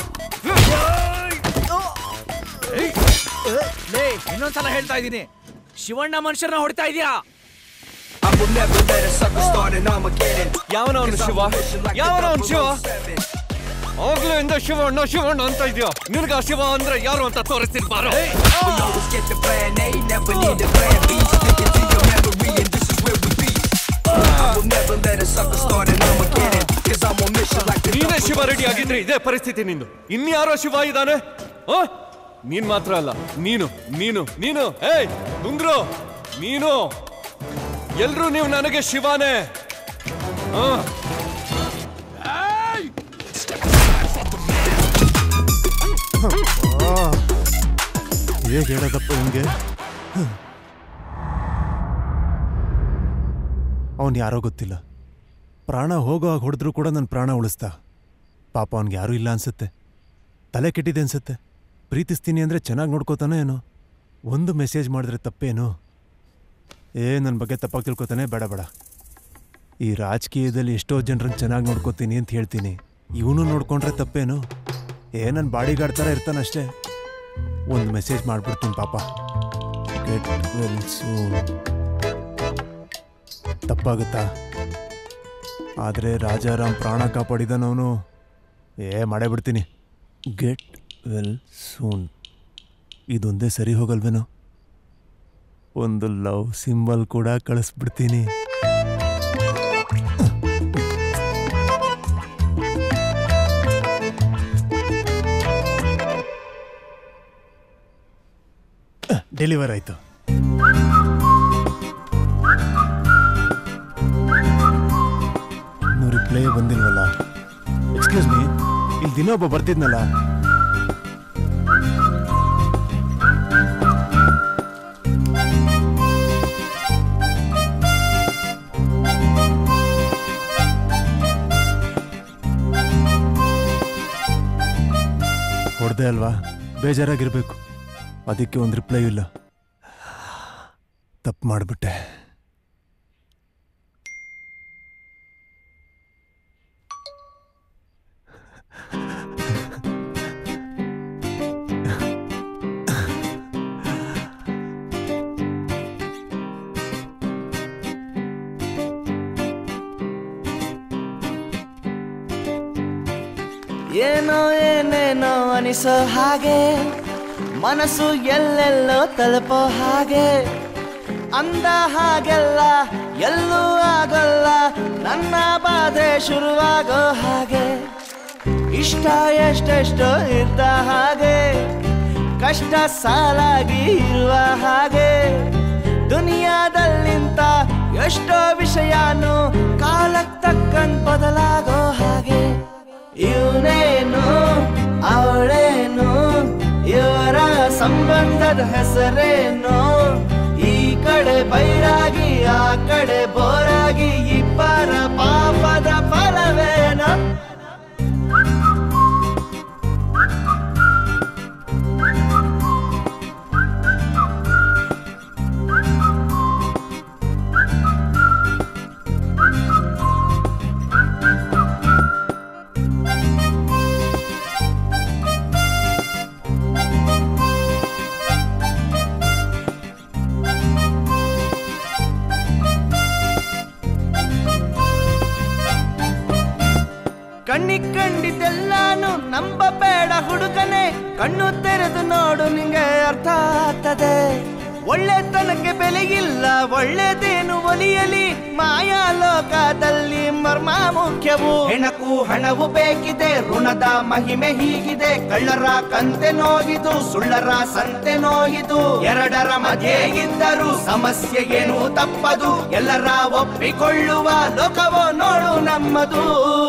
ಇನ್ನೊಂದ್ಸಲ ಹೇಳ್ತಾ ಇದೀನಿ, ಶಿವಣ್ಣ ಮನುಷ್ಯನ ಹೊಡಿತಾ ಇದೀಯಾ. ಯಾವನವನು ಶಿವ? ಯಾವನವನು ಶಿವ? ಆಗ್ಲಿಂದ ಶಿವಣ್ಣ ಅಂತ ಇದೆಯಾ? ನಿನ್ಗ ಶಿವ ಅಂದ್ರೆ ಯಾರು ಅಂತ ತೋರಿಸ್ತೀನಿ ಬಾರೋ. ನೀನೇ ಶಿವ ರೆಡಿ ಆಗಿದ್ರೆ ಇದೇ ಪರಿಸ್ಥಿತಿ ನಿಂದು. ಇನ್ಯಾರೋ ಶಿವ ಇದ್ದಾನೆ? ನೀನ್ ಮಾತ್ರ ಅಲ್ಲ, ನೀನು ಏಯ್ ನುಂಗ್ರು, ನೀನು ಎಲ್ರು ನೀವು ನನಗೆ ಶಿವಾನೇ. ಹೇಗೆ ಹೇಳೋದಪ್ಪ ಹಿಂಗೆ? ಅವನ್ ಯಾರೋ ಗೊತ್ತಿಲ್ಲ, ಪ್ರಾಣ ಹೋಗೋವಾಗ ಹೊಡೆದ್ರು ಕೂಡ ನನ್ನ ಪ್ರಾಣ ಉಳಿಸ್ತಾ. ಪಾಪ ಅವನ್ಗೆ ಯಾರೂ ಇಲ್ಲ ಅನ್ಸುತ್ತೆ, ತಲೆ ಕೆಟ್ಟಿದೆ ಅನ್ಸುತ್ತೆ. ಪ್ರೀತಿಸ್ತೀನಿ ಅಂದರೆ ಚೆನ್ನಾಗಿ ನೋಡ್ಕೋತಾನೆ ಏನೋ. ಒಂದು ಮೆಸೇಜ್ ಮಾಡಿದ್ರೆ ತಪ್ಪೇನು? ನನ್ನ ಬಗ್ಗೆ ತಪ್ಪಾಗಿ ತಿಳ್ಕೊತಾನೆ. ಬೇಡ, ಈ ರಾಜಕೀಯದಲ್ಲಿ ಎಷ್ಟೋ ಜನರನ್ನು ಚೆನ್ನಾಗಿ ನೋಡ್ಕೋತೀನಿ ಅಂತ ಹೇಳ್ತೀನಿ. ಇವನು ನೋಡ್ಕೊಂಡ್ರೆ ತಪ್ಪೇನು? ನನ್ನ ಬಾಡಿಗಾರ್ಡ್ ಥರ ಇರ್ತಾನಷ್ಟೇ. ಒಂದು ಮೆಸೇಜ್ ಮಾಡಿಬಿಡ್ತೀನಿ ಪಾಪ. Get well soon. ತಪ್ಪಾಗುತ್ತಾ? ಆದರೆ ರಾಜಾರಾಮ್ ಪ್ರಾಣ ಕಾಪಾಡಿದನವನು. ಮಾಡೇ ಬಿಡ್ತೀನಿ. Get well soon. ಇದೊಂದೇ ಸರಿ ಹೋಗಲ್ವೇನೋ? ಒಂದು ಲವ್ ಸಿಂಬಲ್ ಕೂಡ ಕಳಿಸ್ಬಿಡ್ತೀನಿ. ಡೆಲಿವರ್ ಆಯ್ತು. ರಿಪ್ಲೈ ಬಂದಿಲ್ವಲ್ಲ. ಎಕ್ಸ್ಕ್ಯೂಸ್ ಮೀ, ಇಲ್ಲಿ ದಿನ ಒಬ್ಬ ಬರ್ತಿದ್ನಲ್ಲ. ಹೊಡೆದೆ ಅಲ್ವಾ, ಬೇಜಾರಾಗಿರ್ಬೇಕು. ಅದಕ್ಕೆ ಒಂದು ರಿಪ್ಲೈ ಇಲ್ಲ. ತಪ್ಪು ಮಾಡಿಬಿಟ್ಟೆ. ಏನೋ ಏನೇನೋ ಅನಿಸೋ ಹಾಗೆ, ಮನಸ್ಸು ಎಲ್ಲೆಲ್ಲೋ ತಲುಪೋ ಹಾಗೆ, ಅಂದ ಹಾಗೆಲ್ಲ ಎಲ್ಲೂ ಆಗೋಲ್ಲ, ನನ್ನ ಬಾಧೆ ಶುರುವಾಗೋ ಹಾಗೆ, ಇಷ್ಟ ಎಷ್ಟೆಷ್ಟೋ ಇದ್ದ ಹಾಗೆ, ಕಷ್ಟ ಸಾಲಾಗಿ ಇರುವ ಹಾಗೆ, ದುನಿಯಾದಲ್ಲಿಂತ ಎಷ್ಟೋ ವಿಷಯನೂ ಕಾಲಕ್ಕೆ ತಕ್ಕಂತ ಬದಲಾಗೋ ಹಾಗೆ. ಇವನೇನು ಅವಳೇನು, ಇವರ ಸಂಬಂಧದ ಹೆಸರೇನು, ಈ ಕಡೆ ಬೈರಾಗಿ ಆ ಕಡೆ ಬೋರಾಗಿ, ಇಬ್ಬರ ಪಾಪದ ಫಲವೇನು? ಕಣ್ಣಿಗೆ ಕಂಡಿದ್ದೆಲ್ಲಾನು ನಂಬಬೇಡ ಹುಡುಗನೆ, ಕಣ್ಣು ತೆರೆದು ನೋಡು ನಿಂಗೆ ಅರ್ಥ ಆಗ್ತದೆ. ಒಳ್ಳೆತನಕ್ಕೆ ಬೆಲೆಯಿಲ್ಲ, ಒಳ್ಳೆದೇನು ಒಲಿಯಲಿ, ಮಾಯಾ ಲೋಕದಲ್ಲಿ ಮರ್ಮ ಮುಖ್ಯವು. ಹೆಣಕು ಹಣವು ಬೇಕಿದೆ, ಋಣದ ಮಹಿಮೆ ಹೀಗಿದೆ, ಕಳ್ಳರ ಕಂತೆ ನೋಗಿದು, ಸುಳ್ಳರ ಸಂತೆ ನೋಗಿದು, ಎರಡರ ಮಧ್ಯೆ ಇದ್ದರೂ ಸಮಸ್ಯೆ ಏನು ತಪ್ಪದು, ಎಲ್ಲರ ಒಪ್ಪಿಕೊಳ್ಳುವ ಲೋಕವೋ ನೋಡು ನಮ್ಮದು.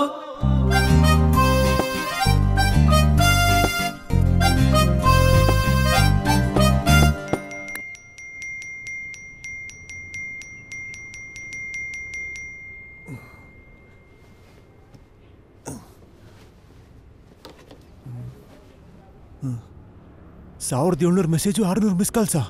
$1700 ಮೆಸೇಜು, 600 ಮಿಸ್ ಕಾಲ್ಸಾ?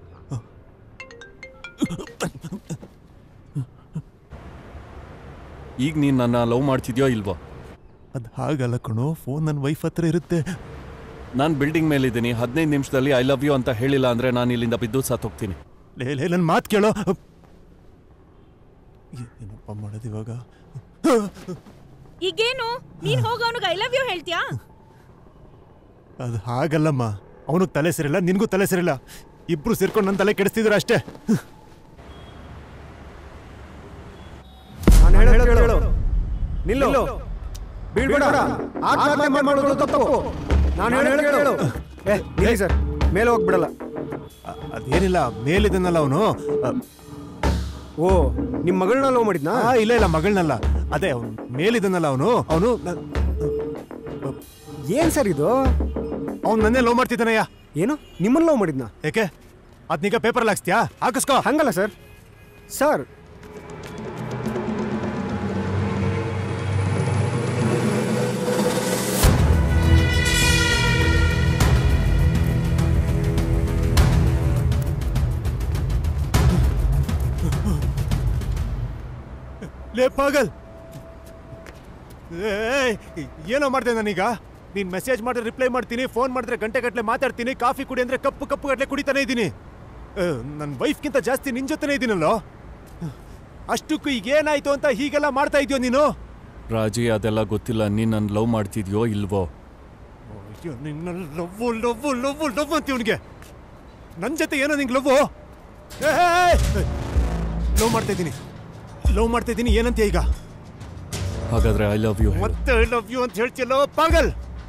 ಈಗ ನೀನು ನನ್ನ ಲವ್ ಮಾಡ್ತಿದ್ಯೋ ಇಲ್ವೋ? ಅದು ಹಾಗಲ್ಲ ಕಣೋ, ಫೋನ್ ನನ್ನ ವೈಫ್ ಹತ್ರ ಇರುತ್ತೆ. ನಾನು ಬಿಲ್ಡಿಂಗ್ ಮೇಲಿದ್ದೀನಿ, 15 ನಿಮಿಷದಲ್ಲಿ ಐ ಲವ್ ಯು ಅಂತ ಹೇಳಿಲ್ಲ ಅಂದರೆ ನಾನು ಇಲ್ಲಿಂದ ಬಿದ್ದು ಸತ್ತೋಗ್ತೀನಿ. ಲೇ ನನ್ನ ಮಾತು ಕೇಳೋ. ಏನಪ್ಪ ಮಾಡೋದು ಇವಾಗ? ಈಗೇನು ನೀನು ಹೋಗ ಅವನಿಗೆ ಐ ಲವ್ ಯು ಹೇಳ್ತೀಯಾ? ಅದು ಹಾಗಲ್ಲಮ್ಮ, ಅವನಿಗೆ ತಲೆ ಸರಿಲ್ಲ, ನಿನಗೂ ತಲೆ ಸರಿಲ್ಲ, ಇಬ್ರು ಸೇರ್ಕೊಂಡು ನನ್ನ ತಲೆ ಕೆಡಿಸ್ತಿದ್ರು ಅಷ್ಟೇ. ನಿಲ್ಲು, ಬೀಳ್ಬೇಡ, ಆತ್ಮಹತ್ಯೆ ಮಾಡೋದು ತಪ್ಪು. ನಾನು ಹೇಳು. ನಿಲ್ಲಿ ಸರ್, ಮೇಲೆ ಹೋಗ್ಬಿಡಲ್ಲ. ಅದೇನಿಲ್ಲ, ಮೇಲಿದ್ದನಲ್ಲ ಅವನು. ಓ, ನಿಮ್ಮ ಮಗಳನ್ನ ಲವ್ ಮಾಡಿದ್ನಾ? ಇಲ್ಲ ಮಗಳನ್ನಲ್ಲ, ಅದೇ ಅವನು ಮೇಲಿದ್ದನಲ್ಲ ಅವನು. ಏನ್ ಸರ್ ಇದು? ಅವ್ನು ನನ್ನೇ ಲವ್ ಮಾಡ್ತಿದ್ದಾನಯ್ಯ. ಏನು, ನಿಮ್ಮನ್ನ ಲವ್ ಮಾಡಿದ್ನಾ? ಯಾಕೆ ಅದನ್ನೀಗ ಪೇಪರಲ್ಲಿ ಹಾಕ್ಸ್ತೀಯಾ? ಹಾಕಿಸ್ಕೋ. ಹಂಗಲ್ಲ ಸರ್. ಸರ್ ಲೇ ಪಾಗಲ್, ಏನೋ ಮಾಡ್ತೇನೆ ನಾನೀಗ? ನೀನು ಮೆಸೇಜ್ ಮಾಡಿದ್ರೆ ರಿಪ್ಲೈ ಮಾಡ್ತೀನಿ, ಫೋನ್ ಮಾಡಿದ್ರೆ ಗಂಟೆ ಗಟ್ಟಲೆ ಮಾತಾಡ್ತೀನಿ, ಕಾಫಿ ಕುಡಿ ಅಂದರೆ ಕಪ್ಪು ಗಟ್ಟಲೆ ಕುಡಿತಾನೆ ಇದ್ದೀನಿ. ನನ್ನ ವೈಫ್ಗಿಂತ ಜಾಸ್ತಿ ನಿನ್ನ ಜೊತೆನೇ ಇದ್ದೀನಲ್ಲೋ. ಅಷ್ಟಕ್ಕೂ ಈಗ ಏನಾಯ್ತು ಅಂತ ಹೀಗೆಲ್ಲ ಮಾಡ್ತಾ ಇದೆಯೋ ನೀನು? ರಾಜಿ, ಅದೆಲ್ಲ ಗೊತ್ತಿಲ್ಲ. ನೀನು ನನ್ನ ಲವ್ ಮಾಡ್ತಿದ್ಯೋ ಇಲ್ವೋ? ಅಯ್ಯೋ, ನಿನ್ನ ಲವ್ ಅಂತ ಇವನಿಗೆ. ನನ್ನ ಜೊತೆ ಏನೋ ನಿಂಗೆ ಲವ್ ಮಾಡ್ತಾ ಇದ್ದೀನಿ ಏನಂತ ಈಗ? ಹಾಗಾದ್ರೆ ಐ ಲವ್ ಯು. ಮತ್ತೆ ಐ ಲವ್ ಯು ಅಂತ ಹೇಳ್ತಿಯಲ್ಲೋ ಪಾಗಲ್.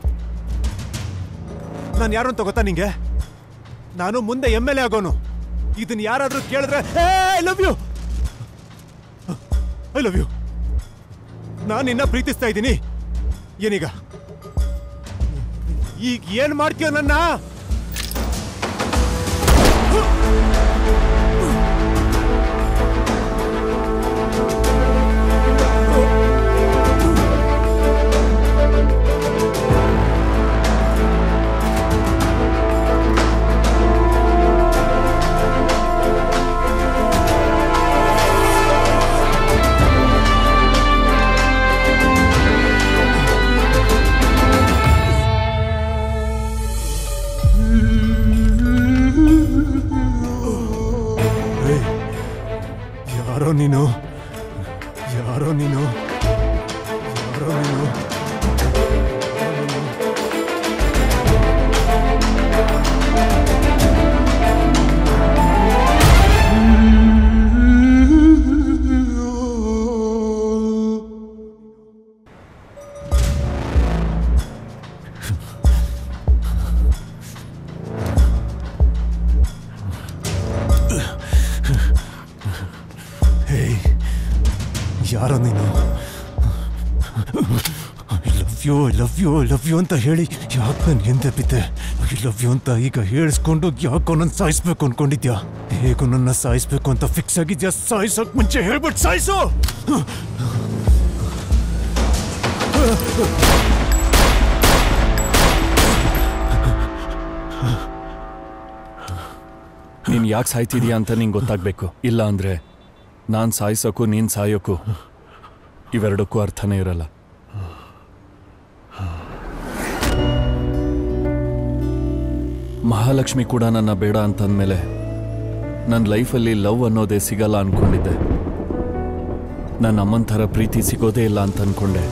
ನಾನು ಯಾರು ಅಂತ ಗೊತ್ತಾ ನಿಂಗೆ? ನಾನು ಮುಂದೆ MLA ಆಗೋನು. ಇದನ್ನ ಯಾರಾದ್ರೂ ಕೇಳಿದ್ರೆ ಐ ಲವ್ ಯು ನಾನು ನಿನ್ನ ಪ್ರೀತಿಸ್ತಾ ಇದ್ದೀನಿ. ಏನೀಗ ಈಗ ಏನ್ ಮಾಡ್ತೀಯ ನನ್ನ? ಯಾರೋ ನೀನು? ಯಾರೋ ನೀನು? ಯಾರೋ ನೀನು? ಯಾರೋ ನೀನು? ಐ ಲವ್ ಯು ಅಂತ ಹೇಳಿ ಯಾಕೆ ನಾನು ಹಿಂದೆ ಬಿದ್ದೆ? ಐ ಲವ್ ಯು ಅಂತ ಈಗ ಹೇಳಿಸ್ಕೊಂಡು ಯಾಕೋ ನನ್ನ ಸಾಯಿಸ್ಬೇಕು ಅನ್ಕೊಂಡಿದ್ಯಾ? ಹೇಗೂ ನನ್ನ ಸಾಯಿಸ್ಬೇಕು ಅಂತ ಫಿಕ್ಸ್ ಆಗಿದ್ಯಾ? ಸಾಯಿಸೋಕ್ ಮುಂಚೆ ಹೇಳ್ಬಿಟ್ಟು ಸಾಯಿಸು. ನೀನ್ ಯಾಕೆ ಸಾಯ್ತಿದ್ಯಾ ಅಂತ ನಿಂಗೆ ಗೊತ್ತಾಗ್ಬೇಕು. ಇಲ್ಲ ಅಂದ್ರೆ ನಾನು ಸಾಯಿಸೋಕ್ಕೂ ನೀನು ಸಾಯೋಕ್ಕೂ ಇವೆರಡಕ್ಕೂ ಅರ್ಥನೇ ಇರಲ್ಲ. ಮಹಾಲಕ್ಷ್ಮಿ ಕೂಡ ನನ್ನ ಬೇಡ ಅಂತಂದ್ಮೇಲೆ ನನ್ನ ಲೈಫಲ್ಲಿ ಲವ್ ಅನ್ನೋದೇ ಸಿಗಲ್ಲ ಅನ್ಕೊಂಡಿದ್ದೆ. ನನ್ನ ಅಮ್ಮನ ಥರ ಪ್ರೀತಿ ಸಿಗೋದೇ ಇಲ್ಲ ಅಂತ ಅನ್ಕೊಂಡೆ.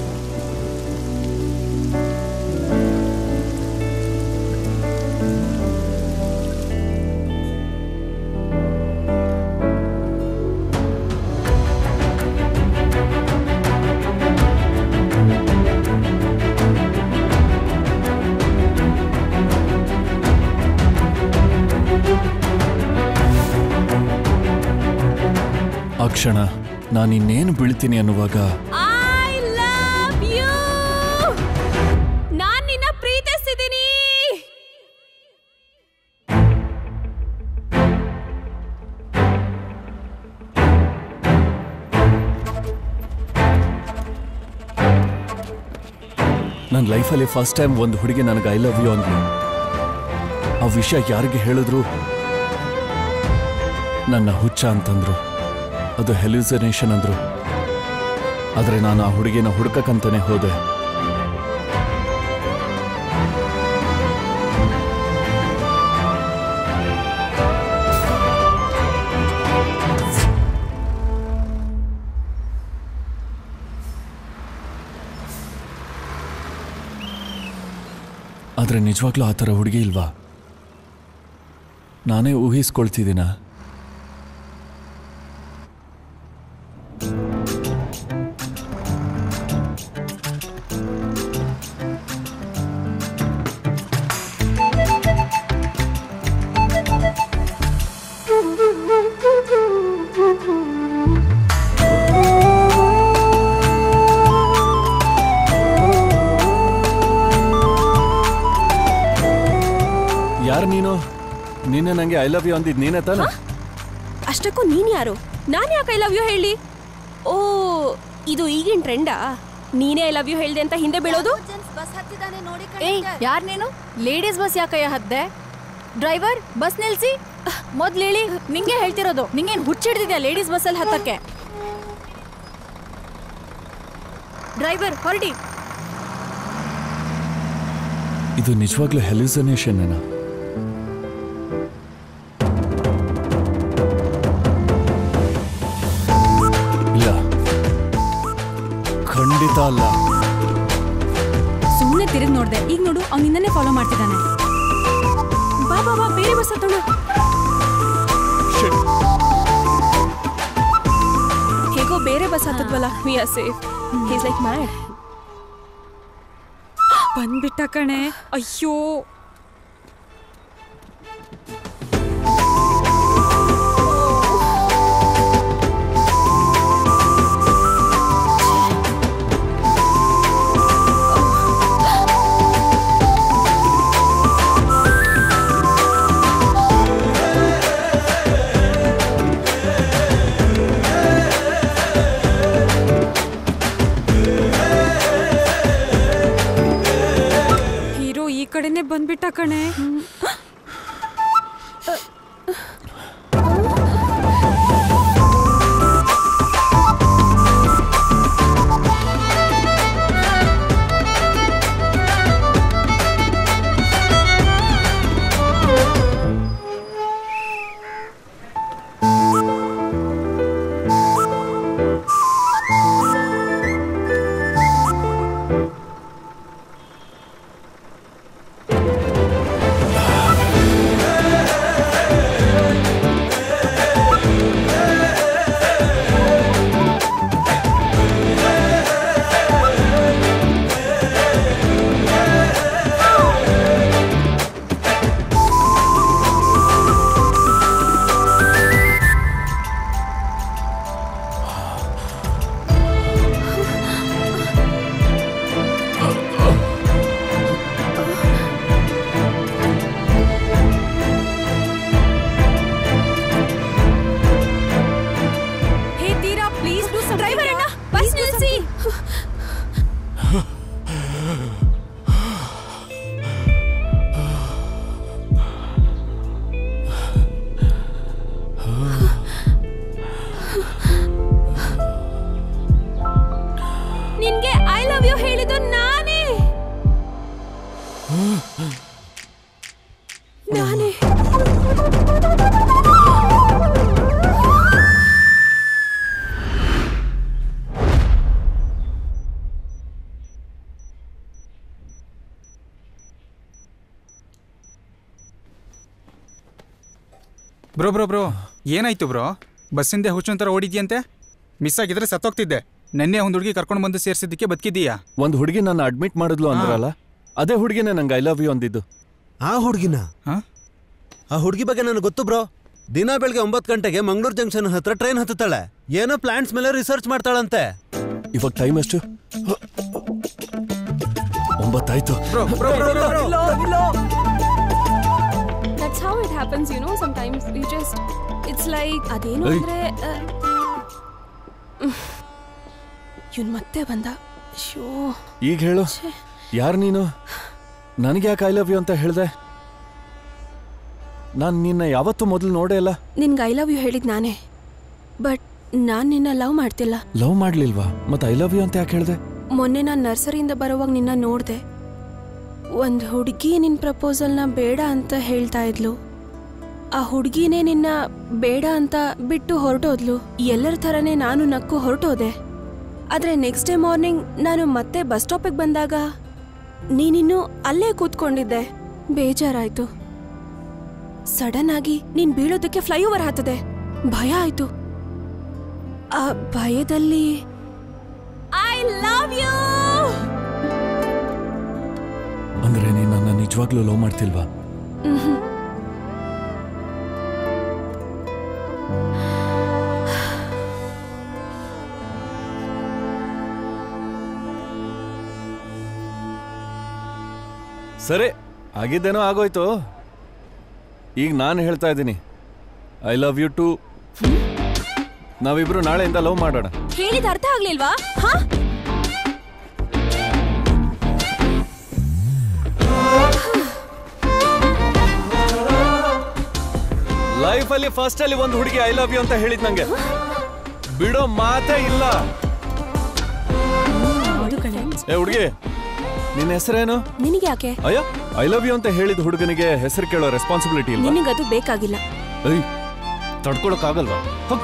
ಆ ಕ್ಷಣ ನಾನು ಇನ್ನೇನು ಬೀಳ್ತೀನಿ ಅನ್ನುವಾಗ ಐ ಲವ್ ಯು, ನಾನು ನಿನ್ನ ಪ್ರೀತಿಸ್ತಿದ್ದೀನಿ. ನನ್ನ ಲೈಫಲ್ಲಿ ಫಸ್ಟ್ ಟೈಮ್ ಒಂದು ಹುಡುಗಿ ನನಗೆ ಐ ಲವ್ ಯು ಅಂದ್ಲು. ಆ ವಿಷಯ ಯಾರಿಗೆ ಹೇಳಿದ್ರು ನನ್ನ ಹುಚ್ಚ ಅಂತಂದ್ರು, ಅದು ಹೆಲ್ಯೂಸಿನೇಷನ್ ಅಂದ್ರು. ಆದರೆ ನಾನು ಆ ಹುಡುಗಿನ ಹುಡುಕಕ್ಕಂತಾನೆ ಹೋದೆ. ಆದರೆ ನಿಜವಾಗ್ಲೂ ಆ ಥರ ಹುಡುಗಿ ಇಲ್ವಾ? ನಾನೇ ಊಹಿಸ್ಕೊಳ್ತಿದ್ದೀನ? ಯಾರು ನೀನು? ನೀನೆ ನಂಗೆ ಐ ಲವ್ ಯು ಅಂದಿದ್ದು ನೀನೇ ತಾನೆ? ಅಷ್ಟಕ್ಕೂ ನೀನ್ ಯಾರು? ನಾನು ಯಾಕೆ ಐ ಲವ್ ಯು ಹೇಳಿ? ಓ, ಇದು ಈಗಿನ ಟ್ರೆಂಡಾ? ನೀನೇ ಐ ಲವ್ ಯು ಹೇಳ್ದೆ ಅಂತ ಹಿಂದೆ ಬೀಳೋದು? ಏಯ್, ಯಾರ್ ನೀನು? ಲೇಡೀಸ್ ಬಸ್ ಯಾಕಯ್ಯ ಹದ್ದೆ? ಡ್ರೈವರ್, ಬಸ್ ನಿಲ್ಸಿ. ಮೊದ್ಲು ಹೇಳಿ, ನಿಂಗೆ ಹೇಳ್ತಿರೋದು. ನಿಂಗೇನು ಹುಚ್ಚಿಡ್ದಿದ್ಯಾ ಲೇಡೀಸ್ ಬಸ್ಸಲ್ಲಿ ಹತ್ತಕ್ಕೆ? ಡ್ರೈವರ್, ಹೊರಡಿ. ಇದು ನಿಜವಾಗ್ಲೂ ಹೆಲ್ಯೂಸಿನೇಷನ್ ಏನಾ? ಇಲ್ಲ, ಖಂಡಿತ ಅಲ್ಲ. ಸುಮ್ಮನೆ ತಿರುಗಿ ನೋಡ್ದೆ. ಈಗ ನೋಡು, ಅವ್ನು ನಿನ್ನನ್ನೇ ಫಾಲೋ ಮಾಡ್ತಿದ್ದಾನೆ. ಬಾ ಬಾ ಬಾ, ಬೇರೆ ಬಸ್ ಹತ್ತೋಣ. ಹೇಗೋ ಬೇರೆ ಬಸ್ ಹತ್ತದ್ವಲ್ಲ, we are safe. He is like mad. ಬಂದ್ಬಿಟ್ಟ ಕಣೆ. ಅಯ್ಯೋ, ಕಡೆನೆ ಬಂದ್ಬಿಟ್ಟ ಕಣೆ. ಬ್ರೋ ಬ್ರೋ ಬ್ರೋ ಏನಾಯ್ತು ಬ್ರೋ? ಬಸ್ಸಿಂದೆ ಹುಚ್ಚೊಂಥರ ಓಡಿದ್ಯಂತೆ? ಮಿಸ್ ಆಗಿದ್ರೆ ಸತ್ತೋಗ್ತಿದ್ದೆ. ನೆನ್ನೆ ಒಂದು ಹುಡುಗಿ ಕರ್ಕೊಂಡು ಬಂದು ಸೇರಿಸಿದ್ದಕ್ಕೆ ಬದುಕಿದ್ದೀಯಾ? ಒಂದು ಹುಡುಗಿ ನನ್ನ ಅಡ್ಮಿಟ್ ಮಾಡಿದ್ಲು ಅಂದ್ರಲ್ಲ, ಅದೇ ಹುಡುಗಿನೇ ನಂಗೆ ಐ ಲವ್ ಯು ಅಂದಿದ್ದು. ಆ ಹುಡುಗಿನ? ಆ ಹುಡುಗಿ ಬಗ್ಗೆ ನನಗೆ ಗೊತ್ತು ಬ್ರೋ. ದಿನ ಬೆಳಗ್ಗೆ 9 ಗಂಟೆಗೆ ಮಂಗಳೂರು ಜಂಕ್ಷನ್ ಹತ್ರ ಟ್ರೈನ್ ಹತ್ತುತ್ತಾಳೆ. ಏನೋ ಪ್ಲಾಂಟ್ಸ್ ಮೇಲೆ ರಿಸರ್ಚ್ ಮಾಡ್ತಾಳಂತೆ. ಇವಾಗ ಟೈಮ್ ಎಷ್ಟು? 9 ಆಯ್ತು. That's how it happens, you know. Sometimes we just, it's like ಅದೇನು ಅಂದ್ರೆ ಇವನು ಮತ್ತೆ ಬಂದ. ಶೋ ಈಗ ಹೇಳು, ಯಾರು ನೀನು? ನನಗೆ ಯಾಕೆ ಐ ಲವ್ ಯು ಅಂತ ಹೇಳ್ದೆ? ನಾನು ನಿನ್ನ ಯಾವತ್ತೂ ಮೊದಲು ನೋಡೇ ಇಲ್ಲ. ನಿನ್ಗೆ ಐ ಲವ್ ಯು ಹೇಳಿದ್ ನಾನೇ, ಬಟ್ ನಾನು ನಿನ್ನ ಲವ್ ಮಾಡ್ತಿಲ್ಲ. ಲವ್ ಮಾಡ್ಲಿಲ್ವಾ? ಮತ್ತೆ ಐ ಲವ್ ಯು ಅಂತ ಯಾಕೆ ಹೇಳ್ದೆ? ಮೊನ್ನೆ ನಾನು ನರ್ಸರಿಯಿಂದ ಬರೋವಾಗ ನಿನ್ನ ನೋಡ್ದೆ. ಒಂದು ಹುಡುಗಿ ನಿನ್ನ ಪ್ರಪೋಸಲ್ನ ಬೇಡ ಅಂತ ಹೇಳ್ತಾ ಇದ್ಲು. ಆ ಹುಡುಗಿನೇ ನಿನ್ನ ಬೇಡ ಅಂತ ಬಿಟ್ಟು ಹೊರಟೋದ್ಲು. ಎಲ್ಲರ ಥರನೇ ನಾನು ನಕ್ಕು ಹೊರಟೋದೆ. ಆದರೆ ನೆಕ್ಸ್ಟ್ ಡೇ ಮಾರ್ನಿಂಗ್ ನಾನು ಮತ್ತೆ ಬಸ್ ಸ್ಟಾಪಿಗೆ ಬಂದಾಗ ನೀನಿನ್ನು ಅಲ್ಲೇ ಕೂತ್ಕೊಂಡಿದ್ದೆ. ಬೇಜಾರಾಯ್ತು. ಸಡನ್ ಆಗಿ ನೀನ್ ಬೀಳೋದಕ್ಕೆ ಫ್ಲೈಓವರ್ ಹತ್ತದೆ. ಭಯ ಆಯ್ತು. ಆ ಭಯದಲ್ಲಿ ಐ ಲವ್ ಯು ಅಂದ್ರೆ ನೀನು ನನ್ನ ನಿಜವಾಗ್ಲೂ ಲವ್ ಮಾಡ್ತಿಲ್ವಾ? ಸರಿ, ಆಗಿದ್ದೇನೋ ಆಗೋಯ್ತು. ಈಗ ನಾನು ಹೇಳ್ತಾ ಇದ್ದೀನಿ, ಐ ಲವ್ ಯು ಟು. ನಾವಿಬ್ರು ನಾಳೆಯಿಂದ ಲವ್ ಮಾಡೋಣ. ಹೇಳಿದ ಅರ್ಥ ಆಗ್ಲಿಲ್ವಾ? ಲೈಫಲ್ಲಿ ಫಸ್ಟ್ ಅಲ್ಲಿ ಒಂದು ಹುಡುಗಿ ಐ ಲವ್ ಯು ಅಂತ ಹೇಳಿದ್ ನಂಗೆ. ಬಿಡೋ ಮಾತೇ ಇಲ್ಲ. ಏ ಹುಡುಗಿ, ನಿನ್ನ ಹೆಸರೇನು? ನಿನಗೆ ಯಾಕೆ? ಅಯ್ಯೋ, ಐ ಲವ್ ಯು ಅಂತ ಹೇಳಿದ ಹುಡುಗನಿಗೆ ಹೆಸರು ಕೇಳೋ ರೆಸ್ಪಾನ್ಸಿಬಿಲಿಟಿ ಇಲ್ಲ. ನಿನಗದು ಬೇಕಾಗಿಲ್ಲ. ತಡ್ಕೊಳಕ್ಕಾಗಲ್ವಾ?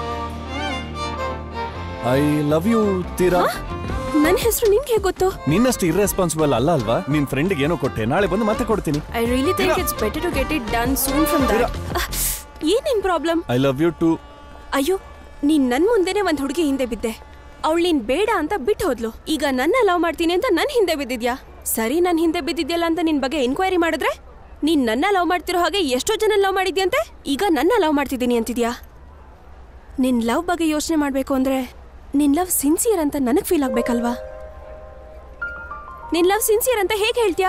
ಐ ಲವ್ ಯು ತೀರಾ. ನನ್ನ ಹೆಸರು ನಿನ್ಗೆ ಗೊತ್ತು? ನಿನ್ನಷ್ಟು ಇರ್ರೆಸ್ಪಾನ್ಸಿಬಲ್ ಅಲ್ಲ ಅಲ್ವಾ? ನಿನ್ ಫ್ರೆಂಡ್ಗೆ ಏನೋ ಕೊಟ್ಟೆ, ನಾಳೆ ಬಂದು ಮತ್ತೆ ಕೊಡ್ತೀನಿ. I really think it's better to get it done soon from that. ಏನೇನ್ problem? I love you too. ಅಯ್ಯೋ, ನೀನ್ ನನ್ ಮುಂದೆನೆ ಒಂದ್ ಹುಡುಗಿ ಹಿಂದೆ ಬಿದ್ದೆ. ಅವಳು ನೀನ್ ಬೇಡ ಅಂತ ಬಿಟ್ಟು ಹೋದ್ಲು. ಈಗ ನನ್ನ ಲವ್ ಮಾಡ್ತೀನಿ ಅಂತ ನನ್ ಹಿಂದೆ ಬಿದ್ದಿದ್ಯಾ? ಸರಿ, ನನ್ ಹಿಂದೆ ಬಿದ್ದಿದ್ಯಲ್ಲ ಅಂತ ನಿನ್ ಬಗ್ಗೆ ಎನ್ಕ್ವೈರಿ ಮಾಡಿದ್ರೆ ನೀನ್ ನನ್ನ ಲವ್ ಮಾಡ್ತಿರೋ ಹಾಗೆ ಎಷ್ಟೋ ಜನ ಲವ್ ಮಾಡಿದ್ಯಂತೆ. ಈಗ ನನ್ನ ಲವ್ ಮಾಡ್ತಿದ್ದೀನಿ ಅಂತಿದ್ಯಾ? ನಿನ್ ಲವ್ ಬಗ್ಗೆ ಯೋಚನೆ ಮಾಡ್ಬೇಕು ಅಂದ್ರೆ ನಿನ್ ಲವ್ ಸಿನ್ಸಿಯರ್ ಅಂತ ನನಗ್ ಫೀಲ್ ಆಗ್ಬೇಕಲ್ವಾ? ನಿನ್ ಲವ್ ಸಿನ್ಸಿಯರ್ ಅಂತ ಹೇಗೆ ಹೇಳ್ತೀಯಾ?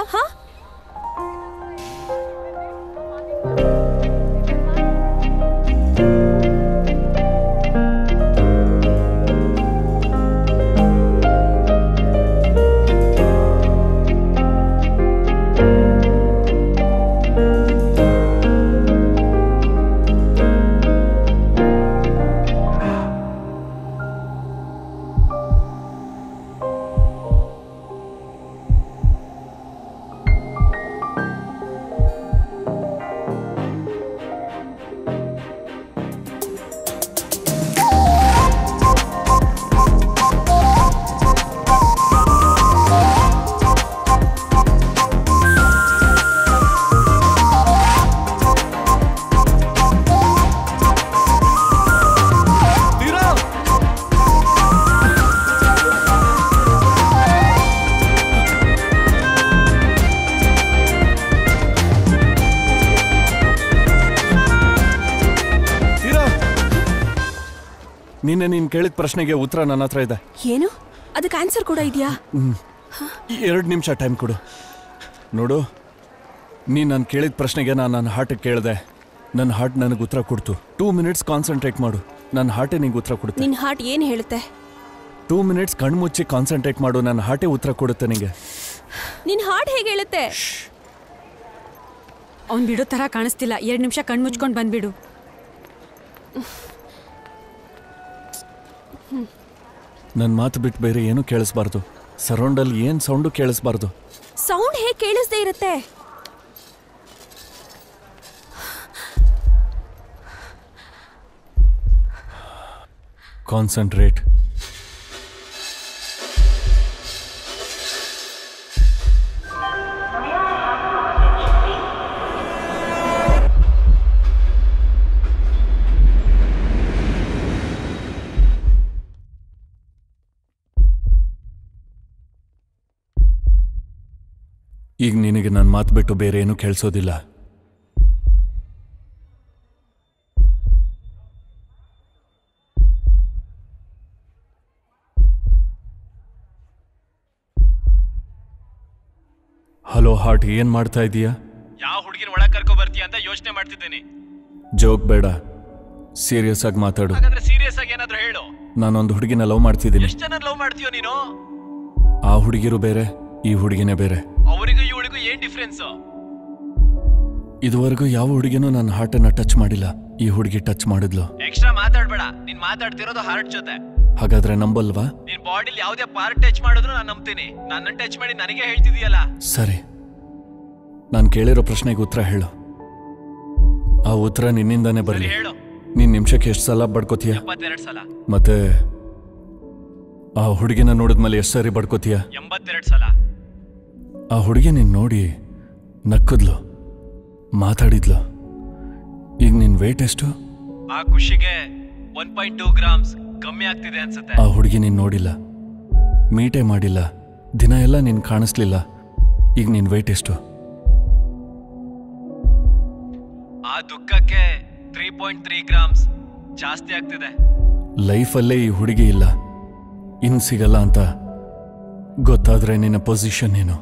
ನಿನ್ನೆ ನೀನು ಕೇಳಿದ ಪ್ರಶ್ನೆಗೆ ಉತ್ತರ ನನ್ನ ಹತ್ರ ಇದೆ. ಏನು? ಅದಕ್ಕೆ ಆನ್ಸರ್ ಕೂಡ ಇದೆಯಾ? 2 ನಿಮಿಷ ಟೈಮ್ ಕೊಡು. ನೋಡು, ನೀನು ನಾನು ಕೇಳಿದ ಪ್ರಶ್ನೆಗೆ ನಾನು ನನ್ನ ಹಾರ್ಟಿಗೆ ಕೇಳಿದೆ. ನನ್ನ ಹಾರ್ಟ್ ನನಗೆ ಉತ್ತರ ಕೊಡ್ತು. 2 ಮಿನಿಟ್ಸ್ ಕಾನ್ಸಂಟ್ರೇಟ್ ಮಾಡು, ನನ್ನ ಹಾರ್ಟೇ ನಿಂಗೆ ಉತ್ತರ ಕೊಡುತ್ತೆ. ನಿನ್ನ ಹಾರ್ಟ್ ಏನು ಹೇಳುತ್ತೆ? 2 ಮಿನಿಟ್ಸ್ ಕಣ್ಣು ಮುಚ್ಚಿ ಕಾನ್ಸಂಟ್ರೇಟ್ ಮಾಡು, ನನ್ನ ಹಾರ್ಟೇ ಉತ್ತರ ಕೊಡುತ್ತೆ ನಿಂಗೆ. ನಿನ್ನ ಹಾರ್ಟ್ ಹೇಗೆ ಹೇಳುತ್ತೆ? ಅವ್ನು ಬಿಡೋ ಥರ ಕಾಣಿಸ್ತಿಲ್ಲ. 2 ನಿಮಿಷ ಕಣ್ಣು ಮುಚ್ಕೊಂಡು ಬಂದ್ಬಿಡು. ನನ್ನ ಮಾತು ಬಿಟ್ಟು ಬೇರೆ ಏನೂ ಕೇಳಿಸ್ಬಾರ್ದು. ಸರೌಂಡಲ್ಲಿ ಏನು ಸೌಂಡು ಕೇಳಿಸ್ಬಾರ್ದು. ಸೌಂಡ್ ಹೇಗೆ ಕೇಳಿಸ್ದೇ ಇರುತ್ತೆ? ಕಾನ್ಸಂಟ್ರೇಟ್. ಈಗ ನಿನಗೆ ನನ್ನ ಮಾತು ಬಿಟ್ಟು ಬೇರೆ ಏನೂ ಕೇಳಿಸೋದಿಲ್ಲ. ಹಲೋ ಹಾರ್ಟ್, ಏನ್ ಮಾಡ್ತಾ ಇದೀಯಾ? ಯಾವ ಹುಡುಗಿನ ಒಳಗೆ ಕರ್ಕೊ ಬರ್ತೀಯ ಅಂತ ಯೋಚನೆ ಮಾಡ್ತಿದ್ದೀನಿ. ಜೋಕ್ ಬೇಡ, ಸೀರಿಯಸ್ ಆಗಿ ಮಾತಾಡು. ಹಾಗಾದ್ರೆ ಸೀರಿಯಸ್ ಆಗಿ ಏನಾದ್ರೂ ಹೇಳು. ನಾನೊಂದು ಹುಡುಗಿನ ಲವ್ ಮಾಡ್ತಿದ್ದೀನಿ. ಎಷ್ಟು ಜನ ಲವ್ ಮಾಡ್ತೀಯೋ ನೀನು? ಆ ಹುಡುಗಿರು ಬೇರೆ, ಈ ಹುಡುಗಿನೇ ಬೇರೆ. ಅವರಿಗೂ ಇವಳಿಗೂ ಏನ್ ಡಿಫ್ರೆನ್ಸ್? ಇದುವರೆಗೂ ಯಾವ ಹುಡುಗಿನೂ ನನ್ನ ಹಾರ್ಟನ್ನ ಟಚ್ ಮಾಡಿಲ್ಲ. ಈ ಹುಡುಗಿ ಟಚ್ ಮಾಡಿದ್ಲು. ಎಕ್ಸ್ಟ್ರಾ ಮಾತಾಡ್ಬೇಡ. ನೀನ್ ಮಾತಾಡ್ತಿರೋದು ಹಾರ್ಟ್ ಜೊತೆ. ಹಾಗಾದ್ರೆ ನಂಬಲ್ವಾ? ನಿನ್ ಬಾಡಿಲಿ ಯಾವುದೇ ಪಾರ್ಟ್ ಟಚ್ ಮಾಡಿದ್ರು ನಾನು ನಂಬ್ತೀನಿ. ನನ್ನ ಟಚ್ ಮಾಡಿ ನನಗೆ ಹೇಳ್ತಿದೀಯಲ್ಲ. ಸರಿ, ನಾನು ಕೇಳಿರೋ ಪ್ರಶ್ನೆಗೆ ಉತ್ತರ ಹೇಳು. ಆ ಉತ್ತರ ನಿನ್ನಿಂದಾನೇ ಬರಲಿ. ನೀನ್ ನಿಮಿಷಕ್ಕೆ ಎಷ್ಟು ಸಲ ಬಡ್ಕೋತೀಯ? 72 ಸಲ. ಮತ್ತೆ ಆ ಹುಡುಗಿನ ನೋಡಿದ್ಮೇಲೆ ಎಷ್ಟು ಸಾರಿ ಬಡ್ಕೋತೀಯ? 82 ಸಲ. ಆ ಹುಡುಗಿ ನೀನ್ ನೋಡಿ ನಕ್ಕದ್ಲು, ಮಾತಾಡಿದ್ಲು. ಈಗ ನಿನ್ ವೇಟ್ ಎಷ್ಟು? ಆ ಖುಷಿಗೆ 1.2 ಗ್ರಾಮ್ಸ್ ಕಮ್ಮಿ ಆಗ್ತಿದೆ ಅನ್ಸುತ್ತೆ. ಆ ಹುಡುಗಿ ನೀನ್ ನೋಡಿಲ್ಲ, ಮೀಟೇ ಮಾಡಿಲ್ಲ, ದಿನ ಎಲ್ಲ ನೀನ್ ಕಾಣಿಸ್ಲಿಲ್ಲ. ಈಗ ನಿನ್ ವೇಟ್ ಎಷ್ಟು? ಆ ದುಃಖಕ್ಕೆ 3.3 ಗ್ರಾಮ್ಸ್ ಜಾಸ್ತಿ ಆಗ್ತಿದೆ. ಲೈಫಲ್ಲೇ ಈ ಹುಡುಗಿ ಇಲ್ಲ, ಇನ್ ಸಿಗಲ್ಲ ಅಂತ ಗೊತ್ತಾದ್ರೆ ನಿನ್ನ ಪೊಸಿಷನ್ ಏನು?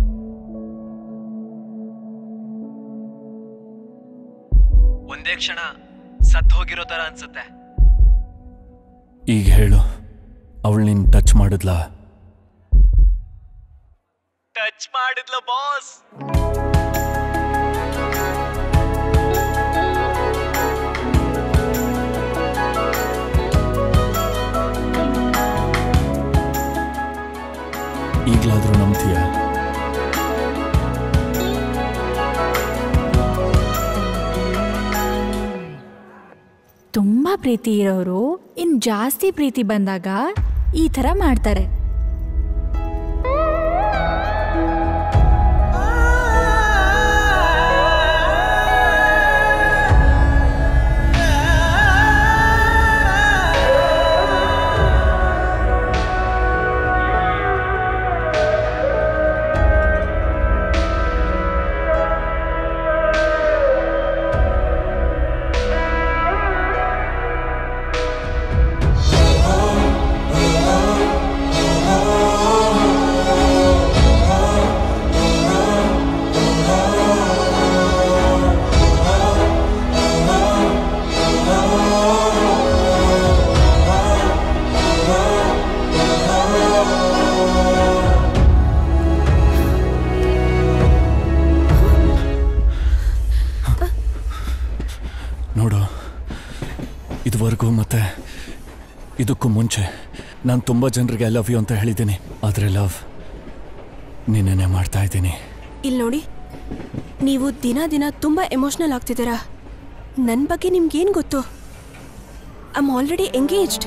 ಒಂದೇ ಕ್ಷಣ ಸತ್ ಹೋಗಿರೋ ತರ ಅನ್ಸುತ್ತೆ. ಈಗ ಹೇಳು, ಅವಳು ನಿನ್ ಟಚ್ ಮಾಡಿದ್ಲಾ? ಟಚ್ ಮಾಡಿದ್ಲ ಬಾಸ್. ಈಗಲಾದ್ರೂ ನಂಬ್ತೀಯ? ತುಂಬಾ ಪ್ರೀತಿ ಇರೋರು ಇನ್ ಜಾಸ್ತಿ ಪ್ರೀತಿ ಬಂದಾಗ ಈ ತರ ಮಾಡ್ತಾರೆ. ನೋಡು, ಇದುವರೆಗೂ ಮತ್ತೆ ಇದಕ್ಕೂ ಮುಂಚೆ ನಾನು ತುಂಬ ಜನರಿಗೆ ಐ ಲವ್ ಯು ಅಂತ ಹೇಳಿದ್ದೀನಿ. ಆದರೆ ಲವ್ ನಿನ್ನೆ ಮಾಡ್ತಾ ಇದ್ದೀನಿ. ಇಲ್ಲಿ ನೋಡಿ, ನೀವು ದಿನ ದಿನ ತುಂಬ ಎಮೋಷ್ನಲ್ ಆಗ್ತಿದ್ದೀರಾ. ನನ್ನ ಬಗ್ಗೆ ನಿಮ್ಗೇನು ಗೊತ್ತು? I am already engaged.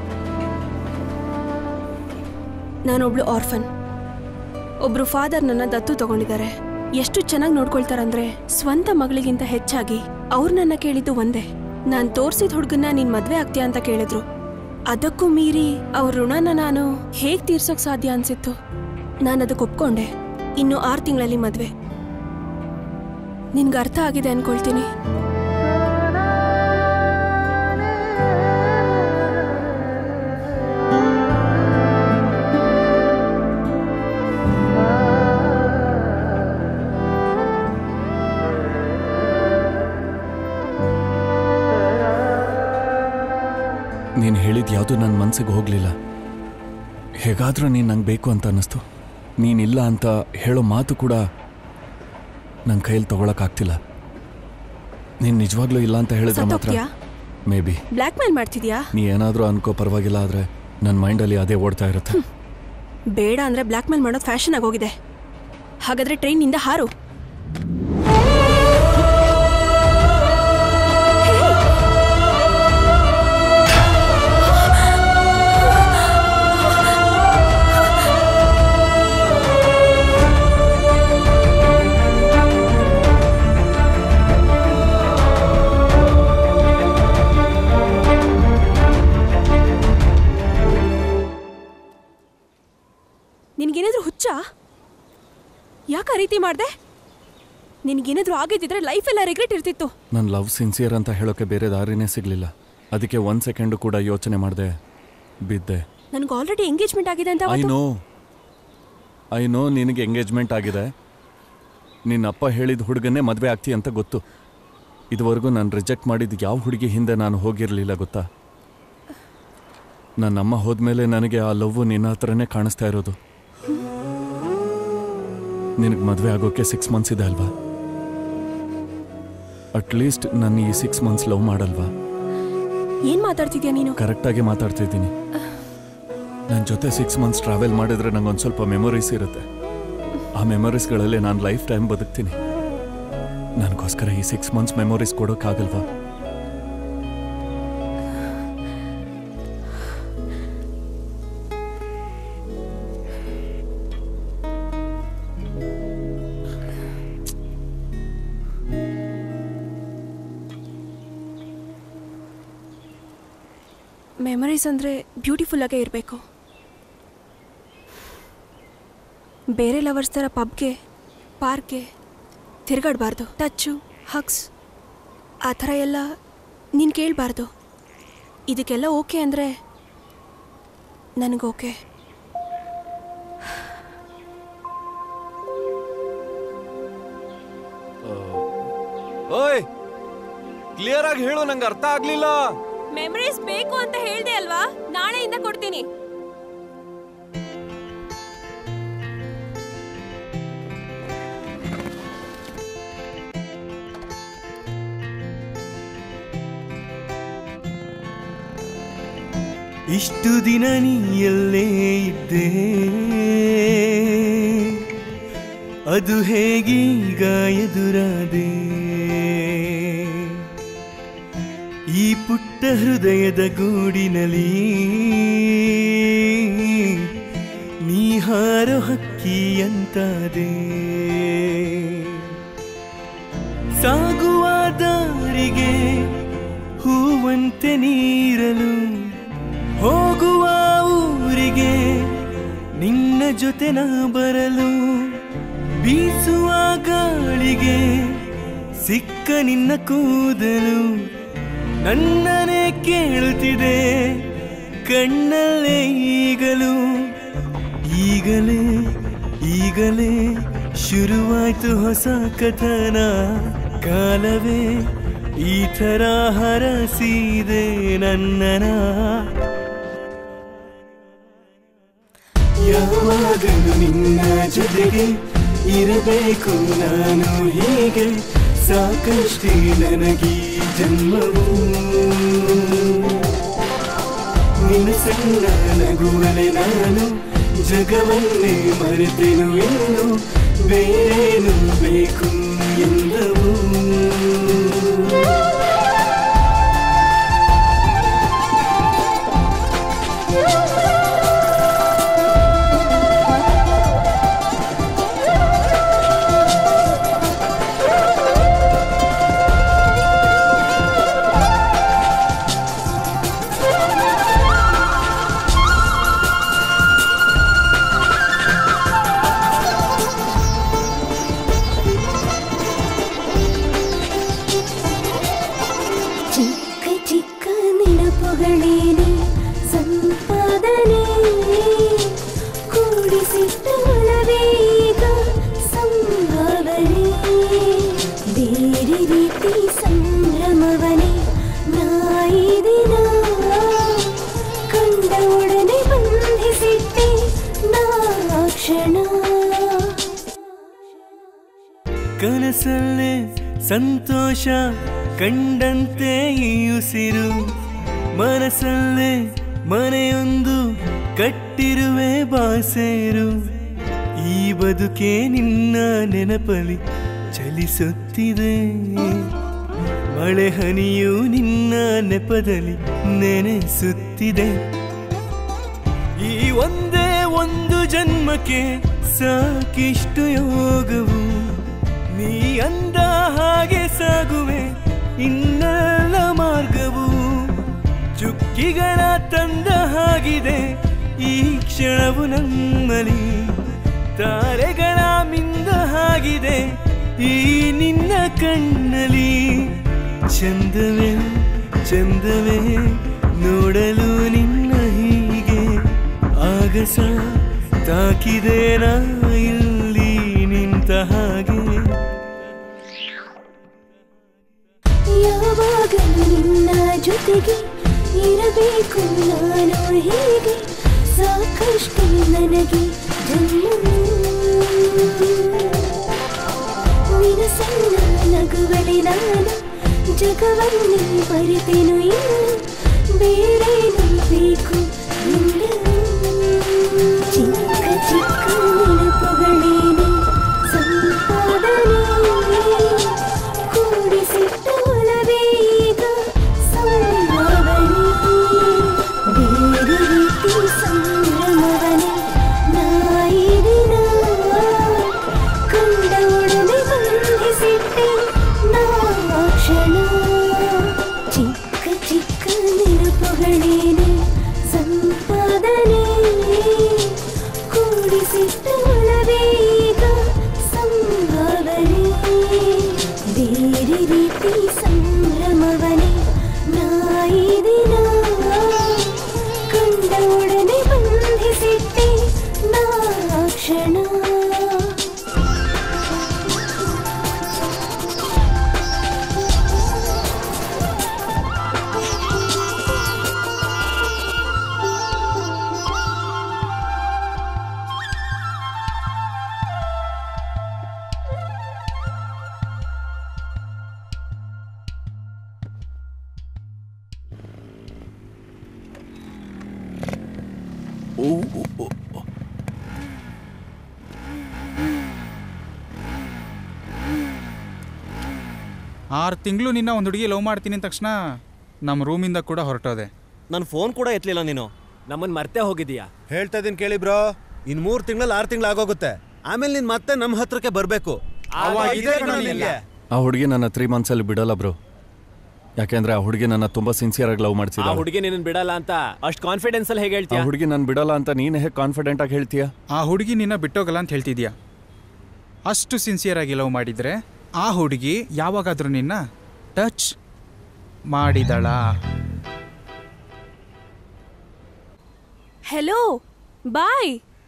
ನಾನೊಬ್ಳು ಆರ್ಫನ್. ಒಬ್ರು ಫಾದರ್ ನನ್ನ ದತ್ತು ತಗೊಂಡಿದ್ದಾರೆ. ಎಷ್ಟು ಚೆನ್ನಾಗಿ ನೋಡ್ಕೊಳ್ತಾರಂದ್ರೆ ಸ್ವಂತ ಮಗಳಿಗಿಂತ ಹೆಚ್ಚಾಗಿ ಅವ್ರು ನನ್ನ ಕೇಳಿದ್ದು ಒಂದೇ, ನಾನು ತೋರಿಸಿದ ಹುಡುಗನ್ನ ನೀನ್ ಮದ್ವೆ ಆಗ್ತೀಯಾ ಅಂತ ಕೇಳಿದ್ರು. ಅದಕ್ಕೂ ಮೀರಿ ಅವ್ರ ಋಣನ ನಾನು ಹೇಗ್ ತೀರ್ಸೋಕ್ ಸಾಧ್ಯ ಅನ್ಸಿತ್ತು. ನಾನು ಅದಕ್ಕೆ ಒಪ್ಕೊಂಡೆ. ಇನ್ನು 6 ತಿಂಗಳಲ್ಲಿ ಮದ್ವೆ. ನಿನ್ಗೆ ಅರ್ಥ ಆಗಿದೆ ಅನ್ಕೊಳ್ತೀನಿ. ಹೇಳಿದ ಯಾವುದು ನನ್ನ ಮನಸ್ಸಿಗೆ ಹೋಗಲಿಲ್ಲ. ಹೇಗಾದರೂ ನೀನು ನಂಗೆ ಬೇಕು ಅಂತ ಅನ್ನಿಸ್ತು. ನೀನಿಲ್ಲ ಅಂತ ಹೇಳೋ ಮಾತು ಕೂಡ ನನ್ನ ಕೈಯಲ್ಲಿ ತೊಗೊಳಕ್ಕಾಗ್ತಿಲ್ಲ. ನೀನು ನಿಜವಾಗ್ಲೂ ಇಲ್ಲ ಅಂತ ಹೇಳಿದ್ರೆ ಮಾತ್ರ ಮೇ ಬಿ. ಬ್ಲ್ಯಾಕ್ ಮೇಲ್ ಮಾಡ್ತಿದ್ಯಾ? ನೀ ಏನಾದರೂ ಅನ್ಕೋ, ಪರವಾಗಿಲ್ಲ. ಆದರೆ ನನ್ನ ಮೈಂಡಲ್ಲಿ ಅದೇ ಓಡ್ತಾ ಇರುತ್ತೆ. ಬೇಡ ಅಂದರೆ ಬ್ಲ್ಯಾಕ್ ಮೇಲ್ ಮಾಡೋದು ಫ್ಯಾಷನ್ ಆಗೋಗಿದೆ. ಹಾಗಾದರೆ ಟ್ರೈನಿಂದ ಹಾರು. ನಿನಗೇನಾದ್ರೂ ಹುಚ್ಚ? ಯಾಕೆ ಆ ರೀತಿ ಮಾಡಿದೆ? ನಿನಗೇನಾದ್ರೂ ಆಗಿದ್ದಿದ್ರೆ ಲೈಫ್ ಎಲ್ಲ ರಿಗ್ರೆಟ್ ಇರ್ತಿತ್ತು. ನನ್ನ ಲವ್ ಸಿನ್ಸಿಯರ್ ಅಂತ ಹೇಳೋಕೆ ಬೇರೆ ದಾರಿನೇ ಸಿಗಲಿಲ್ಲ. ಅದಕ್ಕೆ 1 ಸೆಕೆಂಡು ಕೂಡ ಯೋಚನೆ ಮಾಡಿದೆ, ಬಿದ್ದೆ. ನನಗೆ ಆಲ್ರೆಡಿ ಎಂಗೇಜ್ಮೆಂಟ್ ಆಗಿದೆ ಅಂತ. ಐ ನೋ ನಿನಗೆ ಎಂಗೇಜ್ಮೆಂಟ್ ಆಗಿದೆ. ನಿನ್ನಪ್ಪ ಹೇಳಿದ ಹುಡುಗನ್ನೇ ಮದುವೆ ಆಗ್ತೀಯ ಅಂತ ಗೊತ್ತು. ಇದುವರೆಗೂ ನಾನು ರಿಜೆಕ್ಟ್ ಮಾಡಿದ ಯಾವ ಹುಡುಗಿ ಹಿಂದೆ ನಾನು ಹೋಗಿರಲಿಲ್ಲ ಗೊತ್ತಾ. ನನ್ನಮ್ಮ ಹೋದ್ಮೇಲೆ ನನಗೆ ಆ ಲವ್ವು ನಿನ್ನ ಹತ್ರನೇ ಕಾಣಿಸ್ತಾ ಇರೋದು. ನಿನಗೆ ಮದುವೆ ಆಗೋಕ್ಕೆ 6 ಮಂತ್ಸ್ ಇದೆ ಅಲ್ವಾ? ಅಟ್ಲೀಸ್ಟ್ ನಾನು ಈ 6 ಮಂತ್ಸ್ ಲವ್ ಮಾಡಲ್ವಾ? ಏನ್ ಮಾತಾಡ್ತಿದ್ಯಾ ನೀನು? ಕರೆಕ್ಟಾಗಿ ಮಾತಾಡ್ತಿದ್ದೀನಿ. ನನ್ನ ಜೊತೆ 6 ಮಂತ್ಸ್ ಟ್ರಾವೆಲ್ ಮಾಡಿದ್ರೆ ನಂಗೊಂದು ಸ್ವಲ್ಪ ಮೆಮೊರೀಸ್ ಇರುತ್ತೆ. ಆ ಮೆಮೊರೀಸ್ಗಳಲ್ಲೇ ನಾನು ಲೈಫ್ ಟೈಮ್ ಬದುಕ್ತೀನಿ. ನನಗೋಸ್ಕರ ಈ 6 ಮಂತ್ಸ್ ಮೆಮೊರೀಸ್ ಕೊಡೋಕ್ಕಾಗಲ್ವಾ? ಮೆಮರೀಸ್ ಅಂದರೆ ಬ್ಯೂಟಿಫುಲ್ಲಾಗೇ ಇರಬೇಕು. ಬೇರೆ ಲವರ್ಸ್ ಥರ ಪಬ್ಗೆ, ಪಾರ್ಕ್ಗೆ ತಿರುಗಾಡಬಾರ್ದು. ಟಚ್ಚು, ಹಗ್ಸ್ ಆ ಥರ ಎಲ್ಲ ನೀನು ಕೇಳಬಾರ್ದು. ಇದಕ್ಕೆಲ್ಲ ಓಕೆ ಅಂದರೆ ನನಗೋಕೆ. ಓಯ್, ಕ್ಲಿಯರ್ ಆಗಿ ಹೇಳು, ನಂಗೆ ಅರ್ಥ ಆಗ್ಲಿಲ್ಲ. ಮೆಮರೀಸ್ ಬೇಕು ಅಂತ ಹೇಳ್ದೆ ಅಲ್ವಾ? ನಾಳೆಯಿಂದ ಕೊಡ್ತೀನಿ. ಇಷ್ಟು ದಿನ ನೀ ಎಲ್ಲೇ ಇದ್ದೆ, ಅದು ಹೇಗೀಗ ಎದುರಾದೆ? ಈ ಪುಟ್ಟ ಹೃದಯದ ಗೂಡಿನಲ್ಲಿ ನೀ ಹಾರೋ ಹಕ್ಕಿಯಂತಾದೆ. ಸಾಗುವ ದಾರಿಗೆ ಹೂವಂತೆ ನೀರಲು, ಹೋಗುವ ಊರಿಗೆ ನಿನ್ನ ಜೊತೆ ನಾ ಬರಲು, ಬೀಸುವ ಗಾಳಿಗೆ ಸಿಕ್ಕ ನಿನ್ನ ಕೂದಲು ನನ್ನನೇ ಕೇಳುತ್ತಿದೆ ಕಣ್ಣಲ್ಲೇ ಈಗಲೂ. ಈಗಲೇ ಈಗಲೇ ಶುರುವಾಯ್ತು ಹೊಸ ಕಥನ, ಕಾಲವೇ ಈ ಥರ ಹರಸಿದೆ ನನ್ನನ. ಯಾವಾಗಲೂ ನಿನ್ನ ಜೊತೆಗೆ ಇರಬೇಕು ನಾನು ಹೀಗೆ, ಸಾಕಷ್ಟೇ ನನಗೀ ಜನ್ಮವು. ನಿನ್ನ ಸಣ್ಣ ನಗುವಲೆ ನಾನು ಜಗವನ್ನೇ ಮರೆತೆನು, ಇನ್ನು ಬೇರೇನು ಬೇಕು ಎಲ್ಲವೂ. ಕನಸಲ್ಲೇ ಸಂತೋಷ ಕಂಡಂತೆ ಈ ಉಸಿರು ಮನಸ್ಸಲ್ಲೇ ಮನೆಯೊಂದು ಕಟ್ಟಿರುವೆ ಬಾಸೇರು ಈ ಬದುಕೆ ನಿನ್ನ ನೆನಪಲಿ ಚಲಿಸುತ್ತಿದೆ ಮಳೆ ಹನಿಯು ನಿನ್ನ ನೆಪದಲ್ಲಿ ನೆನೆಸುತ್ತಿದೆ ಈ ಒಂದೇ ಒಂದು ಜನ್ಮಕ್ಕೆ ಸಾಕಿಷ್ಟು ಯೋಗವು ನೀ ಅಂದ ಹಾಗೆ ಸಾಗುವೆ ಇನ್ನೆಲ್ಲ ಮಾರ್ಗವು ಚುಕ್ಕಿಗಳ ತಂದ ಹಾಗಿದೆ ಈ ಕ್ಷಣವು ನಮ್ಮಲಿ ತಾರೆಗಳ ಮಿಂದ ಹಾಗಿದೆ ಈ ನಿನ್ನ ಕಣ್ಣಲಿ ಚಂದವೇ ಚಂದವೇ ನೋಡಲು ನಿನ್ನ ಹೀಗೆ ಆಗಸ ತಾಕಿದೆ ನಾ ಇಲ್ಲಿ ನಿಂತ ಹಾಗೆ ಯಾವಾಗಲೂ ನಿನ್ನ ಜೊತೆಗೆ ಇರಬೇಕು ನಾನು ಹೀಗೆ ಸಾಕಷ್ಟು ನನಗೆ ನಿನ್ನ ಸಣ್ಣ ನಗುವಳಿ ನಾನು ಜಗವನ್ನೇ ಮರೆತೆನು ಇನ್ನು ಬೇರೇನು ಬೇಕು ಚಿಕ್ಕ ಚಿಕ್ಕ ನೆನಪುಗಳೇನೆ ಸಂಪಾದನೆ ಕೂಡಿಸಿಟ್ಟೊಳವೇ ಈಗ ಸಂಭಾವನೆ ಬೇರೆ ರೀತಿ ಸಂಭ್ರಮವನೆ ನಾಯಿದಿನ ಕಂಡ ಒಡನೆ ಬಂಧಿಸಿಟ್ಟೆ ನಾ ಕ್ಷಣ ಚಿಕ್ಕ ಚಿಕ್ಕ ನೆನಪುಗಳೇನೆ ಸಂಪಾದನೆ ಕೂಡಿಸಿಟ್ಟೊಳವೇ ಈಗ ಸಂಭಾವನೆ ಬೇರೆ ರೀತಿ ಸಂಭ್ರಮವನೆ ನಾಯಿದಿನ ಕಂಡ ಒಡನೆ ಬಂಧಿಸಿಟ್ಟೆ ನಾ ಕ್ಷಣ ಆರು ತಿಂಗಳು ನಿನ್ನ ಒಂದು ಹುಡುಗಿ ಲವ್ ಮಾಡ್ತೀನಿ ಅಂದ ತಕ್ಷಣ ನಮ್ಮ ರೂಮಿಂದ ಕೂಡ ಹೊರಟೋದೆ. ನನ್ನ ಫೋನ್ ಕೂಡ ಎತ್ತಲಿಲ್ಲ ನೀನು. ನಮ್ಮನ್ನು ಮರ್ತೇ ಹೋಗಿದೀಯಾ? ಹೇಳ್ತಾ ಇದ್ದೀನಿ ಕೇಳಿ ಬ್ರೋ, ಇನ್ 3 ತಿಂಗಳಲ್ಲಿ 6 ತಿಂಗಳು ಆಗೋಗುತ್ತೆ. ಆಮೇಲೆ ನೀನ್ ಮತ್ತೆ ನಮ್ಮ ಹತ್ರಕ್ಕೆ ಬರಬೇಕು. ಆ ಹುಡುಗಿ ನನ್ನ 3 ಮಂತ್ಸಲ್ಲಿ ಬಿಡಲ್ಲ ಬ್ರೋ. ಯಾಕೆಂದ್ರೆ ಆ ಹುಡುಗಿ ನನ್ನ ತುಂಬಾ ಸಿನ್ಸಿಯರ್ ಆಗಿ ಲವ್ ಮಾಡ್ತಿದ್ದ. ಆ ಹುಡುಗಿ ನಿನ್ನ ಬಿಡಲ್ಲ ಅಂತ ಅಷ್ಟು ಕಾನ್ಫಿಡೆನ್ಸ್ ಅಲ್ಲಿ ಹೇಗೆ ಹೇಳ್ತೀಯಾ? ಆ ಹುಡುಗಿ ನನ್ನ ಬಿಡಲ್ಲ ಅಂತ ನೀನು ಹೇಗೆ ಕಾನ್ಫಿಡೆಂಟ್ ಆಗಿ ಹೇಳ್ತೀಯಾ? ಆ ಹುಡುಗಿ ನಿನ್ನ ಬಿಟ್ಟೋಗಲ್ಲ ಅಂತ ಹೇಳ್ತಿದ್ಯಾ? ಅಷ್ಟು ಸಿನ್ಸಿಯರ್ ಆಗಿ ಲವ್ ಮಾಡಿದ್ರೆ ಆ ಹುಡುಗಿ ಯಾವಾಗಾದ್ರೂ ನಿನ್ನ ಟಚ್ ಮಾಡಿದಳ? ಹೆಲೋ ಬಾಯ್.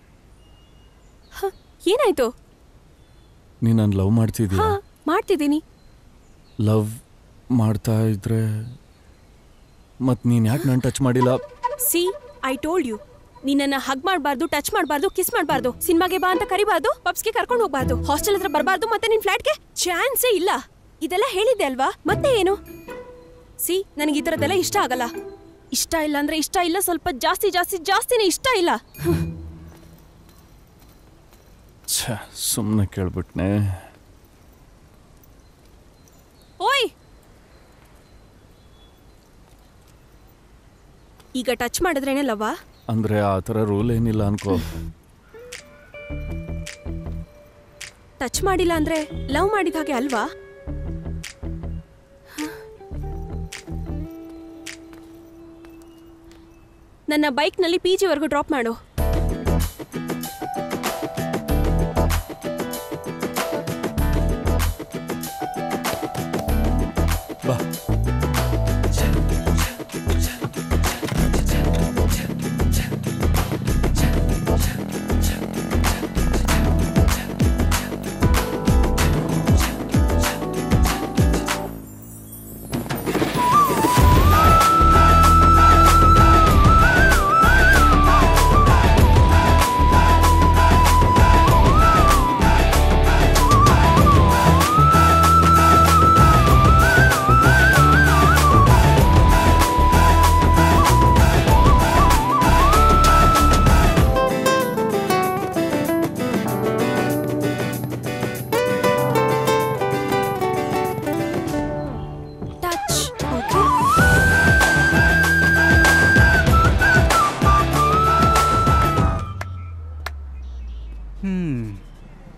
ಏನಾಯ್ತು? ನೀನು ನನ್ನ ಲವ್ ಮಾಡ್ತಿದ್ಯಾ? ಮಾಡ್ತಿದ್ದೀನಿ. ಲವ್ ಮಾಡ್ತಾ ಇದ್ರೆ ಮತ್ ನೀನ್ ಯಾಕೆ ನಾನು ಟಚ್ ಮಾಡಿಲ್ಲ? ಸಿ ಐ ಟೋಲ್ಡ್ ಯು, ನಿನ್ನನ್ನ ಹಗ್ ಮಾಡಬಾರ್ದು, ಟಚ್ ಮಾಡಬಾರ್ದು, ಕಿಸ್ ಮಾಡಬಾರ್ದು, ಸಿನಿಮಾಗೆ ಬಾ ಅಂತ ಕರಿಬಾರ್ದು, ಪಬ್ಸ್ಗೆ ಕರ್ಕೊಂಡು ಹೋಗ್ಬಾರ್ದು, ಹಾಸ್ಟೆಲ್ ಹತ್ರ ಬರಬಾರ್ದು, ಮತ್ತೆ ನಿನ್ ಫ್ಲಾಟ್ಗೆ ಚಾನ್ಸೇ ಇಲ್ಲ. ಇದೆಲ್ಲ ಹೇಳಿದ್ದೆ ಅಲ್ವಾ? ಮತ್ತೆ ಏನು? ಸಿ ನನಗೆ ಈ ಥರದ್ದೆಲ್ಲ ಇಷ್ಟ ಆಗಲ್ಲ. ಇಷ್ಟ ಇಲ್ಲ ಅಂದ್ರೆ ಇಷ್ಟ ಇಲ್ಲ, ಸ್ವಲ್ಪ ಜಾಸ್ತಿ ಜಾಸ್ತಿ ಜಾಸ್ತಿನೇ ಇಷ್ಟ ಇಲ್ಲ. ಸುಮ್ಮನೆ ಕೇಳ್ಬಿಟ್ನೆ. ಓಯ್, ಈಗ ಟಚ್ ಮಾಡಿದ್ರೇನೆ ಲವ್ವಾ? ಅಂದ್ರೆ ಆ ಥರ ರೂಲ್ ಏನಿಲ್ಲ ಅನ್ಕೋ. ಟಚ್ ಮಾಡಿಲ್ಲ ಅಂದ್ರೆ ಲವ್ ಮಾಡಿದ ಹಾಗೆ ಅಲ್ವಾ? ನನ್ನ ಬೈಕ್ನಲ್ಲಿ PG ವರೆಗೂ ಡ್ರಾಪ್ ಮಾಡು. ಬಾ.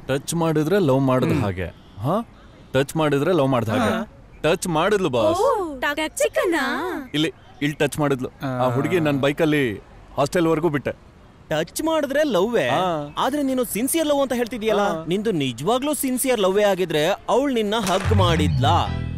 ಟಚ್ ಮಾಡಿದ್ರೆ ಲವ್ ಮಾಡಿದ ಹಾಗೆ. ಹಾ, ಟಚ್ ಮಾಡಿದ್ರೆ ಲವ್ ಮಾಡಿದ ಹಾಗೆ. ಟಚ್ ಮಾಡಿದ್ಲು ಬಾಸ್. ಇಲ್ಲಿ ಟಚ್ ಮಾಡಿದ್ಲು. ಆ ಹುಡುಗಿ ನನ್ನ ಬೈಕಲ್ಲಿ ಹಾಸ್ಟೆಲ್ ವರೆಗೂ ಬಿಟ್ಟೆ. ಟಚ್ ಮಾಡಿದ್ರೆ ಲವ್ವೇ, ಆದ್ರೆ ನೀನು ಸಿನ್ಸಿಯರ್ ಲವ್ ಅಂತ ಹೇಳ್ತಿದ್ಯಲ್ಲ, ನಿಂದು ನಿಜವಾಗ್ಲೂ ಸಿನ್ಸಿಯರ್ ಲವ್ವೇ ಆಗಿದ್ರೆ ಅವಳು ನಿನ್ನ ಹಗ್ ಮಾಡಿದ್ಲಾ?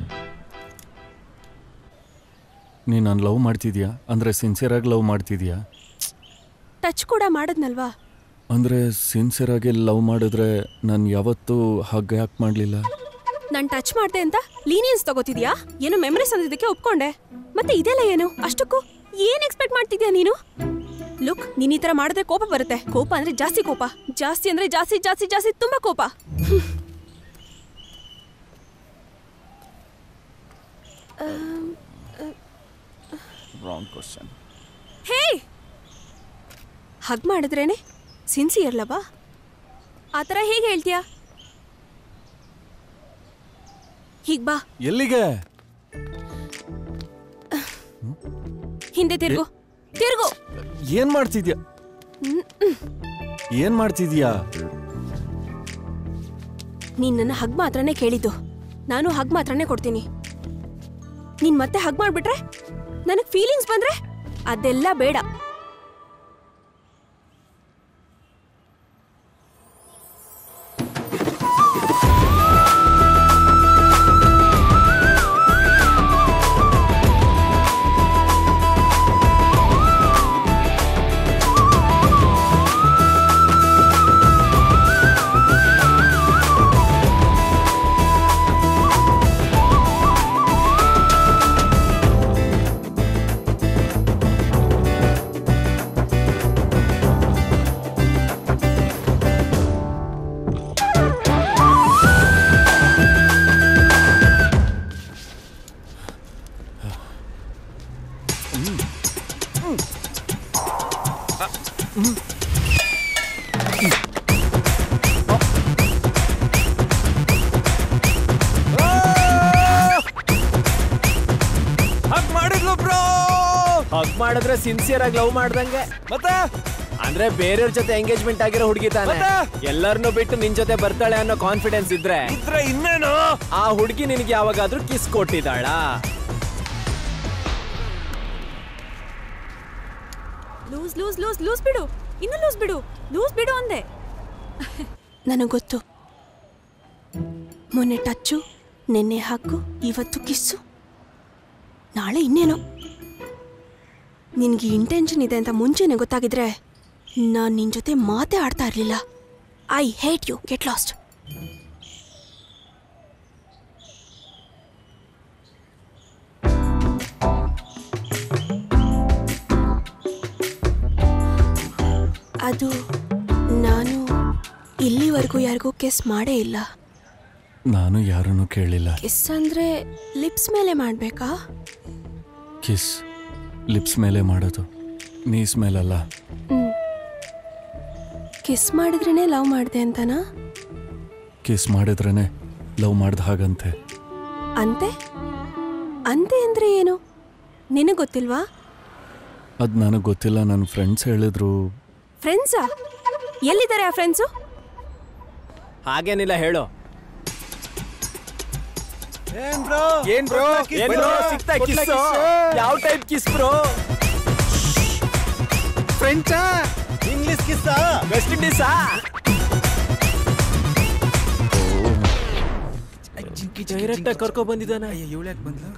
ನೀನ್ ನಾನು ಲವ್ ಮಾಡ್ತಿದ್ಯಾ ಅಂದ್ರೆ ಸಿನ್ಸಿಯರ್ ಆಗಿ ಲವ್ ಮಾಡ್ತಿದ್ಯಾ? ಟಚ್ ಕೂಡ ಮಾಡದ್ನಲ್ವಾ? ಅಂದ್ರೆ ಸಿನ್ಸಿಯರ್ ಆಗಿ ಲವ್ ಮಾಡಿದ್ರೆ ನಾನು ಯಾವತ್ತೂ ಹಗ್ ಯಾಕೆ ಮಾಡ್ಲಿಲ್ಲ? ನಾನ್ ಟಚ್ ಮಾಡ್ದೆ ಅಂತ ಲೀನಿಯನ್ಸ್ ತಗೋತಿದ್ಯಾ? ಏನೋ ಮೆಮರೀಸ್ ಅಂದಿದ್ದಕ್ಕೆ ಒಪ್ಕೊಂಡೆ. ಮತ್ತೆ ಇದೆಲ್ಲ ಏನು? ಅಷ್ಟಕ್ಕೂ ಏನ್ ಎಕ್ಸ್ಪೆಕ್ಟ್ ಮಾಡ್ತಿದ್ಯಾ ನೀನು? ಲುಕ್, ನೀನ್ ಈ ತರ ಮಾಡಿದ್ರೆ ಕೋಪ ಬರುತ್ತೆ. ಕೋಪ ಅಂದ್ರೆ ಜಾಸ್ತಿ ಕೋಪ, ಜಾಸ್ತಿ ಅಂದ್ರೆ ಜಾಸ್ತಿ ಜಾಸ್ತಿ ಜಾಸ್ತಿ ತುಂಬಾ ಕೋಪ. Wrong question. ಹೇ, ಹಗ್ ಮಾಡಿದ್ರೇನೆ ಸಿನ್ಸಿಯರ್ ಲವಾ? ಆ ಥರ ಹೇಗೆ ಹೇಳ್ತೀಯಾ? ಹೀಗ್ ಬಾ. ಎಲ್ಲಿಗೆ? ಹಿಂದೆ ತಿರ್ಗು. ತಿರ್ಗು. ಏನ್ ಮಾಡ್ತಿದ್ಯಾ? ಏನ್ ಮಾಡ್ತಿದ್ಯಾ? ನೀನ್ ನನ್ನ ಹಗ್ ಮಾತ್ರನೇ ಕೇಳಿದ್ದು. ನಾನು ಹಗ್ ಮಾತ್ರನೇ ಕೊಡ್ತೀನಿ. ನೀನ್ ಮತ್ತೆ ಹಗ್ ಮಾಡ್ಬಿಟ್ರೆ, ನನಗ್ ಫೀಲಿಂಗ್ಸ್ ಬಂದ್ರೆ ಅದೆಲ್ಲ ಬೇಡ. ಹಗ್ ಮಾಡಿದ್ರೆ ಸಿನ್ಸಿಯರ್ ಆಗಿ ಲವ್ ಮಾಡ್ದಂಗೆ. ಮತ್ತೆ ಅಂದ್ರೆ ಬೇರೆಯವ್ರ ಜೊತೆ ಎಂಗೇಜ್ಮೆಂಟ್ ಆಗಿರೋ ಹುಡುಗಿ ತಾನೆ, ಎಲ್ಲರನ್ನೂ ಬಿಟ್ಟು ನಿನ್ ಜೊತೆ ಬರ್ತಾಳೆ ಅನ್ನೋ ಕಾನ್ಫಿಡೆನ್ಸ್ ಇದ್ರೆ ಇನ್ನೇನು ಆ ಹುಡುಗಿ ನಿನಗೆ ಯಾವಾಗಾದ್ರೂ ಕಿಸ್ ಕೊಟ್ಟಿದ್ದಾಳ? ಲೂಸ್ ಲೂಸ್ ಲೂಸ್ ಲೂಸ್ ಬಿಡು, ಇನ್ನು ಲೂಸ್ ಬಿಡು, ಲೂಸ್ ಬಿಡು ಅಂದೆ. ನನಗೆ ಗೊತ್ತು, ಮೊನ್ನೆ ಟಚ್ಚು, ನೆನ್ನೆ ಹಾಕು, ಇವತ್ತು ಕಿಸ್ಸು, ನಾಳೆ ಇನ್ನೇನು. ನಿನ್ಗೆ ಇಂಟೆನ್ಷನ್ ಇದೆ ಅಂತ ಮುಂಚೆನೆ ಗೊತ್ತಾಗಿದ್ರೆ ನಾನು ನಿನ್ ಜೊತೆ ಮಾತೇ ಆಡ್ತಾ ಇರ್ಲಿಲ್ಲ. I hate you, get lost. ಅದು ನಾನು ಇಲ್ಲಿವರೆಗೂ ಯಾರಿಗೂ ಕಿಸ್ ಮಾಡೇ ಇಲ್ಲ. ನಾನು ಯಾರನ್ನು ಕೇಳಿಲ್ಲ. ಕಿಸ್ ಅಂದ್ರೆ ಲಿಪ್ಸ್ ಮೇಲೆ ಮಾಡ್ಬೇಕಾ? ಕಿಸ್ ಲಿಪ್ಸ್ ಮೇಲೆ ಮಾಡೋದು, ನೀಸ್ ಮೇಲಲ್ಲ. ಕಿಸ್ ಮಾಡಿದ್ರೇನೆ ಲವ್ ಮಾಡಿದೆ ಅಂತನಾ? ಕಿಸ್ ಮಾಡಿದ್ರೇನೆ ಲವ್ ಮಾಡ್ದ ಹಾಗಂತೆ. ಅಂತೆ ಅಂತೆ ಅಂದ್ರೆ ಏನು? ನಿನಗೆ ಗೊತ್ತಿಲ್ವಾ? ಅದು ನನಗೆ ಗೊತ್ತಿಲ್ಲ, ನನ್ನ ಫ್ರೆಂಡ್ಸ್ ಹೇಳಿದ್ರು. ಫ್ರೆಂಡ್ಸಾ? ಎಲ್ಲಿದ್ದಾರೆ ಆ ಫ್ರೆಂಡ್ಸು? ಹಾಗೇನಿಲ್ಲ, ಹೇಳು. ಏನ್ ಬ್ರೋ? ಸಿಗ್ತಾ ಕಿಸ್? ಯಾವ ಟೈಪ್ ಕಿಸ್ ಬ್ರೋ? ಫ್ರೆಂಚಾ? ಇಂಗ್ಲಿಷ್ ಕಿಸ್ಸಾ? ವೆಸ್ಟ್ ಇಂಡೀಸಾ? ಡೈರೆಕ್ಟ್ ಆಗಿ ಕರ್ಕೊ ಬಂದಿದ್ದಾನೆ. ಇವಳ್ಯಾಕೆ ಬಂದ್ಲು?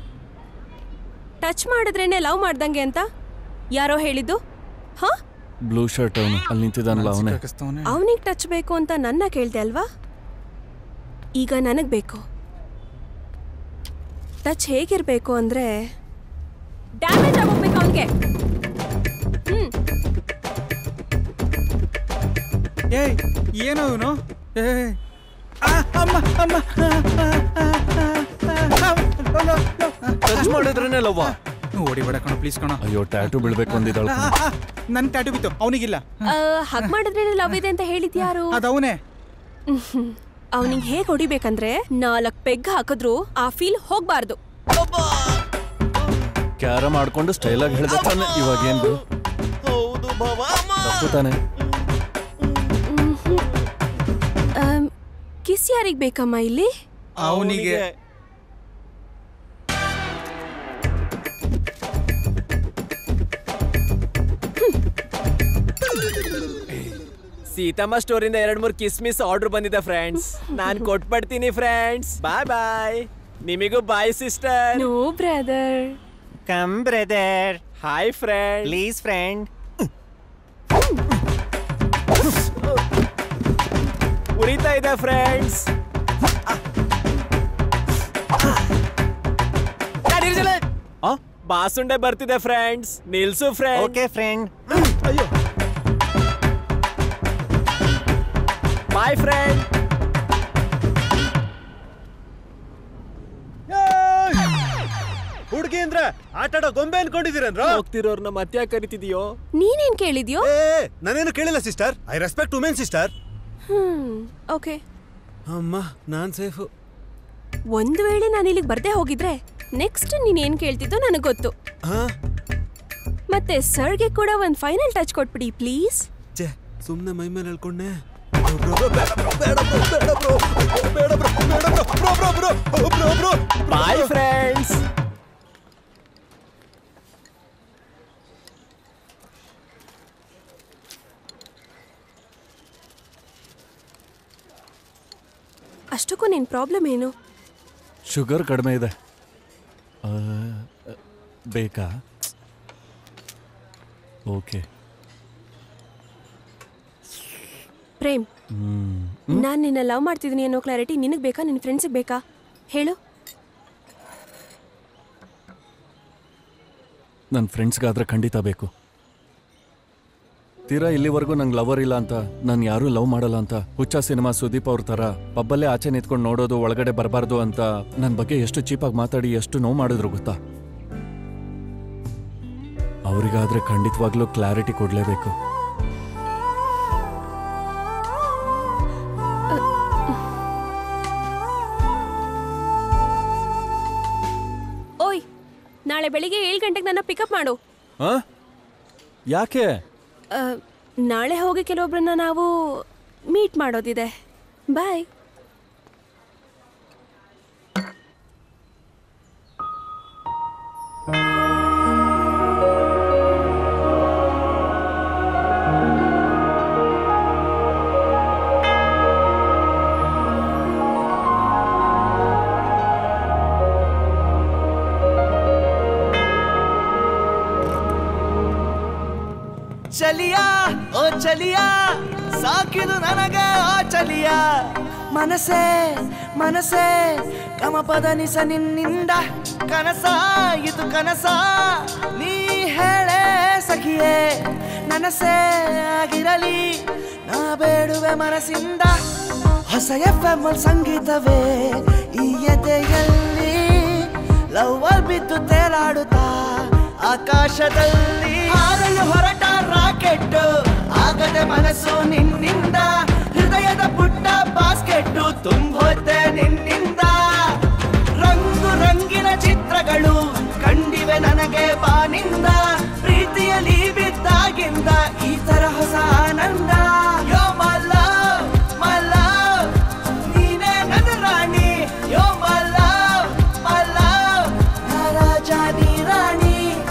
ಟಚ್ ಮಾಡಿದ್ರೇನೆ ಲವ್ ಮಾಡ್ದಂಗೆ ಅಂತ ಯಾರೋ ಹೇಳಿದ್ದು? ಹಾ, ಬ್ಲೂ ಶರ್ಟ್ ಅವನು ಅಲ್ಲಿ ನಿಂತಿದ್ದಾನಲ್ಲ, ಅವನೇ. ಅವನಿಗೆ ಟಚ್ ಬೇಕು ಅಂತ ನನ್ನ ಕೇಳ್ದೆ ಅಲ್ವಾ? ಈಗ ನನಗ್ ಬೇಕು. ಟಚ್ ಹೇಗಿರ್ಬೇಕು ಅಂದ್ರೆ ಡ್ಯಾಮೇಜ್ ಆಗೋಗ್ಬೇಕು ಅವನಿಗೆ. ಏಯ್, ಏನೋ ಇವನು? Touch ಮಾಡಿದ್ರೇನೆ love? ಓಡಿಬೇಡ ಕಣ, ಪ್ಲೀಸ್ ಕಣ. ಅಯ್ಯೋ, ಟ್ಯಾಟೂ ಬೀಳ್ಬೇಕು ಅಂದಿದ್ದಾಳ. ನನ್ ಟ್ಯಾಟೂ ಬಿತ್ತು, ಅವನಿಗಿಲ್ಲ. ಹಗ್ ಮಾಡಿದ್ರೇನೆ ಲವ್ ಇದೆ ಅಂತ ಹೇಳಿದ್ಯಾರು? ಅದವನೇ. ಅವನಿಗೆ ಹೇಗ್ ಹೊಡಿಬೇಕಂದ್ರೆ 4 ಪೆಗ್ ಹಾಕಿದ್ರು ಆ ಫೀಲ್ ಹೋಗ್ಬಾರ್ದು. ಕ್ಯಾರ ಮಾಡ್ಕೊಂಡು ಸ್ಟೈಲ್ ಆಗಿ ಹೇಳ್ದೆ ತಾನೆ. ಇವಾಗ ಏನ್ ತಪ್ಪು ತಾನೆ? ಕಿಸ್ ಯಾರಿಗ್ ಬೇಕಮ್ಮ ಇಲ್ಲಿ? ಅವನಿಗೆ. ಸೀತಮ್ಮ ಸ್ಟೋರಿಂದ 2-3 ಕಿಸ್ಮಿಸ್ ಆರ್ಡರ್ ಬಂದಿದೆ ಫ್ರೆಂಡ್ಸ್. ನಾನ್ ಕೊಟ್ಬಿಡ್ತೀನಿ ಫ್ರೆಂಡ್ಸ್. Bye bye. ನಿಮಿಗೂ bye sister. No brother. Come brother. Hi friend. Please friend. ಉರಿತಾ ಇದೆ ಫ್ರೆಂಡ್ಸ್. ಬಾಸುಂಡೆ ಬರ್ತಿದೆ ಫ್ರೆಂಡ್ಸ್. ನಿಲ್ಸು ಫ್ರೆಂಡ್. Okay friend. ಅಯ್ಯೋ. Boyfriend. ಹುಡುಗಿ ಅಂದ್ರೆ ಆಟಾಡೋ ಗೊಂಬೆ ಅನ್ಕೊಂಡಿದ್ದೀರೇನ್ರ? ಹೋಗ್ತಿರೋರ್ನ ಮತ್ತೆ ಕರಿತಿದ್ಯೋ? ನೀನೇನ್ ಕೇಳಿದ್ಯೋ? ನಾನೇನು ಕೇಳಿಲ್ಲ sister. I respect women sister. Okay. ಅಮ್ಮ ನಾನ್ ಸೇಫು. ಒಂದು ವೇಳೆ ನಾನು ಇಲ್ಲಿಗೆ ಬರ್ದೇ ಹೋಗಿದ್ರೆ ನೆಕ್ಸ್ಟ್ ನೀನೇನ್ ಕೇಳ್ತಿದ್ದೋ ನನಗೆ ಗೊತ್ತು. ಮತ್ತೆ ಸರ್ಗೆ ಕೂಡ ಒಂದು ಫೈನಲ್ ಟಚ್ ಕೊಟ್ಬಿಡಿ ಪ್ಲೀಸ್. ಸುಮ್ನೆ ಮೈ ಮೇಲೆ ಹೇಳ್ಕೊಂಡೆ. Bye friends. ಅಷ್ಟಕ್ಕೂ ನಿನ್ ಪ್ರಾಬ್ಲಮ್ ಏನು? ಶುಗರ್ ಕಡಿಮೆ ಇದೆ. ಬೇಕಾ? ಓಕೆ. ಪ್ರೇಮ್, ನಾನು ನಿನ್ನ ಲವ್ ಮಾಡ್ತಿದ್ದೀನಿ ಅನ್ನೋ ಕ್ಲಾರಿಟಿ ನಿನಗೆ ಬೇಕಾ, ನಿನ್ನ ಫ್ರೆಂಡ್ಸಿಗೆ ಬೇಕಾ ಹೇಳು? ನನ್ನ ಫ್ರೆಂಡ್ಸ್ಗಾದ್ರೆ ಖಂಡಿತ ಬೇಕು. ತೀರಾ ಇಲ್ಲಿವರೆಗೂ ನಂಗೆ ಲವರ್ ಇಲ್ಲ ಅಂತ, ನಾನು ಯಾರೂ ಲವ್ ಮಾಡಲ್ಲ ಅಂತ, ಹುಚ್ಚ ಸಿನಿಮಾ ಸುದೀಪ್ ಅವ್ರ ಥರ ಪಬ್ಬಲ್ಲೇ ಆಚೆ ನಿಂತ್ಕೊಂಡು ನೋಡೋದು, ಒಳಗಡೆ ಬರಬಾರ್ದು ಅಂತ ನನ್ನ ಬಗ್ಗೆ ಎಷ್ಟು ಚೀಪಾಗಿ ಮಾತಾಡಿ ಎಷ್ಟು ನೋವು ಮಾಡಿದ್ರು ಗೊತ್ತಾ? ಅವರಿಗಾದ್ರೆ ಖಂಡಿತವಾಗ್ಲೂ ಕ್ಲಾರಿಟಿ ಕೊಡಲೇಬೇಕು. ಓಯ್, ನಾಳೆ ಬೆಳಿಗ್ಗೆ 7 ಗಂಟೆಗೆ ನನ್ನ ಪಿಕಪ್ ಮಾಡು. ಯಾಕೆ? ನಾಳೆ ಹೋಗಿ ಕೆಲವೊಬ್ಬರನ್ನ ನಾವು ಮೀಟ್ ಮಾಡೋದಿದೆ. ಬಾಯ್. ಚಲಿಯಾ ಓ ಚಲಿಯಾ ಸಾಕಿದು ನನಗೆ ಆ ಚಲಿಯಾ ಮನಸೇ ಮನಸೇ ಗಮಪದ ನಿಸ ನಿನ್ನಿಂದ ಕನಸ ಇದು ಕನಸ ನೀ ಹೇಳೇ ಸಖಿಯೇ ನನಸೇ ಆಗಿರಲಿ ನಾ ಬೇಡುವೆ ಮನಸ್ಸಿಂದ ಹೊಸ FM ಸಂಗೀತವೇ ಈ ಎದೆಯಲ್ಲಿ ಲವ್ ಬಿದ್ದು ತೇಲಾಡುತ್ತಾ ಆಕಾಶದಲ್ಲಿ ಹಾರಲು ಹೊರಟ ರಾಕೆಟ್ ಆಗದೆ ಮನಸ್ಸು ನಿನ್ನಿಂದ ಹೃದಯದ ಪುಟ್ಟ ಬಾಸ್ಕೆಟ್ ತುಂಬೋತೆ ನಿನ್ನಿಂದ ರಂಗು ರಂಗಿನ ಚಿತ್ರಗಳು ಕಂಡಿವೆ ನನಗೆ ಬಾನಿಂದ ಪ್ರೀತಿಯಲ್ಲಿ ಬಿದ್ದಾಗಿಂದ ಈ ತರ ಹೊಸ ಆನಂದ ಯೋ ಮೈ ಲವ್ ನೀನೇ ನನ್ನ ರಾಣಿ ಯೋ ಮೈ ಲವ್ ರಾಜ ನೀ ರಾಣಿ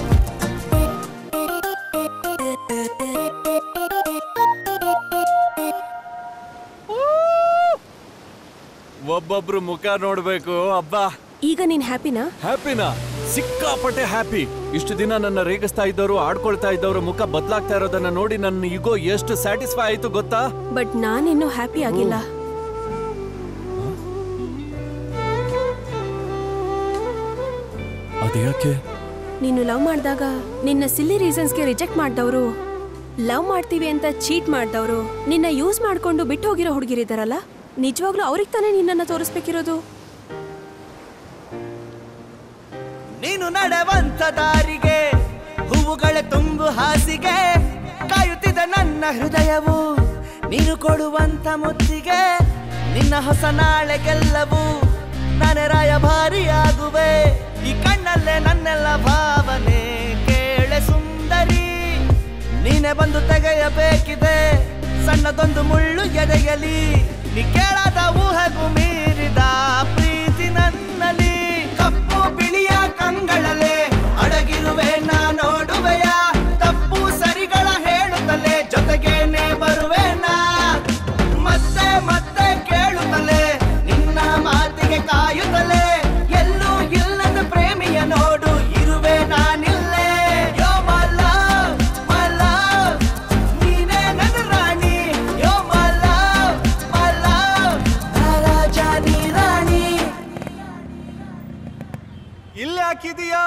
ಒಬ್ಬೊಬ್ರು ಮುಖ ನೋಡ್ಬೇಕು. ಅಬ್ಬಾ, ಈಗ ನೀನ್ ಹ್ಯಾಪಿನಾ? ಹ್ಯಾಪಿನಾ? ಸಿಕ್ಕಾಪಟ್ಟೆ ಹ್ಯಾಪಿ. ಇಷ್ಟು ದಿನ ನನ್ನ ರೇಗಿಸ್ತಾ ಇದ್ದವರು, ಆಡ್ಕೊಳ್ತಾ ಇದ್ದವರು ಮುಖ ಬದಲಾಗ್ತಾ ಇರೋದನ್ನ ನೋಡಿ ನನ್ನ ಈಗೋ ಎಷ್ಟು ಸ್ಯಾಟಿಸ್ಫೈ ಆಯ್ತು ಗೊತ್ತಾ? ಬಟ್ ನಾನಿನ್ನೂ ಹ್ಯಾಪಿ ಆಗಿಲ್ಲ. ಅದ್ಯಾಕೆ? ನೀನು ಲವ್ ಮಾಡಿದಾಗ ನಿನ್ನ ಸಿಲ್ಲಿ ರೀಸನ್ಸ್ಗೆ ರಿಜೆಕ್ಟ್ ಮಾಡಿದವರು, ಲವ್ ಮಾಡ್ತೀವಿ ಅಂತ ಚೀಟ್ ಮಾಡಿದವರು, ನಿನ್ನ ಯೂಸ್ ಮಾಡ್ಕೊಂಡು ಬಿಟ್ಟು ಹೋಗಿರೋ ಹುಡುಗಿರಿದಾರಲ್ಲ, ನಿಜವಾಗ್ಲೂ ಅವ್ರಿಗೆ ತಾನೇ ನಿನ್ನನ್ನು ತೋರಿಸ್ಬೇಕಿರೋದು. ನೀನು ನಡೆವಂತ ದಾರಿಗೆ ಹೂವುಗಳ ತುಂಬು ಹಾಸಿಗೆ ಕಾಯುತ್ತಿದೆ ನನ್ನ ಹೃದಯವು ನೀನು ಕೊಡುವಂತ ಮುತ್ತಿಗೆ ನಿನ್ನ ಹೊಸ ನಾಳೆಗೆಲ್ಲವೂ ನಾನೇ ರಾಯಭಾರಿಯಾಗುವೆ ಈ ಕಣ್ಣಲ್ಲೇ ನನ್ನೆಲ್ಲ ಭಾವನೆ ಕೇಳೆ ಸುಂದರಿ ನೀನೆ ಬಂದು ತೆಗೆಯಬೇಕಿದೆ ಸಣ್ಣದೊಂದು ಮುಳ್ಳು ಎದೆಯಲಿ ನೀ ಕೇಳಾದ ಊಹೆಗೂ ಸಿಕ್ಕಿದೀಯಾ?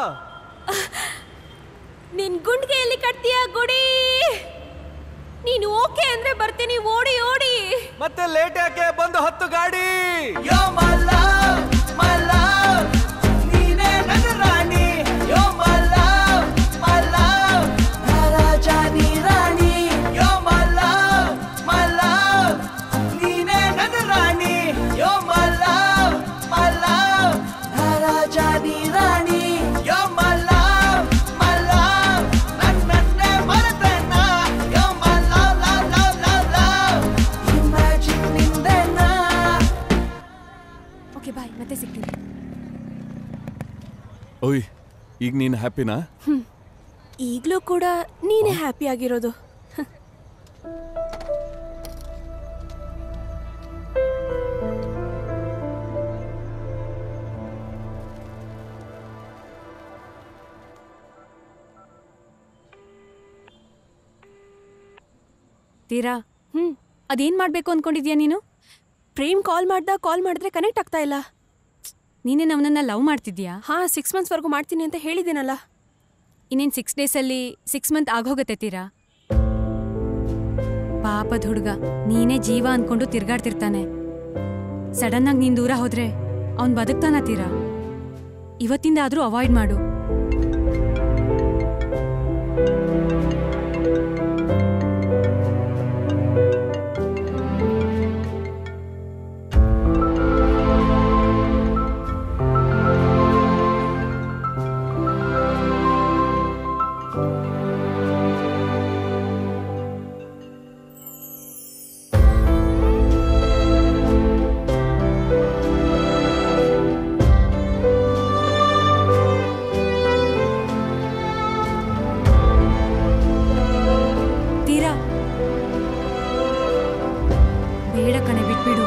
ನಿನ್ ಗುಂಡ್ಗೆ ಎಲ್ಲಿ ಕಟ್ತೀಯ ಗುಡಿ? ನೀನು ಓಕೆ ಅಂದ್ರೆ ಬರ್ತೀನಿ, ಓಡಿ ಓಡಿ. ಮತ್ತೆ ಲೇಟ್ ಯಾಕೆ? ಬಂದು ಹತ್ತು ಗಾಡಿ. ಯೋ ಮಲ್ಲ ಮಲ್ಲ ನೀನೇ ನನ್ನ ರಾಣಿ. ಯೋ ಮಲ್ಲ ಮಲ್ಲ ರಾಜಾನಿ ರಾಣಿ. ಯೋ ಮಲ್ಲ ಮಲ್ಲ ನೀನೇ ನನ್ನ ರಾಣಿ. ಯೋ ಮಲ್ಲ ಮಲ್ಲ ರಾಜಾನಿ ರಾಣಿ. ಯೋ ಮಲ್ಲ ಮಲ್ಲ ನನ್ನನ್ನೇ ಮರೆತೇನ. ಯೋ ಮಲ್ಲ love love love love imagine ನಿಂದೆನ. ಓಕೆ ಬಾಯ್, ಮತ್ತೆ ಸಿಗ್ತೀನಿ. ಓಯ್, ಈಗ ನೀನು ಹ್ಯಾಪಿನಾ? ಈಗಲೂ ಕೂಡ ನೀನೇ ಹ್ಯಾಪಿ ಆಗಿರೋದು. ತೀರಾ ಅದೇನ್ ಮಾಡ್ಬೇಕು ಅನ್ಕೊಂಡಿದ್ಯಾ ನೀನು? ಪ್ರೇಮ್ ಕಾಲ್ ಮಾಡಿದ್ರೆ ಕನೆಕ್ಟ್ ಆಗ್ತಾ ಇಲ್ಲ. ನೀನೇ ಅವನನ್ನ ಲವ್ ಮಾಡ್ತಿದ್ಯಾ? ಹಾ, 6 months ವರೆಗೂ ಮಾಡ್ತೀನಿ ಅಂತ ಹೇಳಿದ್ದೀನಲ್ಲ. ಇನ್ನೇನು 6 daysಲ್ಲಿ 6 month ಆಗೋಗತ್ತೆ ತೀರಾ. ಪಾಪದ ಹುಡುಗ ನೀನೇ ಜೀವ ಅನ್ಕೊಂಡು ತಿರ್ಗಾಡ್ತಿರ್ತಾನೆ. ಸಡನ್ ಆಗಿ ನೀನ್ ದೂರ ಹೋದ್ರೆ ಅವ್ನ್ ಬದುಕ್ತಾನ ತೀರಾ. ಇವತ್ತಿಂದ ಆದ್ರೂ ಅವಾಯ್ಡ್ ಮಾಡು. ಬೇಡ ಕಣೆ, ಬಿಟ್ಬಿಡು.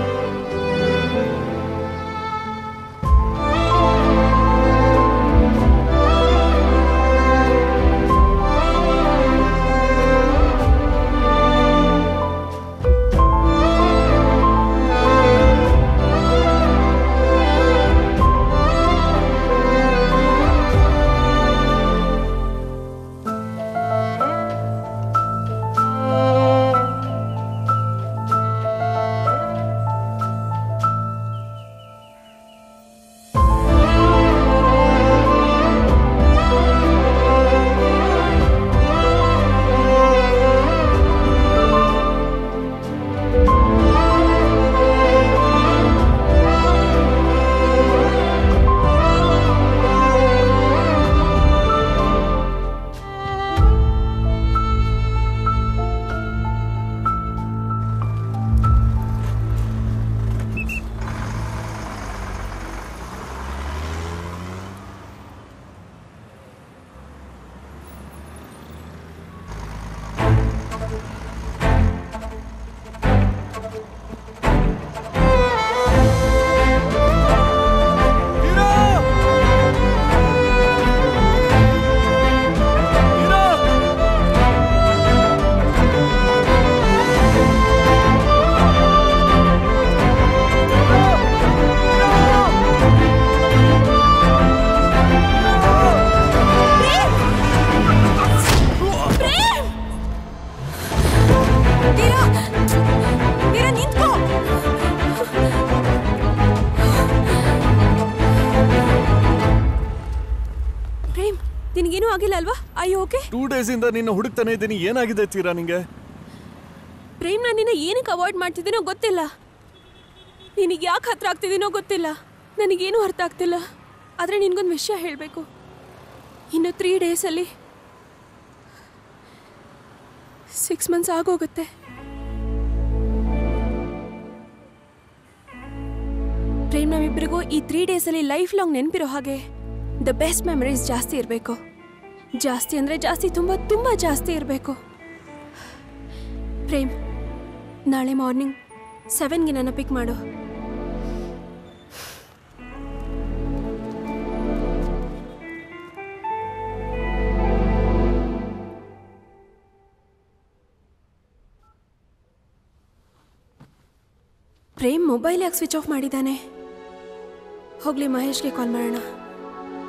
ನಿನಗೇನೂ ಆಗಿಲ್ಲ ಅಲ್ವಾ? ಅಯ್ಯೋ ಓಕೆ. 2 days ಇಂದ ನಿನ್ನ ಹುಡುಕ್ತಾನೆ ಇದ್ದೀನಿ. ಏನಾಗಿದೆ ತೀರಾ ನಿಂಗೆ? ಪ್ರೇಮ್, ನಾನು ನಿನ್ನ ಏನಕ್ಕೆ ಅವಾಯ್ಡ್ ಮಾಡ್ತಿದ್ದೀನೋ ಗೊತ್ತಿಲ್ಲ. ನಿನಗೆ ಯಾಕೆ ಹತ್ರ ಆಗ್ತಿದ್ದೀನೋ ಗೊತ್ತಿಲ್ಲ. ನನಗೇನು ಅರ್ಥ ಆಗ್ತಿಲ್ಲ. ಆದರೆ ನಿನಗೊಂದು ವಿಷಯ ಹೇಳಬೇಕು. ಇನ್ನು 3 daysಲ್ಲಿ 6 months ಆಗೋಗುತ್ತೆ. ಪ್ರೇಮ್, ನಾವಿಬ್ಬರಿಗೂ ಈ 3 daysಲ್ಲಿ ಲೈಫ್ ಲಾಂಗ್ ನೆನಪಿರೋ ಹಾಗೆ ದ ಬೆಸ್ಟ್ ಮೆಮರೀಸ್ ಜಾಸ್ತಿ ಇರಬೇಕು. ಜಾಸ್ತಿ ಅಂದರೆ ಜಾಸ್ತಿ, ತುಂಬ ತುಂಬ ಜಾಸ್ತಿ ಇರಬೇಕು. ಪ್ರೇಮ್, ನಾಳೆ ಮಾರ್ನಿಂಗ್ 7ಗೆ ನನ್ನ ಪಿಕ್ ಮಾಡು. ಪ್ರೇಮ್ ಮೊಬೈಲ್ ಯಾಕೆ ಸ್ವಿಚ್ ಆಫ್ ಮಾಡಿದ್ದಾನೆ? ಹೋಗ್ಲಿ, ಮಹೇಶ್ಗೆ ಕಾಲ್ ಮಾಡೋಣ.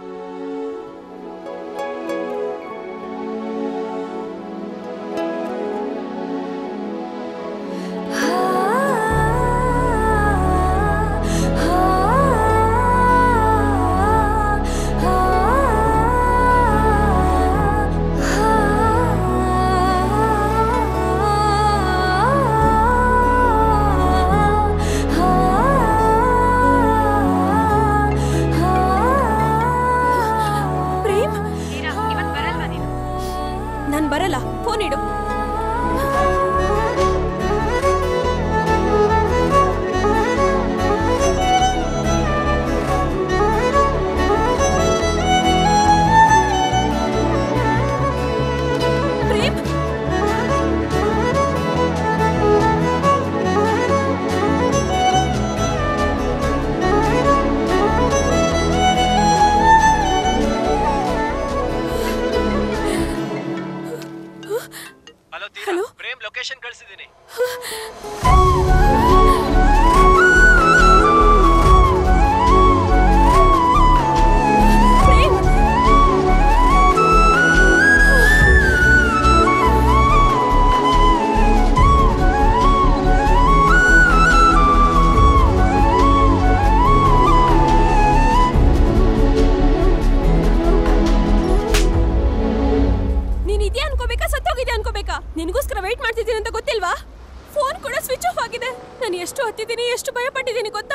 ನಾನು ಎಷ್ಟು ಹತ್ತಿದ್ದೀನಿ, ಎಷ್ಟು ಭಯ ಪಟ್ಟಿದ್ದೀನಿ ಗೊತ್ತಾ?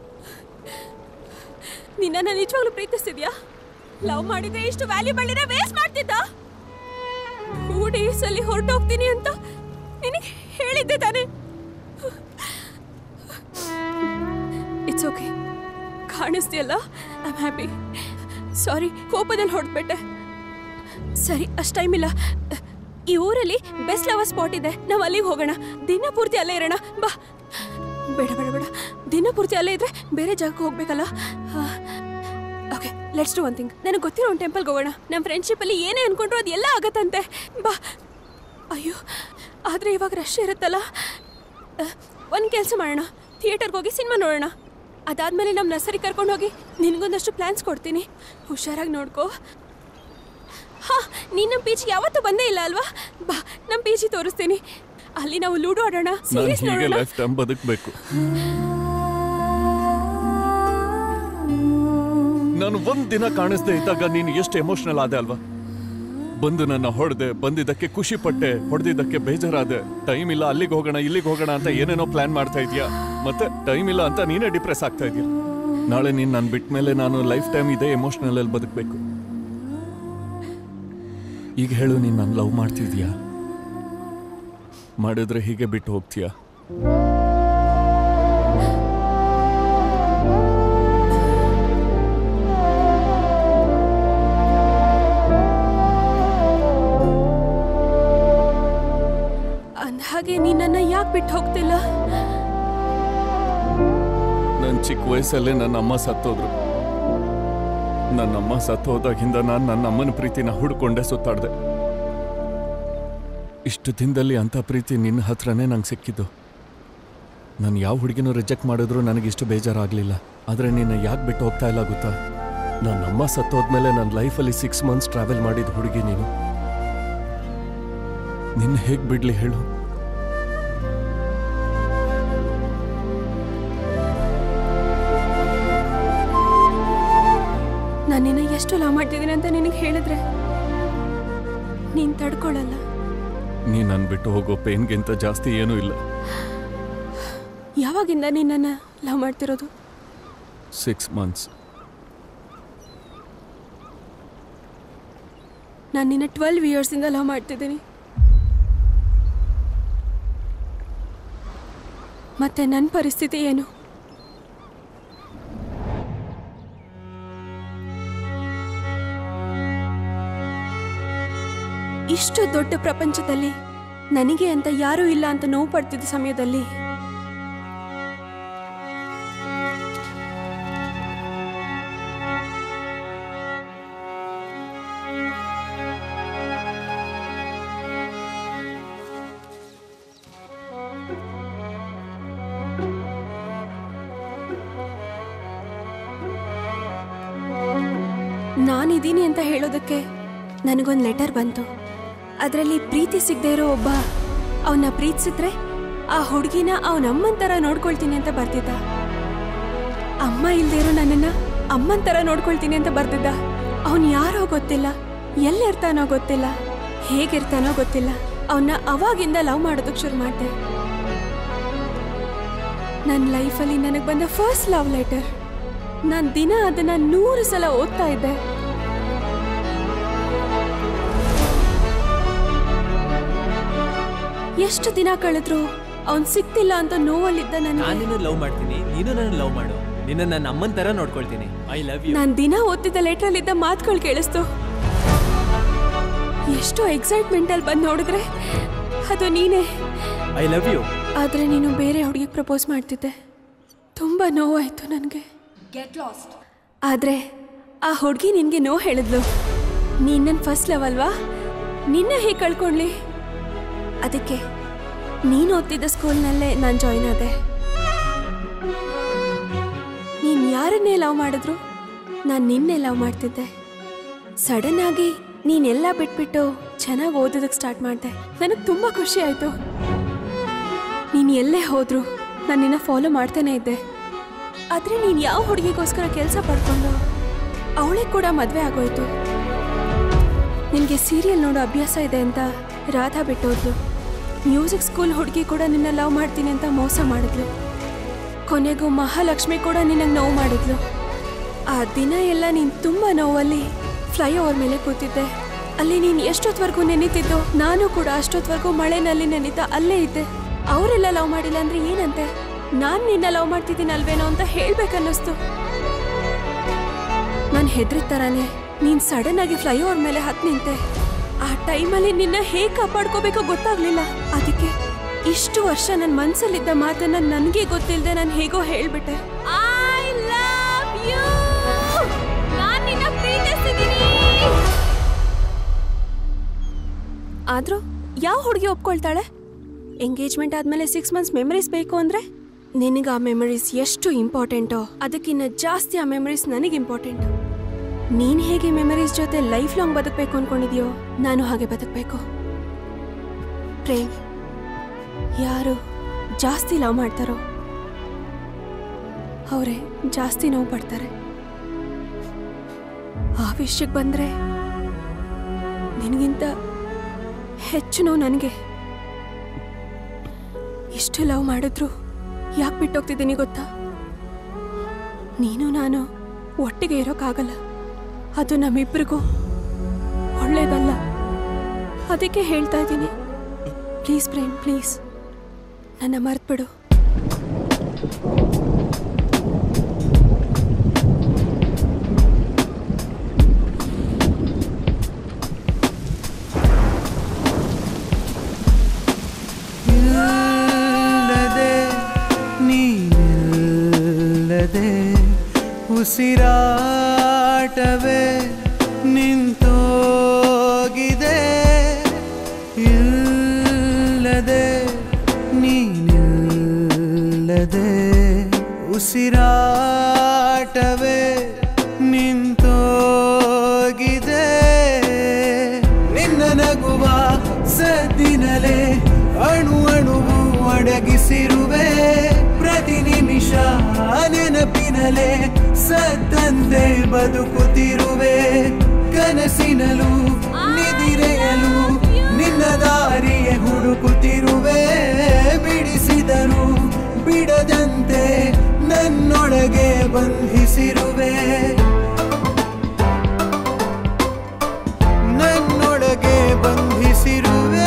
ನಿನ್ನ ನಿಜವಾಗ್ಲೂ ಪ್ರೀತಿಸ್ತಿದ್ಯಾ? ಲವ್ ಮಾಡಿದ್ರೆ ಇಷ್ಟು ವ್ಯಾಲ್ಯೂಬಲ್ ಇರೋ ವೇಸ್ಟ್ ಮಾಡ್ತಿದ್ದ? 2 days ಅಲ್ಲಿ ಹೊರಟೋಗ್ತೀನಿ ಅಂತ ನಿನಗೆ ಹೇಳಿದ್ದೆ ತಾನೆ? ಇಟ್ಸ್ ಓಕೆ, ಕಾಣಿಸ್ತೀಯಲ್ಲ, ಐ ಆಮ್ ಹ್ಯಾಪಿ. ಸಾರಿ, ಕೋಪದಲ್ಲಿ ಹೊರಟ್ಬಿಟ್ಟೆ. ಸರಿ, ಅಷ್ಟು ಟೈಮ್ ಇಲ್ಲ. ಈ ಊರಲ್ಲಿ ಬೆಸ್ಟ್ ಲವರ್ ಸ್ಪಾಟ್ ಇದೆ, ನಾವು ಅಲ್ಲಿಗೆ ಹೋಗೋಣ. ದಿನ ಪೂರ್ತಿ ಅಲ್ಲೇ ಇರೋಣ ಬಾ. ಬೇಡ ಬೇಡ ಬೇಡ, ದಿನ ಪೂರ್ತಿ ಅಲ್ಲೇ ಇದ್ರೆ ಬೇರೆ ಜಾಗಕ್ಕೆ ಹೋಗ್ಬೇಕಲ್ಲ. Okay, let's do one thing. ನನಗೆ ಗೊತ್ತಿರೋ ಒಂದು ಟೆಂಪಲ್ಗೆ ಹೋಗೋಣ. ನಮ್ಮ ಫ್ರೆಂಡ್ಶಿಪ್ಪಲ್ಲಿ ಏನೇ ಅನ್ಕೊಂಡ್ರು ಅದು ಎಲ್ಲ ಆಗತ್ತಂತೆ. ಬಾ. ಅಯ್ಯೋ, ಆದರೆ ಇವಾಗ ರಶ್ ಇರುತ್ತಲ್ಲ. ಒಂದು ಕೆಲಸ ಮಾಡೋಣ, ಥಿಯೇಟರ್ಗೆ ಹೋಗಿ ಸಿನಿಮಾ ನೋಡೋಣ. ಅದಾದಮೇಲೆ ನಮ್ಮ ನರ್ಸರಿ ಕರ್ಕೊಂಡು ಹೋಗಿ ನಿನಗೊಂದಷ್ಟು ಪ್ಲ್ಯಾನ್ಸ್ ಕೊಡ್ತೀನಿ. ಹುಷಾರಾಗಿ ನೋಡ್ಕೋ. ಹಾಂ, ನೀನು ನಮ್ಮ ಪೀಚಿಗೆ ಯಾವತ್ತೂ ಬಂದೇ ಇಲ್ಲ ಅಲ್ವಾ? ಬಾ, ನಮ್ಮ ಪೀಚಿ ತೋರಿಸ್ತೀನಿ. ಅಲ್ಲಿ ನಾವು ಲೂಡೋ ಆಡೋಣ, ಸೀರೀಸ್ ನೋಡೋಣ. ಲೈಫ್ ಟೈಮ್ ಬದುಕಬೇಕು. ನಾನು ಒಂದ್ ದಿನ ಕಾಣಿಸ್ದೆ ಇದ್ದಾಗ ನೀನು ಎಷ್ಟು ಎಮೋಷನಲ್ ಆದೆ ಅಲ್ವಾ? ಬಂದು ನನ್ನ ಹೊಡೆದೆ, ಬಂದಿದ್ದಕ್ಕೆ ಖುಷಿ ಪಟ್ಟೆ, ಹೊಡೆದಿದ್ದಕ್ಕೆ ಬೇಜಾರಾದೆ. ಟೈಮ್ ಇಲ್ಲ, ಅಲ್ಲಿಗೆ ಹೋಗೋಣ ಇಲ್ಲಿಗೆ ಹೋಗೋಣ ಅಂತ ಏನೇನೋ ಪ್ಲಾನ್ ಮಾಡ್ತಾ ಇದೀಯಾ. ಮತ್ತೆ ಟೈಮ್ ಇಲ್ಲ ಅಂತ ನೀನೇ ಡಿಪ್ರೆಸ್ ಆಗ್ತಾ ಇದೀಯ. ನಾಳೆ ನೀನು ನಾನು ಬಿಟ್ಟ ಮೇಲೆ ನಾನು ಲೈಫ್ ಟೈಮ್ ಇದೇ ಎಮೋಷನಲ್ ಅಲ್ಲಿ ಬದುಕಬೇಕು. ಈಗ ಹೇಳು, ನೀನು ನಾನು ಲವ್ ಮಾಡ್ತಿದ್ಯಾ? ಮಾಡಿದ್ರೆ ಹೀಗೆ ಬಿಟ್ಟು ಹೋಗ್ತೀಯಾ? ಅಂದಹಾಗೆ ನೀನನ್ನ ಯಾಕೆ ಬಿಟ್ಟು ಹೋಗ್ತಿಲ್ಲ? ನನ್ನ ಚಿಕ್ಕ ವಯಸ್ಸಲ್ಲೇ ನನ್ನ ಅಮ್ಮ ಸತ್ತೋದ್ರು. ನನ್ನಮ್ಮ ಸತ್ತೋದಾಗಿಂದ ನಾನು ನನ್ನ ಅಮ್ಮನ ಪ್ರೀತಿನ ಹುಡ್ಕೊಂಡೆ ಸುತ್ತಾಡ್ದೆ. ಇಷ್ಟು ದಿನದಲ್ಲಿ ಅಂಥ ಪ್ರೀತಿ ನಿನ್ನ ಹತ್ರನೇ ನಂಗೆ ಸಿಕ್ಕಿದ್ದು. ನಾನು ಯಾವ ಹುಡುಗಿನೂ ರಿಜೆಕ್ಟ್ ಮಾಡಿದ್ರು ನನಗಿಷ್ಟು ಬೇಜಾರಾಗಲಿಲ್ಲ. ಆದರೆ ನಿನ್ನ ಯಾಕೆ ಬಿಟ್ಟು ಹೋಗ್ತಾ ಇಲ್ಲ ಗೊತ್ತಾ? ನನ್ನಮ್ಮ ಸತ್ತೋದ್ಮೇಲೆ ನನ್ನ ಲೈಫಲ್ಲಿ 6 months ಟ್ರಾವೆಲ್ ಮಾಡಿದ ಹುಡುಗಿ ನೀನು. ನಿನ್ನ ಹೇಗೆ ಬಿಡ್ಲಿ ಹೇಳು? ನಾನು ನಿನ್ನ ಎಷ್ಟು ಲವ್ ಮಾಡ್ತಿದ್ದೀನಿ ಅಂತ ನಿನಗೆ ಹೇಳಿದ್ರೆ ನೀನು ತಡ್ಕೊಳ್ಳಲ್ಲ. ನೀ ನನ್ನ ಬಿಟ್ಟು ಹೋಗೋ ಪೇನ್ಗಿಂತ ಜಾಸ್ತಿ ಏನೂ ಇಲ್ಲ. ಯಾವಾಗಿಂದ ನಿನ್ನನ್ನ ಲವ್ ಮಾಡ್ತಿರೋದು? 6 months. ನಾನು ನಿನ್ನ 12 years ಇಂದ ಲವ್ ಮಾಡ್ತಿದ್ದೀನಿ. ಮತ್ತೆ ನನ್ನ ಪರಿಸ್ಥಿತಿ ಏನು? ಇಷ್ಟು ದೊಡ್ಡ ಪ್ರಪಂಚದಲ್ಲಿ ನನಗೆ ಅಂತ ಯಾರೂ ಇಲ್ಲ ಅಂತ ನೋವು ಪಡ್ತಿದ್ದ ಸಮಯದಲ್ಲಿ ನಾನಿದ್ದೀನಿ ಅಂತ ಹೇಳೋದಕ್ಕೆ ನನಗೊಂದು ಲೆಟರ್ ಬಂತು. ಅದರಲ್ಲಿ ಪ್ರೀತಿ ಸಿಗದೆ ಇರೋ ಒಬ್ಬ ಅವನ್ನ ಪ್ರೀತಿಸಿದ್ರೆ ಆ ಹುಡುಗಿನ ಅವನಮ್ಮನ ಥರ ನೋಡ್ಕೊಳ್ತೀನಿ ಅಂತ ಬರ್ತಿದ್ದ. ಅಮ್ಮ ಇಲ್ಲದೆ ಇರೋ ನನ್ನನ್ನು ಅಮ್ಮನ ಥರ ನೋಡ್ಕೊಳ್ತೀನಿ ಅಂತ ಬರ್ತಿದ್ದ. ಅವನು ಯಾರೋ ಗೊತ್ತಿಲ್ಲ, ಎಲ್ಲಿರ್ತಾನೋ ಗೊತ್ತಿಲ್ಲ, ಹೇಗಿರ್ತಾನೋ ಗೊತ್ತಿಲ್ಲ. ಅವನ್ನ ಅವಾಗಿಂದ ಲವ್ ಮಾಡೋದಕ್ಕೆ ಶುರು ಮಾಡಿದೆ. ನನ್ನ ಲೈಫಲ್ಲಿ ನನಗೆ ಬಂದ ಫಸ್ಟ್ ಲವ್ ಲೆಟರ್. ನಾನು ದಿನ ಅದನ್ನು 100 ಸಲ ಓದ್ತಾ ಇದ್ದೆ. ಎಷ್ಟು ದಿನ ಕಳೆದ್ರು ಅವ್ನು ಸಿಕ್ತಿಲ್ಲ ಅಂತ ನೋವಲ್ಲಿದ್ದ. ನಾನು ಲವ್ ಮಾಡ್ತೀನಿ, ನೀನು ನನ್ನ ಲವ್ ಮಾಡು. ನಿನ್ನ ನನ್ನ ಅಮ್ಮನ ತರ ನೋಡ್ಕೊಳ್ತೀನಿ. I love you. ನಾನು ದಿನ ಓದ್ತಿದ್ದ ಲೆಟ್ರಲ್ಲಿದ್ದ ಮಾತುಗಳು ಕೇಳಿಸ್ತು. ಎಷ್ಟು ಎಕ್ಸೈಟ್ಮೆಂಟ್ ಅಲ್ಲಿ ಬಂದು ನೋಡಿದ್ರೆ ಅದು ನೀನೇ. I love you. ಆದ್ರೆ ನೀನು ಬೇರೆ ಹುಡುಗಿಗೆ ಪ್ರಪೋಸ್ ಮಾಡ್ತಿದ್ದೆ. ತುಂಬಾ ನೋವಾಯ್ತು ನನಗೆ. ಆದ್ರೆ ಆ ಹುಡುಗಿ ನಿನ್ಗೆ ನೋ ಹೇಳಿದ್ಲು. ನೀನ್ ನನ್ನ ಫಸ್ಟ್ ಲವ್ ಅಲ್ವಾ, ನಿನ್ನೆ ಹೇಗೆ ಕಳ್ಕೊಂಡ್ಲಿ? ಅದಕ್ಕೆ ನೀನು ಓದ್ತಿದ್ದ ಸ್ಕೂಲ್ನಲ್ಲೇ ನಾನು ಜಾಯ್ನ್ ಆದೆ. ನೀನು ಯಾರನ್ನೇ ಲವ್ ಮಾಡಿದ್ರು ನಾನು ನಿನ್ನೆ ಲವ್ ಮಾಡ್ತಿದ್ದೆ. ಸಡನ್ ಆಗಿ ನೀನೆಲ್ಲ ಬಿಟ್ಬಿಟ್ಟು ಚೆನ್ನಾಗಿ ಓದೋದಕ್ಕೆ ಸ್ಟಾರ್ಟ್ ಮಾಡಿದೆ. ನನಗೆ ತುಂಬ ಖುಷಿ ಆಯಿತು. ನೀನು ಎಲ್ಲೇ ಹೋದ್ರು ನಾನು ನಿನ್ನ ಫಾಲೋ ಮಾಡ್ತಾನೆ ಇದ್ದೆ. ಆದರೆ ನೀನು ಯಾವ ಹುಡುಗಿಗೋಸ್ಕರ ಕೆಲಸ ಪಡ್ಕೊಂಡು ಅವಳಿಗೆ ಕೂಡ ಮದುವೆ ಆಗೋಯ್ತು. ನಿನಗೆ ಸೀರಿಯಲ್ ನೋಡೋ ಅಭ್ಯಾಸ ಇದೆ ಅಂತ ರಾಧಾ ಬಿಟ್ಟೋದ್ಲು. ಮ್ಯೂಸಿಕ್ ಸ್ಕೂಲ್ ಹುಡುಗಿ ಕೂಡ ನಿನ್ನ ಲವ್ ಮಾಡ್ತೀನಿ ಅಂತ ಮೋಸ ಮಾಡಿದ್ಲು. ಕೊನೆಗೂ ಮಹಾಲಕ್ಷ್ಮಿ ಕೂಡ ನಿನಗೆ ನೋವು ಮಾಡಿದ್ಲು. ಆ ದಿನ ಎಲ್ಲ ನೀನು ತುಂಬ ನೋವಲ್ಲಿ ಫ್ಲೈಓವರ್ ಮೇಲೆ ಕೂತಿದ್ದೆ. ಅಲ್ಲಿ ನೀನು ಎಷ್ಟೊತ್ತವರೆಗೂ ನೆನೀತಿದ್ದು, ನಾನು ಕೂಡ ಅಷ್ಟೊತ್ತವರೆಗೂ ಮಳೆನಲ್ಲಿ ನೆನೀತಾ ಅಲ್ಲೇ ಇದ್ದೆ. ಅವರೆಲ್ಲ ಲವ್ ಮಾಡಿಲ್ಲ ಅಂದ್ರೆ ಏನಂತೆ? ನಾನು ನಿನ್ನ ಲವ್ ಮಾಡ್ತಿದ್ದೀನಿ ಅಲ್ವೇನೋ ಅಂತ ಹೇಳ್ಬೇಕನ್ನಿಸ್ತು. ನಾನು ಹೆದ್ರಿದ ಥರನೇ ನೀನು ಸಡನ್ ಆಗಿ ಫ್ಲೈಓವರ್ ಮೇಲೆ ಹತ್ತು ನಿಂತೆ. ಆ ಟೈಮಲ್ಲಿ ನಿನ್ನ ಹೇಗೆ ಕಾಪಾಡ್ಕೋಬೇಕೋ ಗೊತ್ತಾಗ್ಲಿಲ್ಲ. ಅದಕ್ಕೆ ಇಷ್ಟು ವರ್ಷ ನನ್ನ ಮನಸ್ಸಲ್ಲಿದ್ದ ಮಾತನ್ನ ನನಗೆ ಗೊತ್ತಿಲ್ಲದೆ ನಾನು ಹೇಗೋ ಹೇಳ್ಬಿಟ್ಟೆ. I love you. ನಾನು ನಿನ್ನ ಪ್ರೀತಿಸ್ತಿದ್ದೀನಿ. ಆದ್ರೂ ಯಾವ ಹುಡುಗಿ ಒಪ್ಕೊಳ್ತಾಳೆ? ಎಂಗೇಜ್ಮೆಂಟ್ ಆದ್ಮೇಲೆ 6 months ಮೆಮರೀಸ್ ಬೇಕು ಅಂದ್ರೆ ನಿನಗೆ ಆ ಮೆಮರೀಸ್ ಎಷ್ಟು ಇಂಪಾರ್ಟೆಂಟೋ ಅದಕ್ಕಿಂತ ಜಾಸ್ತಿ ಆ ಮೆಮರೀಸ್ ನನಗೆ ಇಂಪಾರ್ಟೆಂಟ್. ನೀನು ಹೇಗೆ ಮೆಮರೀಸ್ ಜೊತೆ ಲೈಫ್ ಲಾಂಗ್ ಬದುಕಬೇಕು ಅನ್ಕೊಂಡಿದ್ಯೋ ನಾನು ಹಾಗೆ ಬದುಕಬೇಕು. ಪ್ರೇಮ್ ಯಾರು ಜಾಸ್ತಿ ಲವ್ ಮಾಡ್ತಾರೋ ಅವರೇ ಜಾಸ್ತಿ ನೋವು ಪಡ್ತಾರೆ. ಆ ವಿಷಯಕ್ಕೆ ಬಂದ್ರೆ ನಿನಗಿಂತ ಹೆಚ್ಚು ನೋವು ನನಗೆ. ಇಷ್ಟು ಲವ್ ಮಾಡಿದ್ರು ಯಾಕೆ ಬಿಟ್ಟೋಗ್ತಿದ್ದೀನಿ ಗೊತ್ತಾ? ನೀನು ನಾನು ಒಟ್ಟಿಗೆ ಇರೋಕ್ಕಾಗಲ್ಲ. ಅದು ನಮ್ಮಿಬ್ಬರಿಗೂ ಒಳ್ಳೇದಲ್ಲ. ಅದಕ್ಕೆ ಹೇಳ್ತಾ ಇದ್ದೀನಿ, ಪ್ಲೀಸ್ ಪ್ರೇಮ್, ಪ್ಲೀಸ್ ನನ್ನ ಮರ್ತ್ಬಿಡು. ಉಸಿರಾಟವೇ ನಿಂತೋಗಿದೆ, ಇಲ್ಲದೆ ನೀನಿಲ್ಲದೆ ಉಸಿರಾಟವೇ ನಿಂತೋಗಿದೆ. ನಿನ್ನ ನಗುವ ಸದ್ದಿನಲೆ ಅಣು ಅಣುವು ಅಡಗಿಸಿರುವೆ. ಪ್ರತಿ ನಿಮಿಷ ನೆನಪಿನಲೆ ಸತ್ತಂತೆ ಬದುಕುತ್ತಿರುವೆ. ಕನಸಿನಲು ನಿದಿರೆಯಲು ನಿನ್ನ ದಾರಿಯೇ ಹುಡುಕುತ್ತಿರುವೆ. ಬಿಡಿಸಿದರು ಬಿಡದಂತೆ ನನ್ನೊಳಗೆ ಬಂಧಿಸಿರುವೆ. ನನ್ನೊಳಗೆ ಬಂಧಿಸಿರುವೆ.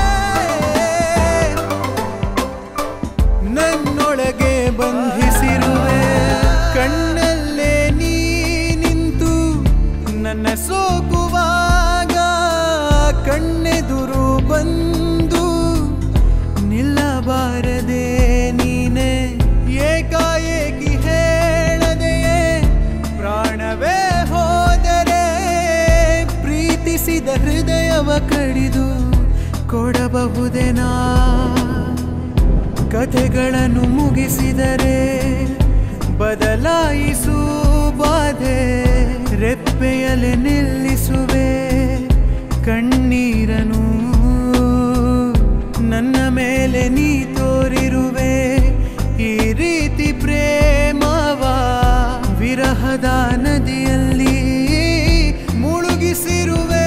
ನನ್ನೊಳಗೆ ಬಂಧಿಸಿರುವೆ. ಕಣ್ಣಲ್ಲೇ ನೀ ನಿಂತು ನನ್ನ ಸೋಕುವಾಗ ಕಣ್ಣೆದುರು ಬಂದು ನಿಲ್ಲಬಾರದೆ ನೀನೆ. ಏಕಾಏಕಿ ಹೇಳದೆಯೇ ಪ್ರಾಣವೇ ಹೋದರೆ ಪ್ರೀತಿಸಿದ ಹೃದಯವ ಕಡಿದು ಕೊಡಬಹುದೇನಾ? ಕಥೆಗಳನ್ನು ಮುಗಿಸಿದರೆ ಬದಲಾಯಿಸು ಬಾಧೆ. ರೆಪ್ಪೆಯಲೆ ನಿಲ್ಲಿಸುವೆ ಕಣ್ಣೀರನು. ನನ್ನ ಮೇಲೆ ನೀ ತೋರಿರುವೆ ಈ ರೀತಿ ಪ್ರೇಮವ. ವಿರಹದ ನದಿಯಲ್ಲಿ ಮುಳುಗಿಸಿರುವೆ.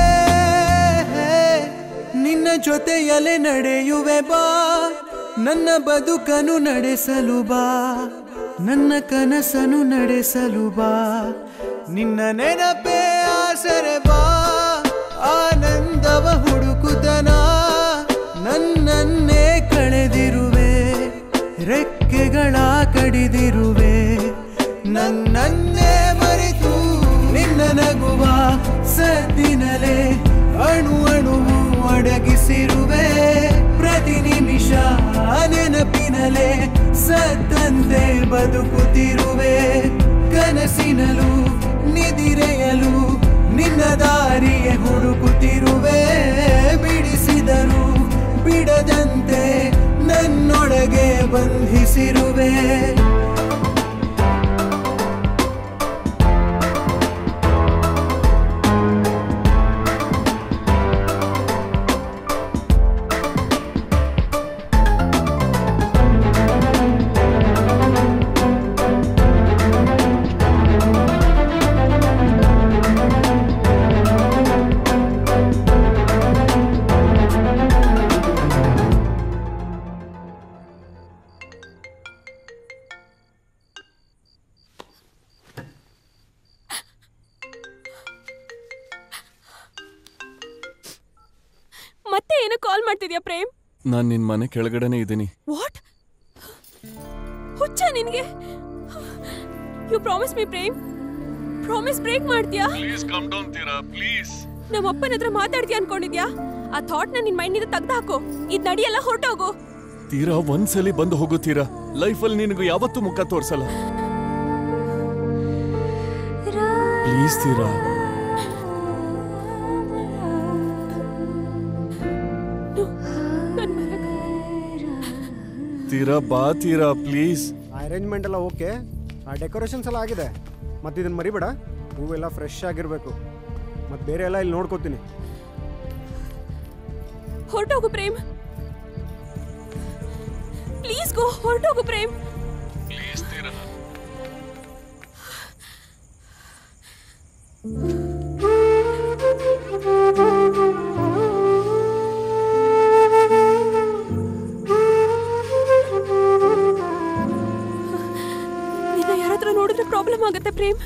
ನಿನ್ನ ಜೊತೆಯಲೆ ನಡೆಯುವೆ ಬಾ. ನನ್ನ ಬದುಕನು ನಡೆಸಲು ಬಾ. ನನ್ನ ಕನಸನು ನಡೆಸಲು ಬಾ. ನಿನ್ನ ನೆನಪೇ ಆಸರೆ ಬಾ. ಆನಂದವ ಹುಡುಕುತನ ನನ್ನನ್ನೇ ಕಳೆದಿರುವೆ. ರೆಕ್ಕೆಗಳ ಕಡಿದಿರುವೆ. ನನ್ನನ್ನೇ ಮರೆತು ನಿನ್ನ ನಗುವ ಸದ್ದಿನಲೆ ಅಣು ಅಣುವು ಅಡಗಿಸಿರುವೆ. ಪ್ರತಿ ನಿಮಿಷ ನೆನಪಿನಲೆ ಸತ್ತಂತೆ ಬದುಕುತ್ತಿರುವೆ. ಕನಸಿನಲು ನಿದಿರೆಯಲು ನಿನ್ನ ದಾರಿಯೇ ಹುಡುಕುತ್ತಿರುವೆ. ಬಿಡಿಸಿದರು ಬಿಡದಂತೆ ನನ್ನೊಳಗೆ ಬಂಧಿಸಿರುವೆ. ಏನೋ ಕಾಲ್ ಮಾಡ್ತಿದ್ಯಾ ಪ್ರೇಮ್? ನಾನು ನಿನ್ ಮನೆ ಕೆಳಗಡೆನೆ ಇದ್ದೀನಿ. ವಾಟ್? ಹುಚ್ಚ ನಿನ್ಗೆ? You promise me Prem? Promise break ಮಾಡ್ತೀಯಾ? Please come down Teera, please. ನಮ್ಮ ಅಪ್ಪನ ಹತ್ರ ಮಾತಾಡ್ತೀಯ ಅನ್ಕೊಂಡಿದ್ಯಾ? ಆ ಥಾಟ್ ನ ನಿನ್ ಮೈಂಡ್ ನಿಂದ ತೆಗ್ದು ಹಾಕು. ಇದ್ ನಡಿಯಲ್ಲ, ಹೊರಟೋಗು. ತೀರಾ ಒಂದ್ಸಲಿ ಬಂದು ಹೋಗುತ್ತೀರಾ, ಲೈಫಲ್ಲಿ ನಿನಗೂ ಯಾವತ್ತೂ ಮುಖ ತೋರ್ಸಲ್ಲ. ಪ್ಲೀಸ್ ತೀರಾ. ತೀರಾ ಬಾ ತೀರಾ, ಪ್ಲೀಸ್. ಅರೇಂಜ್ಮೆಂಟ್ ಎಲ್ಲ ಓಕೆ, ಆ ಡೆಕೋರೇಷನ್ಸ್ ಎಲ್ಲ ಆಗಿದೆ. ಮತ್ತೆ ಇದನ್ನ ಮರಿಬೇಡ, ಹೂವೆಲ್ಲ ಫ್ರೆಶ್ ಆಗಿರ್ಬೇಕು. ಮತ್ತೆ ಬೇರೆ ಎಲ್ಲ ಇಲ್ಲಿ ನೋಡ್ಕೋತೀನಿ. ಹೊರಟೋಗು ಪ್ರೇಮ್, ಪ್ಲೀಸ್ ಗೋ. ಹೊರಟೋಗು ಪ್ರೇಮ್, ಪ್ಲೀಸ್ ತೀರಾ. ನಿನ್ನ ಯಾರಾದ್ರೂ ನೋಡಿದ್ರೆ ಪ್ರಾಬ್ಲಮ್ ಆಗುತ್ತೆ ಪ್ರೇಮ್.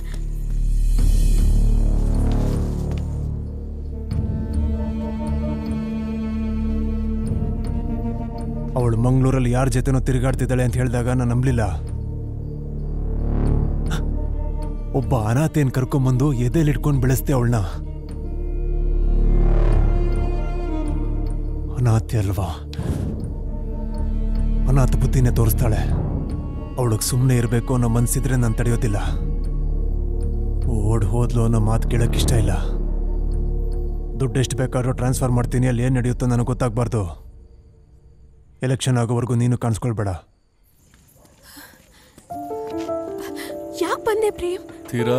ಅವಳು ಮಂಗಳೂರಲ್ಲಿ ಯಾರ ಜೊತೆನೋ ತಿರುಗಾಡ್ತಿದ್ದಾಳೆ ಅಂತ ಹೇಳಿದಾಗ ನಾನು ನಂಬಲಿಲ್ಲ. ಒಬ್ಬ ಅನಾಥೇನ್ ಕರ್ಕೊಂಬಂದು ಎದೆಲಿ ಇಟ್ಕೊಂಡು ಬೆಳೆಸ್ತೆ ಅವಳನ್ನ. ಅನಾಥೆ ಅಲ್ವಾ, ಅನಾಥ ಬುದ್ಧಿನೇ ತೋರಿಸ್ತಾಳೆ. ಅವಳಿಗೆ ಸುಮ್ಮನೆ ಇರಬೇಕು ಅನ್ನೋ ಮನ್ಸಿದ್ರೆ ನಾನು ತಡೆಯೋದಿಲ್ಲ. ಓಡ್ ಹೋದ್ಲು ಅನ್ನೋ ಮಾತು ಕೇಳೋಕ್ಕಿಷ್ಟ ಇಲ್ಲ. ದುಡ್ಡು ಎಷ್ಟು ಬೇಕಾದ್ರೂ ಟ್ರಾನ್ಸ್ಫರ್ ಮಾಡ್ತೀನಿ, ಅಲ್ಲಿ ಏನು ನಡೆಯುತ್ತೋ ನನಗೆ ಗೊತ್ತಾಗಬಾರ್ದು. ಎಲೆಕ್ಷನ್ ಆಗೋವರೆಗೂ ನೀನು ಕಾಣಿಸ್ಕೊಳ್ಬೇಡ. ಯಾಕೆ ಬಂದೆ ಪ್ರೇಮ್? ತೀರಾ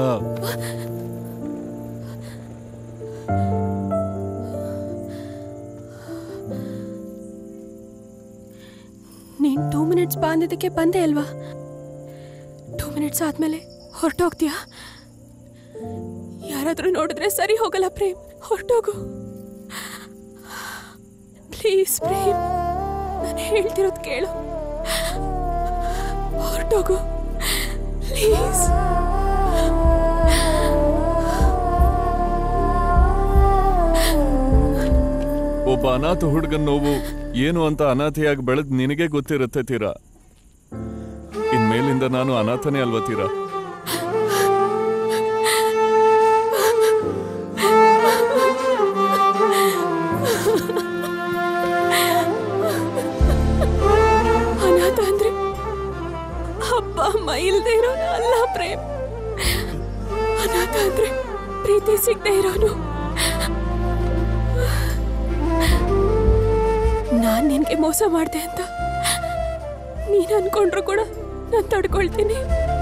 ನೀನ್ 2 ಮಿನಿಟ್ಸ್ ಬಂದಿದ್ದಕ್ಕೆ ಬಂದೆ ಅಲ್ವಾ? 2 ಮಿನಿಟ್ಸ್ ಆದ್ಮೇಲೆ ಹೊರಟೋಗ್ತೀಯಾ? ಯಾರಾದ್ರೂ ನೋಡಿದ್ರೆ ಸರಿ ಹೋಗಲ್ಲ ಪ್ರೇಮ್, ಹೊರಟೋಗು ಪ್ಲೀಸ್. ಪ್ರೇಮ್, ನಾನು ಹೇಳ್ತಿರೋದು ಕೇಳು, ಹೊರಟೋಗು ಪ್ಲೀಸ್. ಒಬ್ಬ ಅನಾಥ ಹುಡುಗನ ನೋವು ಏನು ಅಂತ ಅನಾಥೆಯಾಗಿ ಬೆಳೆದ್ ನಿನಗೆ ಗೊತ್ತಿರುತ್ತೆ ತೀರಾ. ಇನ್ಮೇಲಿಂದ ನಾನು ಅನಾಥನೇ ಅಲ್ವಾ ತೀರಾ? ಅನಾಥ ಅಂದ್ರೆ ಅಪ್ಪ ಅಮ್ಮ ಇಲ್ದೇ ಇರೋನು ಅಲ್ಲ ಪ್ರೇಮ್. ಅನಾಥ ಅಂದ್ರೆ ಪ್ರೀತಿ ಸಿಗದೆ ಇರೋನು. ನಾನ್ ನಿನ್ಗೆ ಮೋಸ ಮಾಡ್ದೆ ಅಂತ ನೀನ್ ಅನ್ಕೊಂಡ್ರು ಕೂಡ ನಾನ್ ತಡ್ಕೊಳ್ತೀನಿ.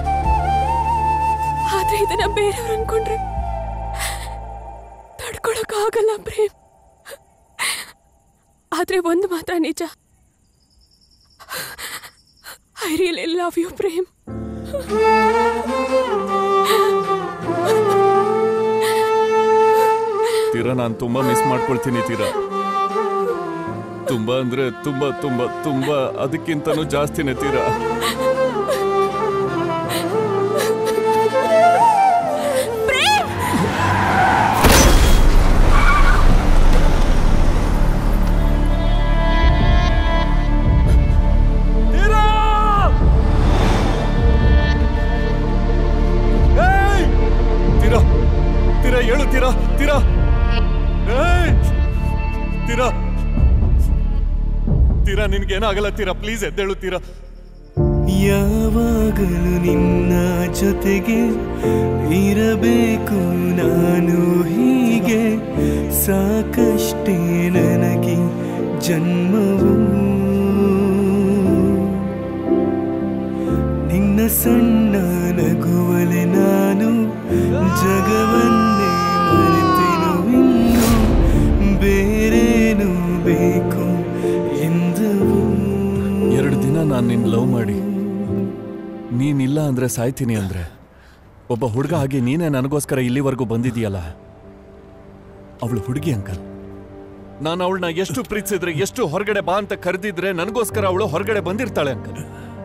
ಆದ್ರೆ ಇದನ್ನ ಬೇರೆಯವ್ರು ಅನ್ಕೊಂಡ್ರೆ ತಡ್ಕೊಳಕ್ ಆಗಲ್ಲ ಪ್ರೇಮ್. ಆದ್ರೆ ಒಂದು ಮಾತ್ರ ನಿಜ, I really love you Prem. Teera ನಾನು ತುಂಬಾ ಮಿಸ್ ಮಾಡ್ಕೊಳ್ತೀನಿ ತೀರಾ. ತುಂಬಾ ಅಂದ್ರೆ ತುಂಬಾ ತುಂಬಾ ತುಂಬಾ, ಅದಕ್ಕಿಂತನೂ ಜಾಸ್ತಿನೇ ತೀರಾ. ತೀರಾ ತೀರಾ ಹೇಳು ತೀರಾ, ತೀರಾ ತೀರಾ ತೀರಾ, ನಿನ್ಗೇನಾಗಲ್ಲ ತೀರಾ, ಪ್ಲೀಸ್ ಎದ್ದೇಳು ತೀರಾ. ಯಾವಾಗಲೂ ನಿನ್ನ ಜೊತೆಗೆ ಇರಬೇಕು ನಾನು ಹೀಗೆ, ಸಾಕಷ್ಟೇ ನನಗೆ ಜನ್ಮವು. ನಿನ್ನ ಸಣ್ಣ ನಗುವಲೆ ನಾನು ಜಗವನ್ನೇ ಮರೆತೆನು. ಇನ್ನು ಬೇರೇನು ಬೇಕು ಎಂದವು. 2 ದಿನ ನಾನು ನಿನ್ ಲವ್ ಮಾಡಿ ನೀನಿಲ್ಲ ಅಂದ್ರೆ ಸಾಯ್ತೀನಿ ಅಂದ್ರೆ, ಒಬ್ಬ ಹುಡುಗ ಆಗಿ ನೀನೇ ನನಗೋಸ್ಕರ ಇಲ್ಲಿವರೆಗೂ ಬಂದಿದೀಯಲ್ಲ. ಅವಳು ಹುಡುಗಿ ಅಂಕಲ್. ನಾನು ಅವಳನ್ನ ಎಷ್ಟು ಪ್ರೀತಿಸಿದ್ರೆ, ಎಷ್ಟು ಹೊರಗಡೆ ಬಾ ಅಂತ ಕರೆದಿದ್ರೆ ನನಗೋಸ್ಕರ ಅವಳು ಹೊರಗಡೆ ಬಂದಿರ್ತಾಳೆ ಅಂಕಲ್.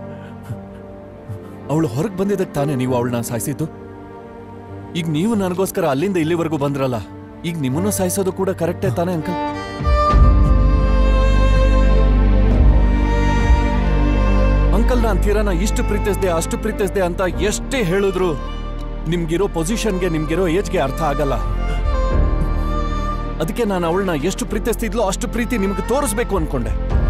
ಅವಳು ಹೊರಗೆ ಬಂದಿದ್ದಕ್ಕೆ ತಾನೇ ನೀವು ಅವಳನ್ನ ಸಾಯಿಸಿದ್ದು. ಈಗ ನೀವು ನನಗೋಸ್ಕರ ಅಲ್ಲಿಂದ ಇಲ್ಲಿವರೆಗೂ ಬಂದ್ರಲ್ಲ, ಈಗ ನಿಮ್ಮನ್ನು ಸಾಯಿಸೋದು ಕೂಡ ಕರೆಕ್ಟೇ ತಾನೇ ಅಂಕಲ್? ಅಂಕಲ್ ನಾನು ತೀರಾನ ಇಷ್ಟು ಪ್ರೀತಿಸ್ದೆ ಅಷ್ಟು ಪ್ರೀತಿಸ್ದೆ ಅಂತ ಎಷ್ಟೇ ಹೇಳಿದ್ರು ನಿಮ್ಗಿರೋ ಪೊಸಿಷನ್ಗೆ ನಿಮ್ಗಿರೋ ಏಜ್ಗೆ ಅರ್ಥ ಆಗಲ್ಲ. ಅದಕ್ಕೆ ನಾನು ಅವಳನ್ನ ಎಷ್ಟು ಪ್ರೀತಿಸ್ತಿದ್ಲೋ ಅಷ್ಟು ಪ್ರೀತಿ ನಿಮ್ಗೆ ತೋರಿಸ್ಬೇಕು ಅನ್ಕೊಂಡೆ.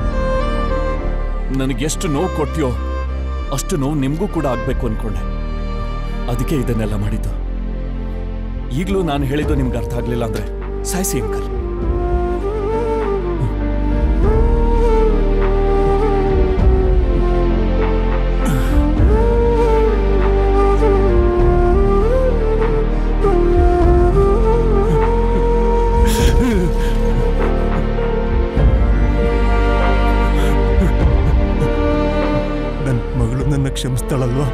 ನನಗೆಷ್ಟು ನೋವು ಕೊಟ್ಟಿಯೋ ಅಷ್ಟು ನೋವು ನಿಮ್ಗೂ ಕೂಡ ಆಗ್ಬೇಕು ಅನ್ಕೊಂಡೆ. ಅದಕ್ಕೆ ಇದನ್ನೆಲ್ಲ ಮಾಡಿದ್ದು. ಈಗಲೂ ನಾನು ಹೇಳಿದ್ದು ನಿಮ್ಗೆ ಅರ್ಥ ಆಗ್ಲಿಲ್ಲ ಅಂದ್ರೆ ಸಾಯಿಸಿ ಅಂಕಲ್. ನನ್ನ ಮಗಳು ನನ್ನ ಕ್ಷಮಿಸ್ತಾಳಲ್ವಾ?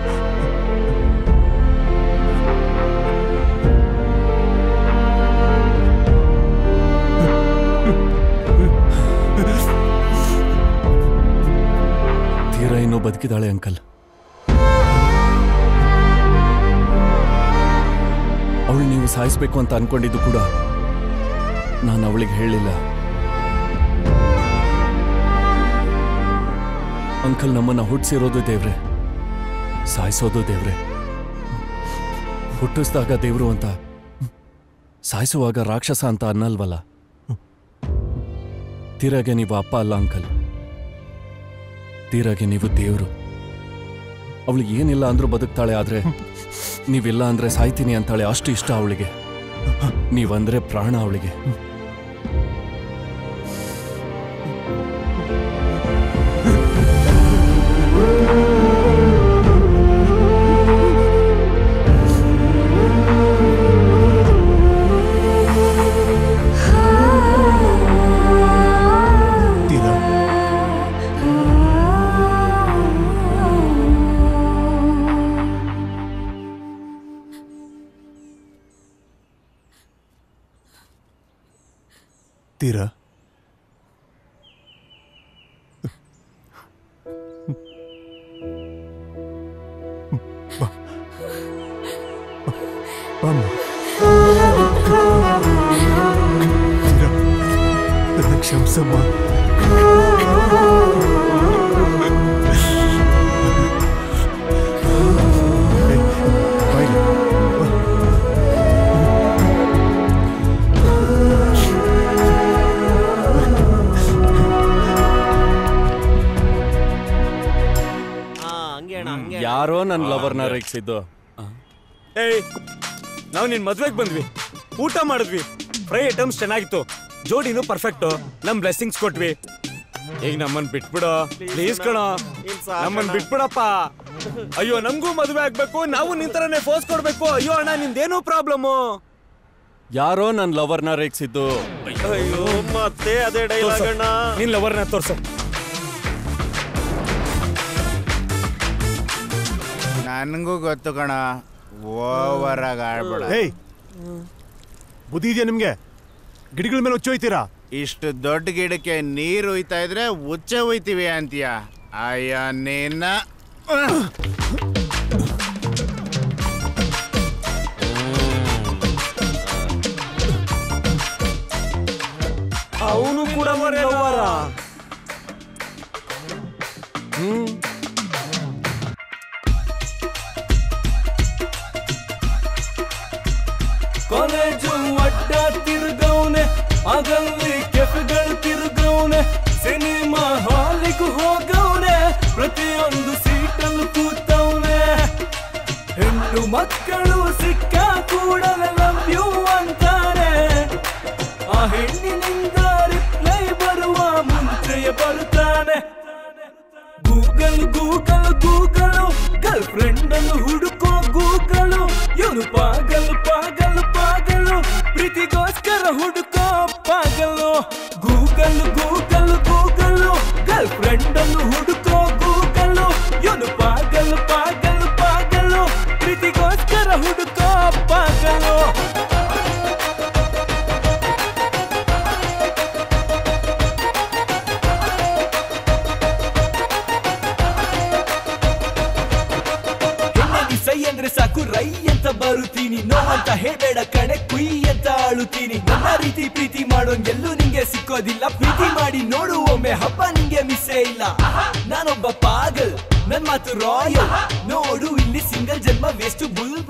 ತೀರಾ ಇನ್ನೂ ಬದುಕಿದಾಳೆ ಅಂಕಲ್. ಅವಳು ನೀವು ಸಾಯಿಸ್ಬೇಕು ಅಂತ ಅನ್ಕೊಂಡಿದ್ದು ಕೂಡ ನಾನು ಅವಳಿಗೆ ಹೇಳಲಿಲ್ಲ. ಅಂಕಲ್, ನಮ್ಮನ್ನ ಹುಟ್ಟಿಸಿರೋದು ದೇವ್ರೆ, ಸಾಯಿಸೋದು ದೇವ್ರೆ. ಹುಟ್ಟಿಸಿದಾಗ ದೇವ್ರು ಅಂತ, ಸಾಯಿಸುವಾಗ ರಾಕ್ಷಸ ಅಂತ ಅನ್ನಲ್ವಲ್ಲ. ತೀರಾಗೆ ನೀವು ಅಪ್ಪ ಅಲ್ಲ ಅಂಕಲ್, ತೀರಾಗೆ ನೀವು ದೇವ್ರು. ಅವಳಿಗೆ ಏನಿಲ್ಲ ಅಂದ್ರೂ ಬದುಕ್ತಾಳೆ, ಆದ್ರೆ ನೀವಿಲ್ಲ ಅಂದ್ರೆ ಸಾಯ್ತೀನಿ ಅಂತಾಳೆ. ಅಷ್ಟು ಇಷ್ಟ ಅವಳಿಗೆ. ನೀವಂದ್ರೆ ಪ್ರಾಣ ಅವಳಿಗೆ. ತೀರಾ ನನ್ನ ಕ್ಷಮಿಸಮ್ಮ. ಯಾರೋ ನನ್ನ ಲವರ್ನ ರೇಗಿಸಿದ್ದು. ಏಯ್, ನಾವು ನಿನ್ ಮದ್ವೆಗೆ ಬಂದ್ವಿ, ಊಟ ಮಾಡಿದ್ವಿ, ಫ್ರೈ ಐಟಮ್ಸ್ ಚೆನ್ನಾಗಿತ್ತು, ಜೋಡಿನೂ ಪರ್ಫೆಕ್ಟ್, ನಮ್ ಬ್ಲೆಸ್ಸಿಂಗ್ಸ್ ಕೊಟ್ವಿ. ಈಗ ನಮ್ಮನ್ ಬಿಟ್ಬಿಡೋ ಪ್ಲೀಸ್ ಕಣೋ, ನಮ್ಮನ್ ಬಿಟ್ಬಿಡಪ್ಪ. ಅಯ್ಯೋ, ನಮಗೂ ಮದುವೆ ಆಗ್ಬೇಕು, ನಾವು ನಿಂತರನೇ ಫೋರ್ಸ್ ಕೊಡ್ಬೇಕು. ಅಯ್ಯೋ ಅಣ್ಣ, ನಿಂದೇನೋ ಪ್ರಾಬ್ಲಮ್ಮು. ಯಾರೋ ನನ್ನ ಲವರ್ನ ರೇಗಿಸಿದ್ದು. ಅಯ್ಯೋ, ಮತ್ತೆ ಅದೇ ಡೈಲಾಗ್ ಅಣ್ಣ. ನಿನ್ ಲವರ್ನ ತೋರ್ಸ. ನನಗೂ ಗೊತ್ತು ಕಣ, ಓವರ್ ಆಗಿ ಆಡ್ಬೇಡ. ಏಯ್, ಬುದ್ಧಿ ಇದೆಯಾ ನಿಮ್ಗೆ? ಗಿಡಗಳ ಮೇಲೆ ಹುಚ್ಚೋಯ್ತೀರಾ? ಇಷ್ಟು ದೊಡ್ಡ ಗಿಡಕ್ಕೆ ನೀರು ಒಯ್ತಾ ಇದ್ರೆ ಹುಚ್ಚ ಒಯ್ತೀವಿ ಅಂತೀಯ? ಅಯ್ಯ ನಿನ್ನ. ಅವನು ಕೂಡ ಲವರ. ಕಾಲೇಜು ಅಡ್ಡ ತಿರುಗೌನೆ, ಆಗಲ್ಲಿ ಕೆಫೆಗಳು ತಿರುಗೌನೆ, ಸಿನಿಮಾ ಹಾಲಿಗೂ ಹೋಗೌನೆ, ಪ್ರತಿಯೊಂದು ಸೀಟಲ್ಲಿ ಕೂತೌನೆ. ಹೆಣ್ಣು ಮಕ್ಕಳು ಸಿಕ್ಕ ಕೂಡಲೇ ಲವ್ ಯು ಅಂತಾರೆ. ಆ ಹೆಣ್ಣಿನಿಂದ ರಿಪ್ಲೈ ಬರುವ ಮುಂಚೆಯೇ ಬರುತ್ತಾನೆ. Google Google Google, girlfriend ಅನ್ನು ಹುಡುಕೋ ಗೂಗಲು. ಇವನು ಪಾಗಲು ಪಾಗಲು ಪಾಗಲು, ಪ್ರೀತಿಗೋಸ್ಕರ ಹುಡುಕೋ ಪಾಗಲು. Google Google Google, girlfriend ಅನ್ನು ಹುಡುಕೋ ಗೂಗಲು. ಇವನು ಪಾಗಲು ಪಾಗಲು ಪಾಗಲು, ಪ್ರೀತಿಗೋಸ್ಕರ ಹುಡುಕೋ ಪಾಗಲು. ಸೈ ಅಂದ್ರೆ ಸಾಕು ರೈ ಅಂತ ಬರುತ್ತೀನಿ, ನೋ ಅಂತ ಹೇಳ್ಬೇಡ ಕಣೆ ಕುಯ್ ಅಂತ ಆಳುತ್ತೀನಿ. ನನ್ನ ರೀತಿ ಪ್ರೀತಿ ಮಾಡೋಂಗೆಲ್ಲೂ ನಿಂಗೆ ಸಿಕ್ಕೋದಿಲ್ಲ. ಪ್ರೀತಿ ಮಾಡಿ ನೋಡು ಒಮ್ಮೆ, ಹಬ್ಬ ನಿಂಗೆ ಮಿಸ್ಸೇ ಇಲ್ಲ. ನಾನೊಬ್ಬ ಪಾಗಲ್, ನನ್ ಮಾತು ರಾಯಲ್ ನೋಡು ಇಲ್ಲಿ ಸಿಂಗಲ್ ಜನ್ಮ ವೇಸ್ಟ್ ಬುಲ್ಬುಲ್